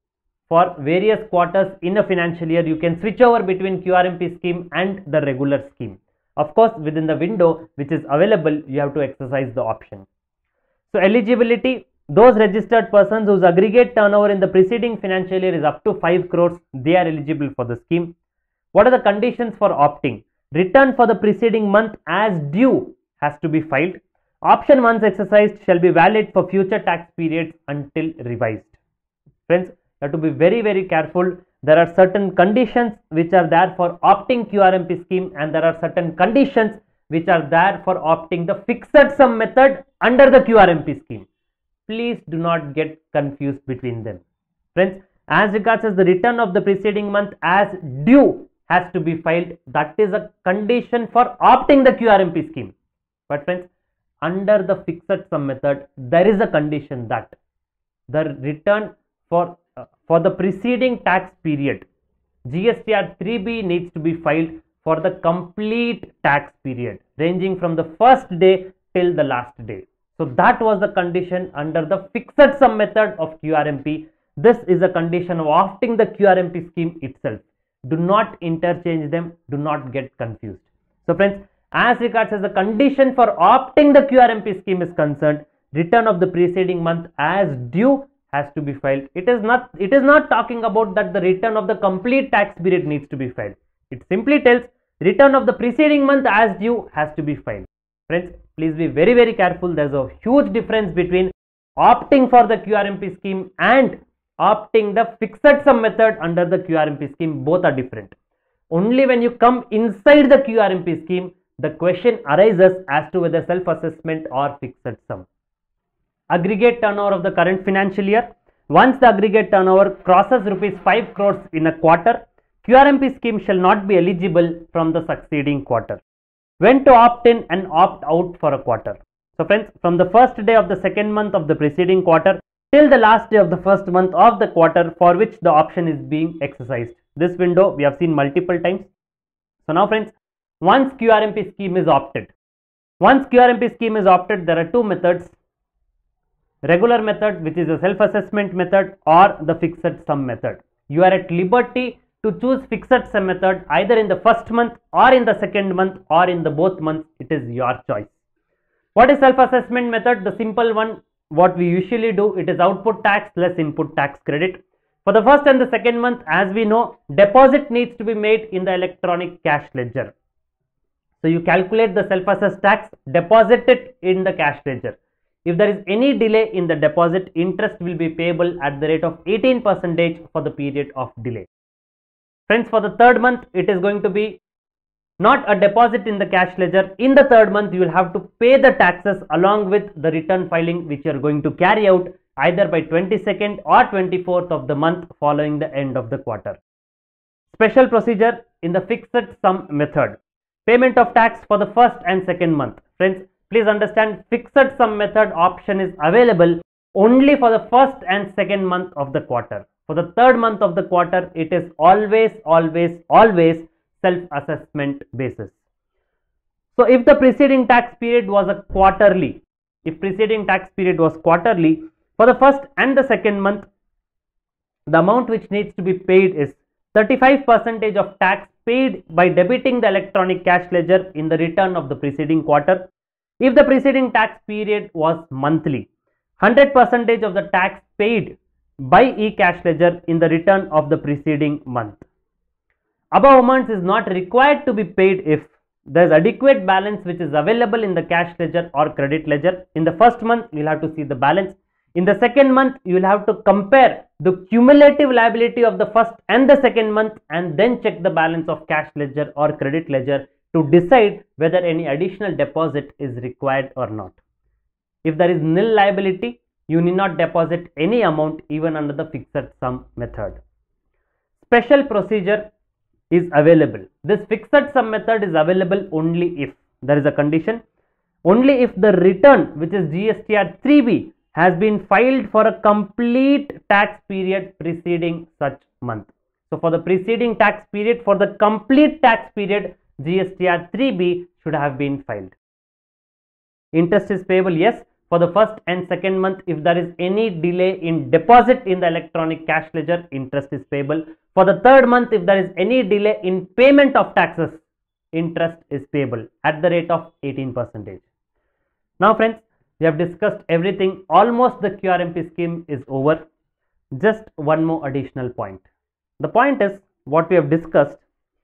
For various quarters in a financial year, you can switch over between Q R M P scheme and the regular scheme. Of course, within the window which is available, you have to exercise the option. So eligibility, those registered persons whose aggregate turnover in the preceding financial year is up to five crores, they are eligible for the scheme. What are the conditions for opting? Return for the preceding month as due has to be filed. Option once exercised shall be valid for future tax periods until revised. Friends, you have to be very very careful. There are certain conditions which are there for opting Q R M P scheme, and there are certain conditions which are there for opting the fixed sum method under the Q R M P scheme. Please do not get confused between them. Friends, as regards as the return of the preceding month as due has to be filed, that is a condition for opting the Q R M P scheme. But friends, under the fixed sum method, there is a condition that the return for uh, for the preceding tax period, G S T R three B needs to be filed for the complete tax period ranging from the first day till the last day. So that was the condition under the fixed sum method of Q R M P. This is a condition of opting the Q R M P scheme itself. Do not interchange them. Do not get confused. So friends, as regards as the condition for opting the Q R M P scheme is concerned, return of the preceding month as due has to be filed. It is not, it is not talking about that the return of the complete tax period needs to be filed. It simply tells return of the preceding month as due has to be filed. Friends, please be very very careful. There is a huge difference between opting for the Q R M P scheme and opting the fixed sum method under the Q R M P scheme. Both are different. Only when you come inside the Q R M P scheme, the question arises as to whether self-assessment or fixed sum. Aggregate turnover of the current financial year. Once the aggregate turnover crosses rupees five crores in a quarter, Q R M P scheme shall not be eligible from the succeeding quarter. When to opt in and opt out for a quarter. So friends, from the first day of the second month of the preceding quarter till the last day of the first month of the quarter for which the option is being exercised. This window we have seen multiple times. So now friends, once Q R M P scheme is opted, once Q R M P scheme is opted, there are two methods. Regular method, which is a self-assessment method, or the fixed sum method. You are at liberty to choose fixed sum method either in the first month or in the second month or in the both months, it is your choice. What is self-assessment method? The simple one, what we usually do, it is output tax less input tax credit. For the first and the second month, as we know, deposit needs to be made in the electronic cash ledger. So you calculate the self-assessed tax, deposit it in the cash ledger. If there is any delay in the deposit, interest will be payable at the rate of eighteen percent for the period of delay. Friends, for the third month, it is going to be not a deposit in the cash ledger. In the third month, you will have to pay the taxes along with the return filing which you are going to carry out either by twenty-second or twenty-fourth of the month following the end of the quarter. Special procedure in the fixed sum method. Payment of tax for the first and second month. Friends, please understand, fixed sum method option is available only for the first and second month of the quarter. For the third month of the quarter, it is always, always, always self-assessment basis. So if the preceding tax period was a quarterly, if preceding tax period was quarterly, for the first and the second month, the amount which needs to be paid is thirty-five percent of tax paid by debiting the electronic cash ledger in the return of the preceding quarter. If the preceding tax period was monthly, one hundred percent of the tax paid by e-cash ledger in the return of the preceding month. Above amounts is not required to be paid if there is adequate balance which is available in the cash ledger or credit ledger. In the first month, you will have to see the balance. In the second month, you will have to compare the cumulative liability of the first and the second month and then check the balance of cash ledger or credit ledger to decide whether any additional deposit is required or not. If there is nil liability, you need not deposit any amount even under the fixed sum method. Special procedure is available. This fixed sum method is available only if there is a condition, only if the return, which is G S T R three B, has been filed for a complete tax period preceding such month. So for the preceding tax period, for the complete tax period, G S T R three B should have been filed. Interest is payable, yes, for the first and second month. If there is any delay in deposit in the electronic cash ledger, interest is payable. For the third month, if there is any delay in payment of taxes, interest is payable at the rate of eighteen percent. Now friends, we have discussed everything. Almost the Q R M P scheme is over. Just one more additional point. The point is what we have discussed.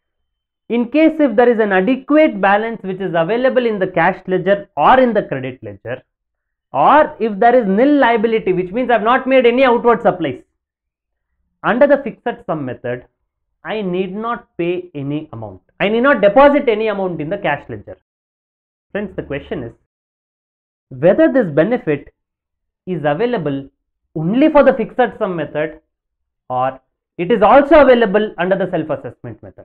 In case if there is an adequate balance which is available in the cash ledger or in the credit ledger, or if there is nil liability, which means I have not made any outward supplies, under the fixed sum method, I need not pay any amount. I need not deposit any amount in the cash ledger. Friends, the question is whether this benefit is available only for the fixed sum method or it is also available under the self-assessment method.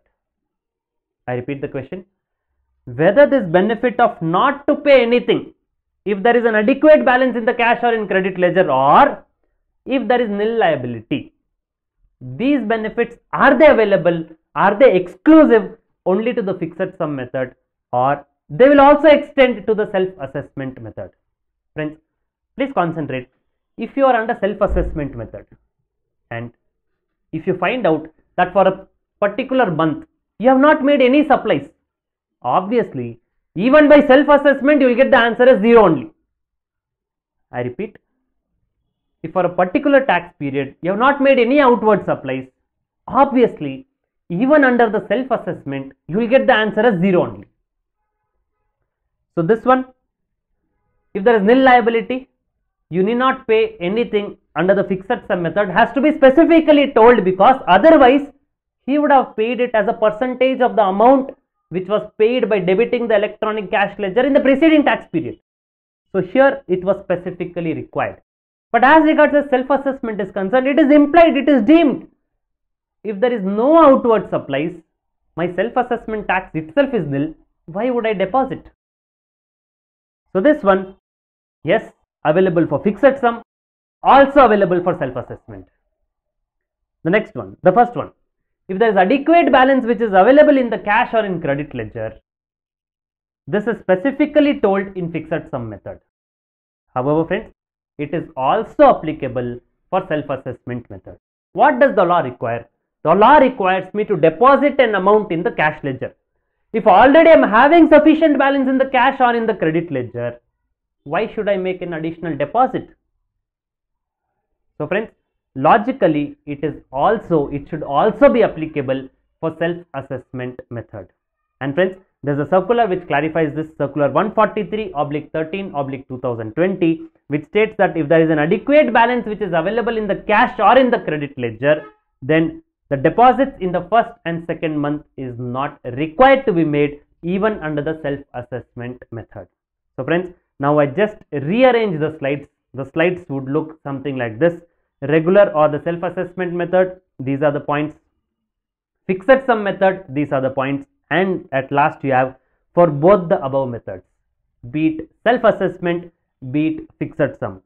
I repeat the question. Whether this benefit of not to pay anything if there is an adequate balance in the cash or in credit ledger, or if there is nil liability, these benefits, are they available, are they exclusive only to the fixed sum method, or they will also extend to the self-assessment method? Friends, please concentrate. If you are under self-assessment method and if you find out that for a particular month you have not made any supplies, obviously even by self-assessment you will get the answer as zero only. I repeat, if for a particular tax period you have not made any outward supplies, obviously even under the self-assessment you will get the answer as zero only. So this one, if there is nil liability, you need not pay anything under the fixed sum method, has to be specifically told, because otherwise he would have paid it as a percentage of the amount which was paid by debiting the electronic cash ledger in the preceding tax period. So here it was specifically required. But as regards the self-assessment is concerned, it is implied, it is deemed. If there is no outward supplies, my self-assessment tax itself is nil, why would I deposit? So this one, yes, available for fixed sum, also available for self-assessment. The next one, the first one, if there is adequate balance which is available in the cash or in credit ledger, this is specifically told in fixed sum method. However friends, it is also applicable for self-assessment method. What does the law require? The The law requires me to deposit an amount in the cash ledger. If already I am having sufficient balance in the cash or in the credit ledger, why should I make an additional deposit? So friends, logically it is also, it should also be applicable for self-assessment method. And friends, there is a circular which clarifies this, circular one forty-three oblique thirteen oblique two thousand twenty, which states that if there is an adequate balance which is available in the cash or in the credit ledger, then the deposits in the first and second month is not required to be made even under the self-assessment method. So friends, now I just rearrange the slides. The slides would look something like this. Regular or the self-assessment method, these are the points. Fixed sum method, these are the points. And at last you have for both the above methods, be it self-assessment, be it fixed sum.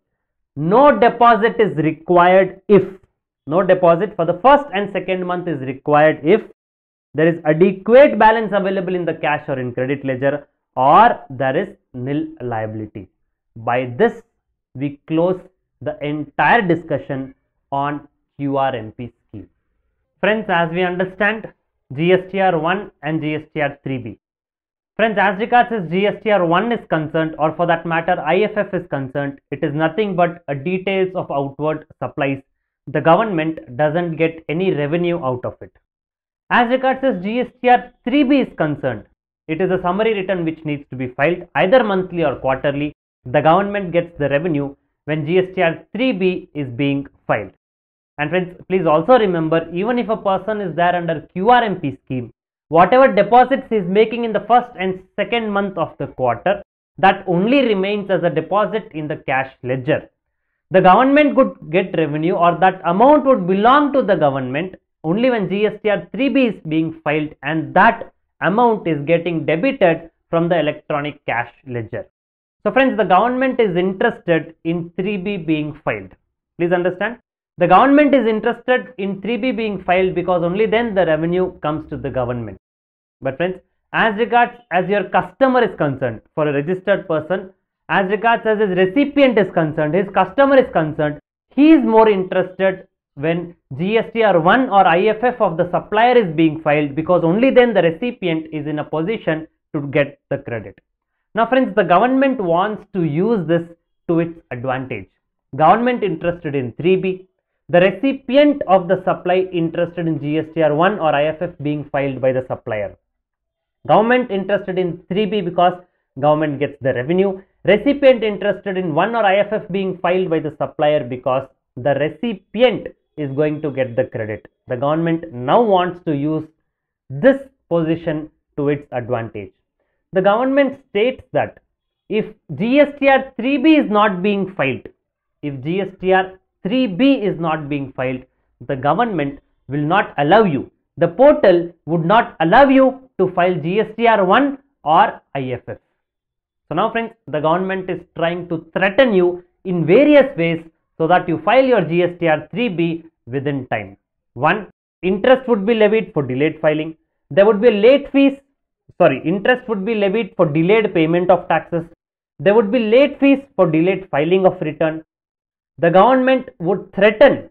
No deposit is required if, no deposit for the first and second month is required if there is adequate balance available in the cash or in credit ledger, or there is nil liability. By this we close the entire discussion on Q R M P scheme. Friends, as we understand, G S T R one and G S T R three B. Friends, as regards as G S T R one is concerned, or for that matter I F F is concerned, it is nothing but a details of outward supplies. The government doesn't get any revenue out of it. As regards as G S T R three B is concerned, it is a summary return which needs to be filed either monthly or quarterly. The government gets the revenue when G S T R three B is being filed. And friends, please also remember, even if a person is there under Q R M P scheme, whatever deposits he is making in the first and second month of the quarter, that only remains as a deposit in the cash ledger. The government could get revenue, or that amount would belong to the government only when G S T R three B is being filed and that amount is getting debited from the electronic cash ledger. So friends, the government is interested in three B being filed. Please understand. The government is interested in three B being filed because only then the revenue comes to the government. But friends, as regards as your customer is concerned, for a registered person, as regards as his recipient is concerned, his customer is concerned, he is more interested when G S T R one or I F F of the supplier is being filed, because only then the recipient is in a position to get the credit. Now friends, the government wants to use this to its advantage. Government interested in three B. The recipient of the supply interested in G S T R one or I F F being filed by the supplier. Government interested in three B because government gets the revenue. Recipient interested in one or I F F being filed by the supplier because the recipient is going to get the credit. The government now wants to use this position to its advantage. The government states that if G S T R three B is not being filed, if G S T R three B is not being filed, the government will not allow you, the portal would not allow you to file G S T R one or I F F. So now friends, the government is trying to threaten you in various ways so that you file your G S T R three B within time. One, interest would be levied for delayed filing. There would be late fees, sorry, interest would be levied for delayed payment of taxes. There would be late fees for delayed filing of return. The government would threaten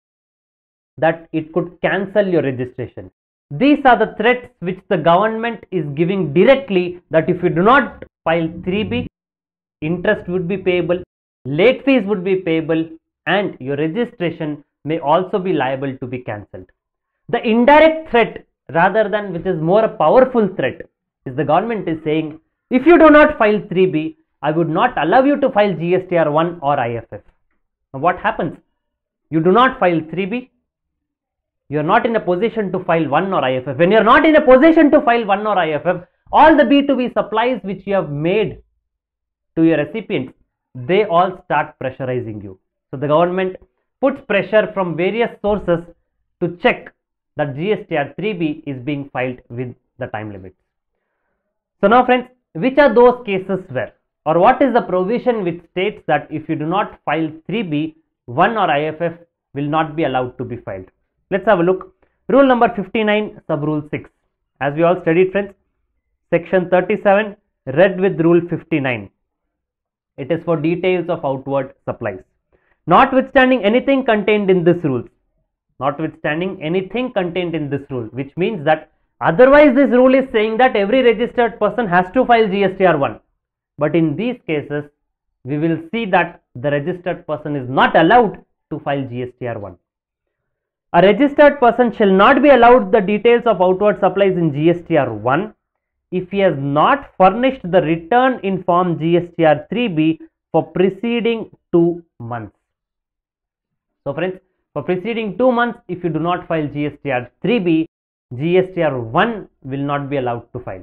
that it could cancel your registration. These are the threats which the government is giving directly, that if you do not file three B, interest would be payable, late fees would be payable, and your registration may also be liable to be cancelled. The indirect threat, rather than which is more a powerful threat, is the government is saying, if you do not file three B, I would not allow you to file G S T R one or I F F. Now what happens? You do not file three B, you are not in a position to file one or I F F. When you are not in a position to file one or I F F, all the B two B supplies which you have made to your recipients, they all start pressurizing you. So the government puts pressure from various sources to check that G S T R three B is being filed with the time limits. So now friends, which are those cases where, or what is the provision which states that if you do not file three B, one or I F F will not be allowed to be filed? Let's have a look. Rule number fifty-nine, sub rule six. As we all studied friends, section thirty-seven read with rule fifty-nine. It is for details of outward supplies. Notwithstanding anything contained in this rule, notwithstanding anything contained in this rule, which means that otherwise this rule is saying that every registered person has to file G S T R one. But in these cases, we will see that the registered person is not allowed to file G S T R one. A registered person shall not be allowed the details of outward supplies in G S T R one if he has not furnished the return in form G S T R three B for preceding two months. So friends, for preceding two months, if you do not file G S T R three B, G S T R one will not be allowed to file.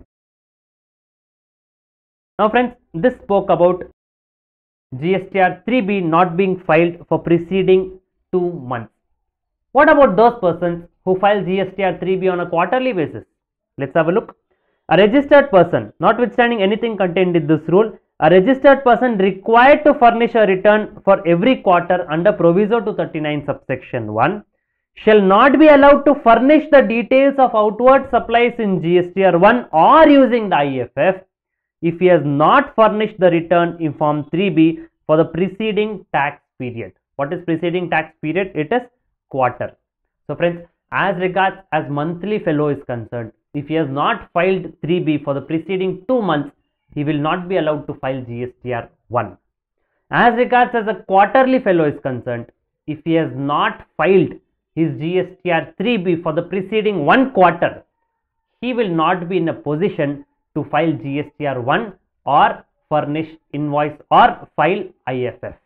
Now friends, this spoke about G S T R three B not being filed for preceding two months. What about those persons who file G S T R three B on a quarterly basis? Let's have a look. A registered person, notwithstanding anything contained in this rule, a registered person required to furnish a return for every quarter under Proviso two thirty-nine subsection one shall not be allowed to furnish the details of outward supplies in G S T R one or using the I F F if he has not furnished the return in form three B for the preceding tax period. What is preceding tax period? It is quarter. So friends, as regards as monthly fellow is concerned, if he has not filed three B for the preceding two months, he will not be allowed to file G S T R one. As regards as a quarterly fellow is concerned, if he has not filed his G S T R three B for the preceding one quarter, he will not be in a position to file G S T R one or furnish invoice or file I F F.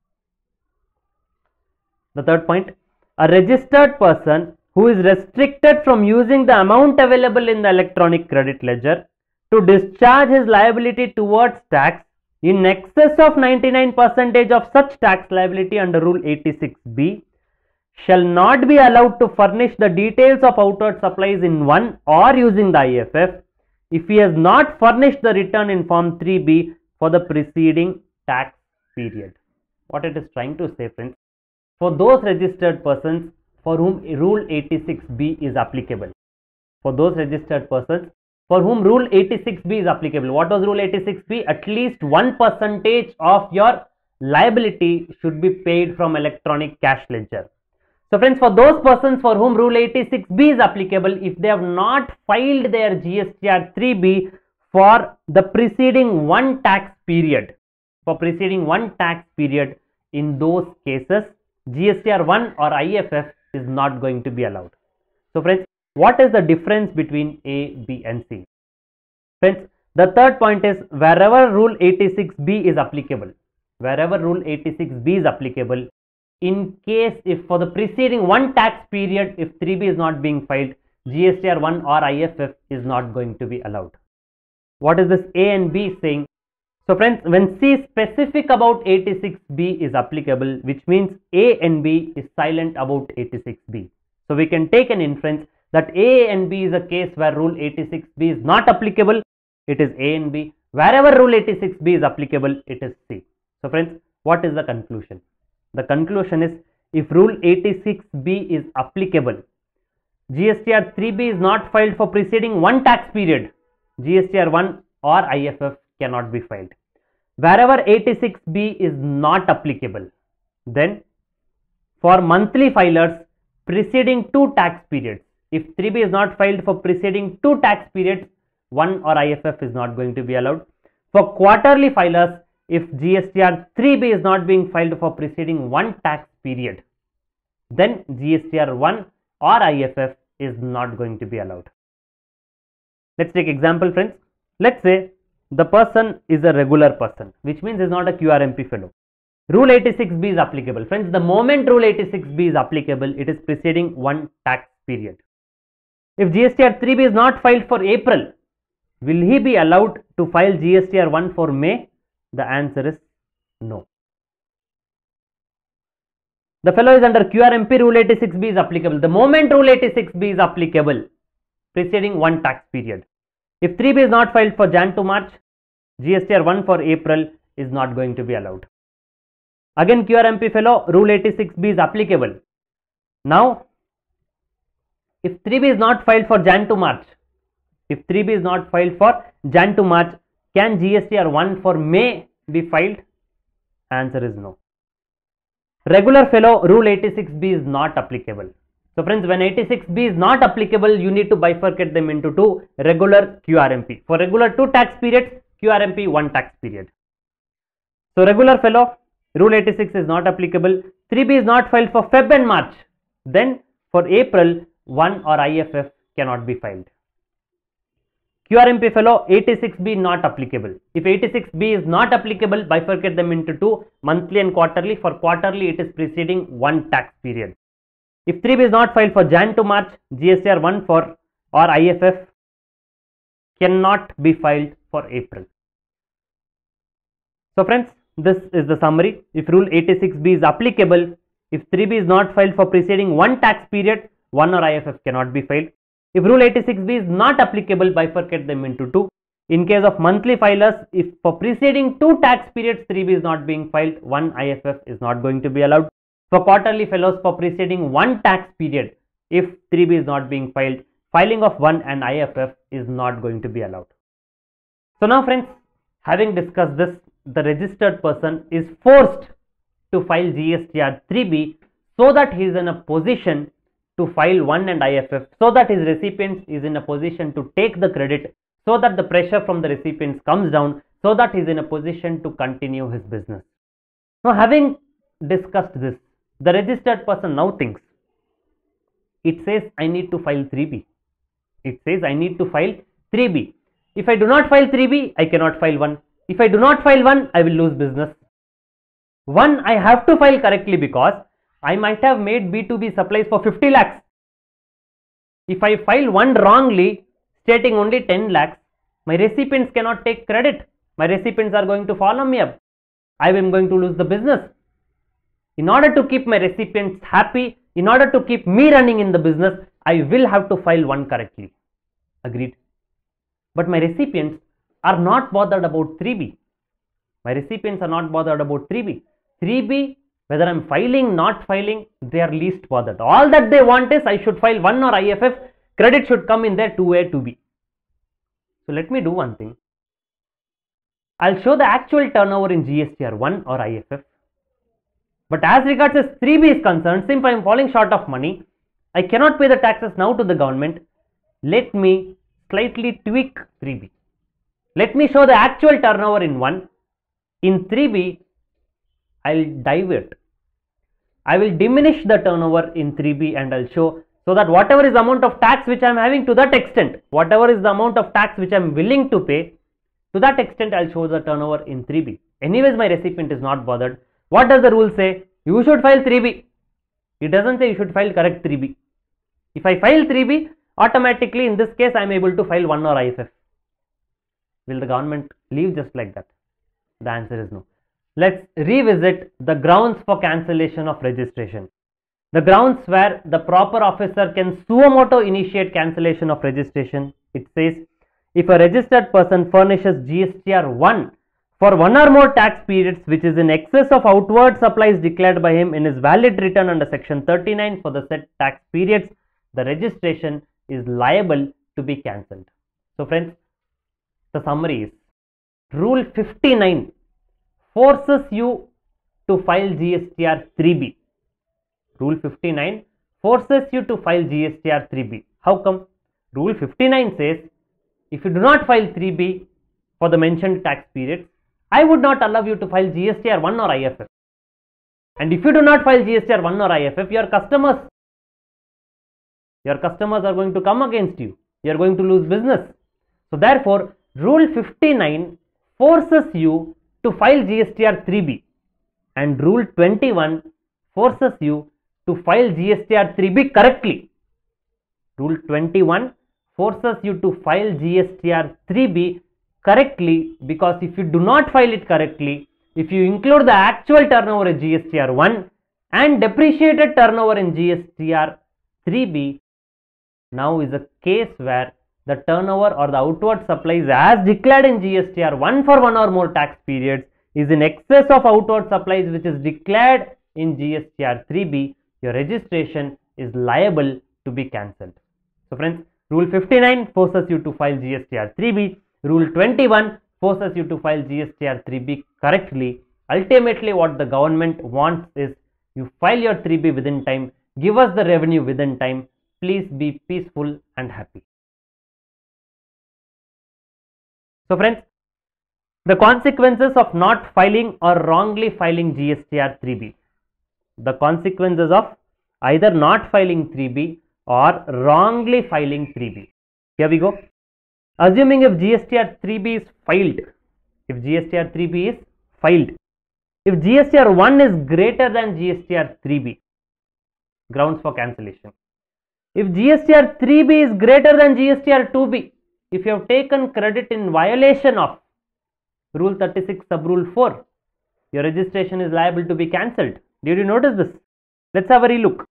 The third point, a registered person who is restricted from using the amount available in the electronic credit ledger to discharge his liability towards tax in excess of ninety-nine percent of such tax liability under Rule eighty-six B shall not be allowed to furnish the details of outward supplies in one or using the I F F if he has not furnished the return in Form three B for the preceding tax period. What it is trying to say, friends, for those registered persons for whom Rule eighty-six B is applicable, for those registered persons for whom Rule eighty-six B is applicable. What was Rule eighty-six B? At least one percentage of your liability should be paid from electronic cash ledger. So friends, for those persons for whom Rule eighty-six B is applicable, if they have not filed their G S T R three B for the preceding one tax period, for preceding one tax period, in those cases, G S T R one or I F F is not going to be allowed. So friends, what is the difference between A, B and C? Friends, the third point is wherever Rule eighty-six B is applicable, wherever Rule eighty-six B is applicable, in case if for the preceding one tax period, if three B is not being filed, G S T R one or I F F is not going to be allowed. What is this A and B saying? So friends, when C specific about eighty-six B is applicable, which means A and B is silent about eighty-six B. So we can take an inference that A and B is a case where Rule eighty-six B is not applicable, it is A and B. Wherever Rule eighty-six B is applicable, it is C. So friends, what is the conclusion? The conclusion is, if Rule eighty-six B is applicable, G S T R three B is not filed for preceding one tax period, G S T R one or I F F cannot be filed. Wherever eighty-six B is not applicable, then for monthly filers preceding two tax periods, if three B is not filed for preceding two tax periods, one or I F F is not going to be allowed. For quarterly filers, if G S T R three B is not being filed for preceding one tax period, then G S T R one or I F F is not going to be allowed. Let's take example, friends. Let's say the person is a regular person, which means is not a Q R M P fellow. Rule eighty-six B is applicable. Friends, the moment Rule eighty-six B is applicable, it is preceding one tax period. If G S T R three B is not filed for April, will he be allowed to file G S T R one for May? The answer is no. The fellow is under Q R M P, Rule eighty-six B is applicable. The moment Rule eighty-six B is applicable, preceding one tax period. If three B is not filed for Jan to March, G S T R one for April is not going to be allowed. Again, Q R M P fellow, Rule eighty-six B is applicable. Now, if three B is not filed for Jan to March, if three B is not filed for Jan to March, can G S T R one for May be filed? Answer is no. Regular fellow, Rule eighty-six B is not applicable. So friends, when eighty-six B is not applicable, you need to bifurcate them into two: regular, Q R M P. For regular two tax periods, Q R M P one tax period. So regular fellow, rule eighty-six is not applicable. three B is not filed for Feb and March. Then for April, one or I F F cannot be filed. Q R M P fellow, eighty-six B not applicable. If eighty-six B is not applicable, bifurcate them into two: monthly and quarterly. For quarterly, it is preceding one tax period. If three B is not filed for Jan to March, G S T R one for or I F F cannot be filed for April. So friends, this is the summary. If rule eighty-six B is applicable, if three B is not filed for preceding one tax period, one or I F F cannot be filed. If rule eighty-six B is not applicable, bifurcate them into two. In case of monthly filers, if for preceding two tax periods three B is not being filed, one I F F is not going to be allowed. For quarterly fellows, for preceding one tax period, if three B is not being filed, filing of one and I F F is not going to be allowed. So now friends, having discussed this, the registered person is forced to file G S T R three B so that he is in a position to file one and I F F, so that his recipient is in a position to take the credit, so that the pressure from the recipients comes down, so that he is in a position to continue his business. Now having discussed this, the registered person now thinks, it says I need to file three B. It says I need to file three B. If I do not file three B, I cannot file one. If I do not file one, I will lose business. one, I have to file correctly because I might have made B two B supplies for fifty lakhs. If I file one wrongly, stating only ten lakhs, my recipients cannot take credit. My recipients are going to follow me up. I am going to lose the business. In order to keep my recipients happy, in order to keep me running in the business, I will have to file one correctly. Agreed. But my recipients are not bothered about three B. My recipients are not bothered about three B. three B, whether I am filing, not filing, they are least bothered. All that they want is I should file one or I F F, credit should come in there two A, two B. So let me do one thing. I'll show the actual turnover in G S T R one or I F F. But as regards as three B is concerned, since I am falling short of money, I cannot pay the taxes now to the government. Let me slightly tweak three B. Let me show the actual turnover in one. In three B, I'll divert. I will diminish the turnover in three B and I'll show, so that whatever is the amount of tax which I am having, to that extent, whatever is the amount of tax which I am willing to pay, to that extent I'll show the turnover in three B. Anyways, my recipient is not bothered. What does the rule say? You should file three B. It doesn't say you should file correct three B. If I file three B, automatically in this case I am able to file one or I F F. Will the government leave just like that? The answer is no. Let's revisit the grounds for cancellation of registration. The grounds where the proper officer can suo moto initiate cancellation of registration. It says, if a registered person furnishes G S T R one for one or more tax periods which is in excess of outward supplies declared by him in his valid return under section thirty-nine for the said tax periods, the registration is liable to be cancelled. So friends, the summary is, rule fifty-nine forces you to file G S T R three B. Rule fifty-nine forces you to file G S T R three B. How come? Rule fifty-nine says, if you do not file three B for the mentioned tax periods, I would not allow you to file G S T R one or I F F. And if you do not file G S T R one or I F F, your customers, your customers are going to come against you. You are going to lose business. So therefore, rule fifty-nine forces you to file G S T R three B, and rule twenty-one forces you to file G S T R three B correctly. Rule twenty-one forces you to file G S T R three B correctly, because if you do not file it correctly, if you include the actual turnover in G S T R one and depreciated turnover in G S T R three B, now is a case where the turnover or the outward supplies as declared in G S T R one for one or more tax periods is in excess of outward supplies which is declared in G S T R three B, your registration is liable to be cancelled. So friends, rule fifty-nine forces you to file G S T R three B, rule twenty-one forces you to file G S T R three B correctly. Ultimately what the government wants is you file your three B within time, give us the revenue within time. Please be peaceful and happy. So friends, the consequences of not filing or wrongly filing G S T R three B. The consequences of either not filing three B or wrongly filing three B. Here we go. Assuming if G S T R three B is filed, if G S T R three B is filed, if G S T R one is greater than G S T R three B, grounds for cancellation. If G S T R three B is greater than G S T R two B, if you have taken credit in violation of Rule thirty-six sub rule four, your registration is liable to be cancelled. Did you notice this? Let's have a relook.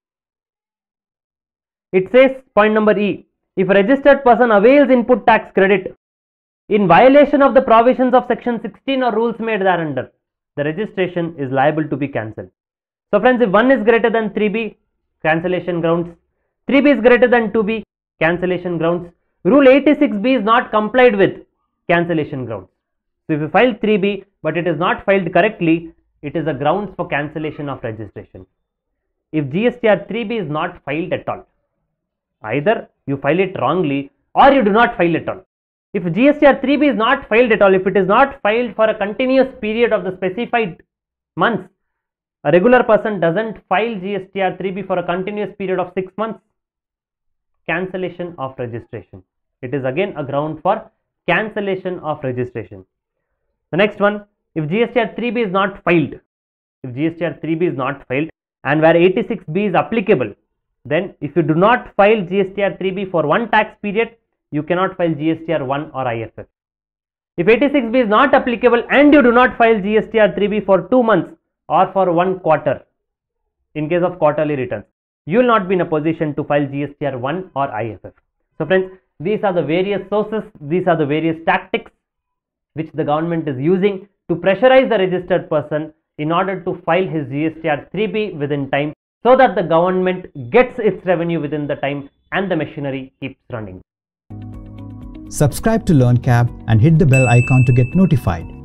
It says, point number E, if a registered person avails input tax credit in violation of the provisions of section sixteen or rules made thereunder, the registration is liable to be cancelled. So friends, if one is greater than three B, cancellation grounds. three B is greater than two B, cancellation grounds. Rule eighty-six B is not complied with, cancellation grounds. So if you file three B but it is not filed correctly, it is a grounds for cancellation of registration. If G S T R three B is not filed at all, either you file it wrongly or you do not file at all. If G S T R three B is not filed at all, if it is not filed for a continuous period of the specified months, a regular person doesn't file G S T R three B for a continuous period of six months, cancellation of registration. It is again a ground for cancellation of registration. The next one, if G S T R three B is not filed, if G S T R three B is not filed and where eighty-six B is applicable, then if you do not file G S T R three B for one tax period, you cannot file G S T R one or I F F. If eighty-six B is not applicable and you do not file G S T R three B for two months or for one quarter, in case of quarterly returns, you will not be in a position to file G S T R one or I F F. So friends, these are the various sources, these are the various tactics which the government is using to pressurize the registered person in order to file his G S T R three B within time, so that the government gets its revenue within the time and the machinery keeps running. Subscribe to LearnCab and hit the bell icon to get notified.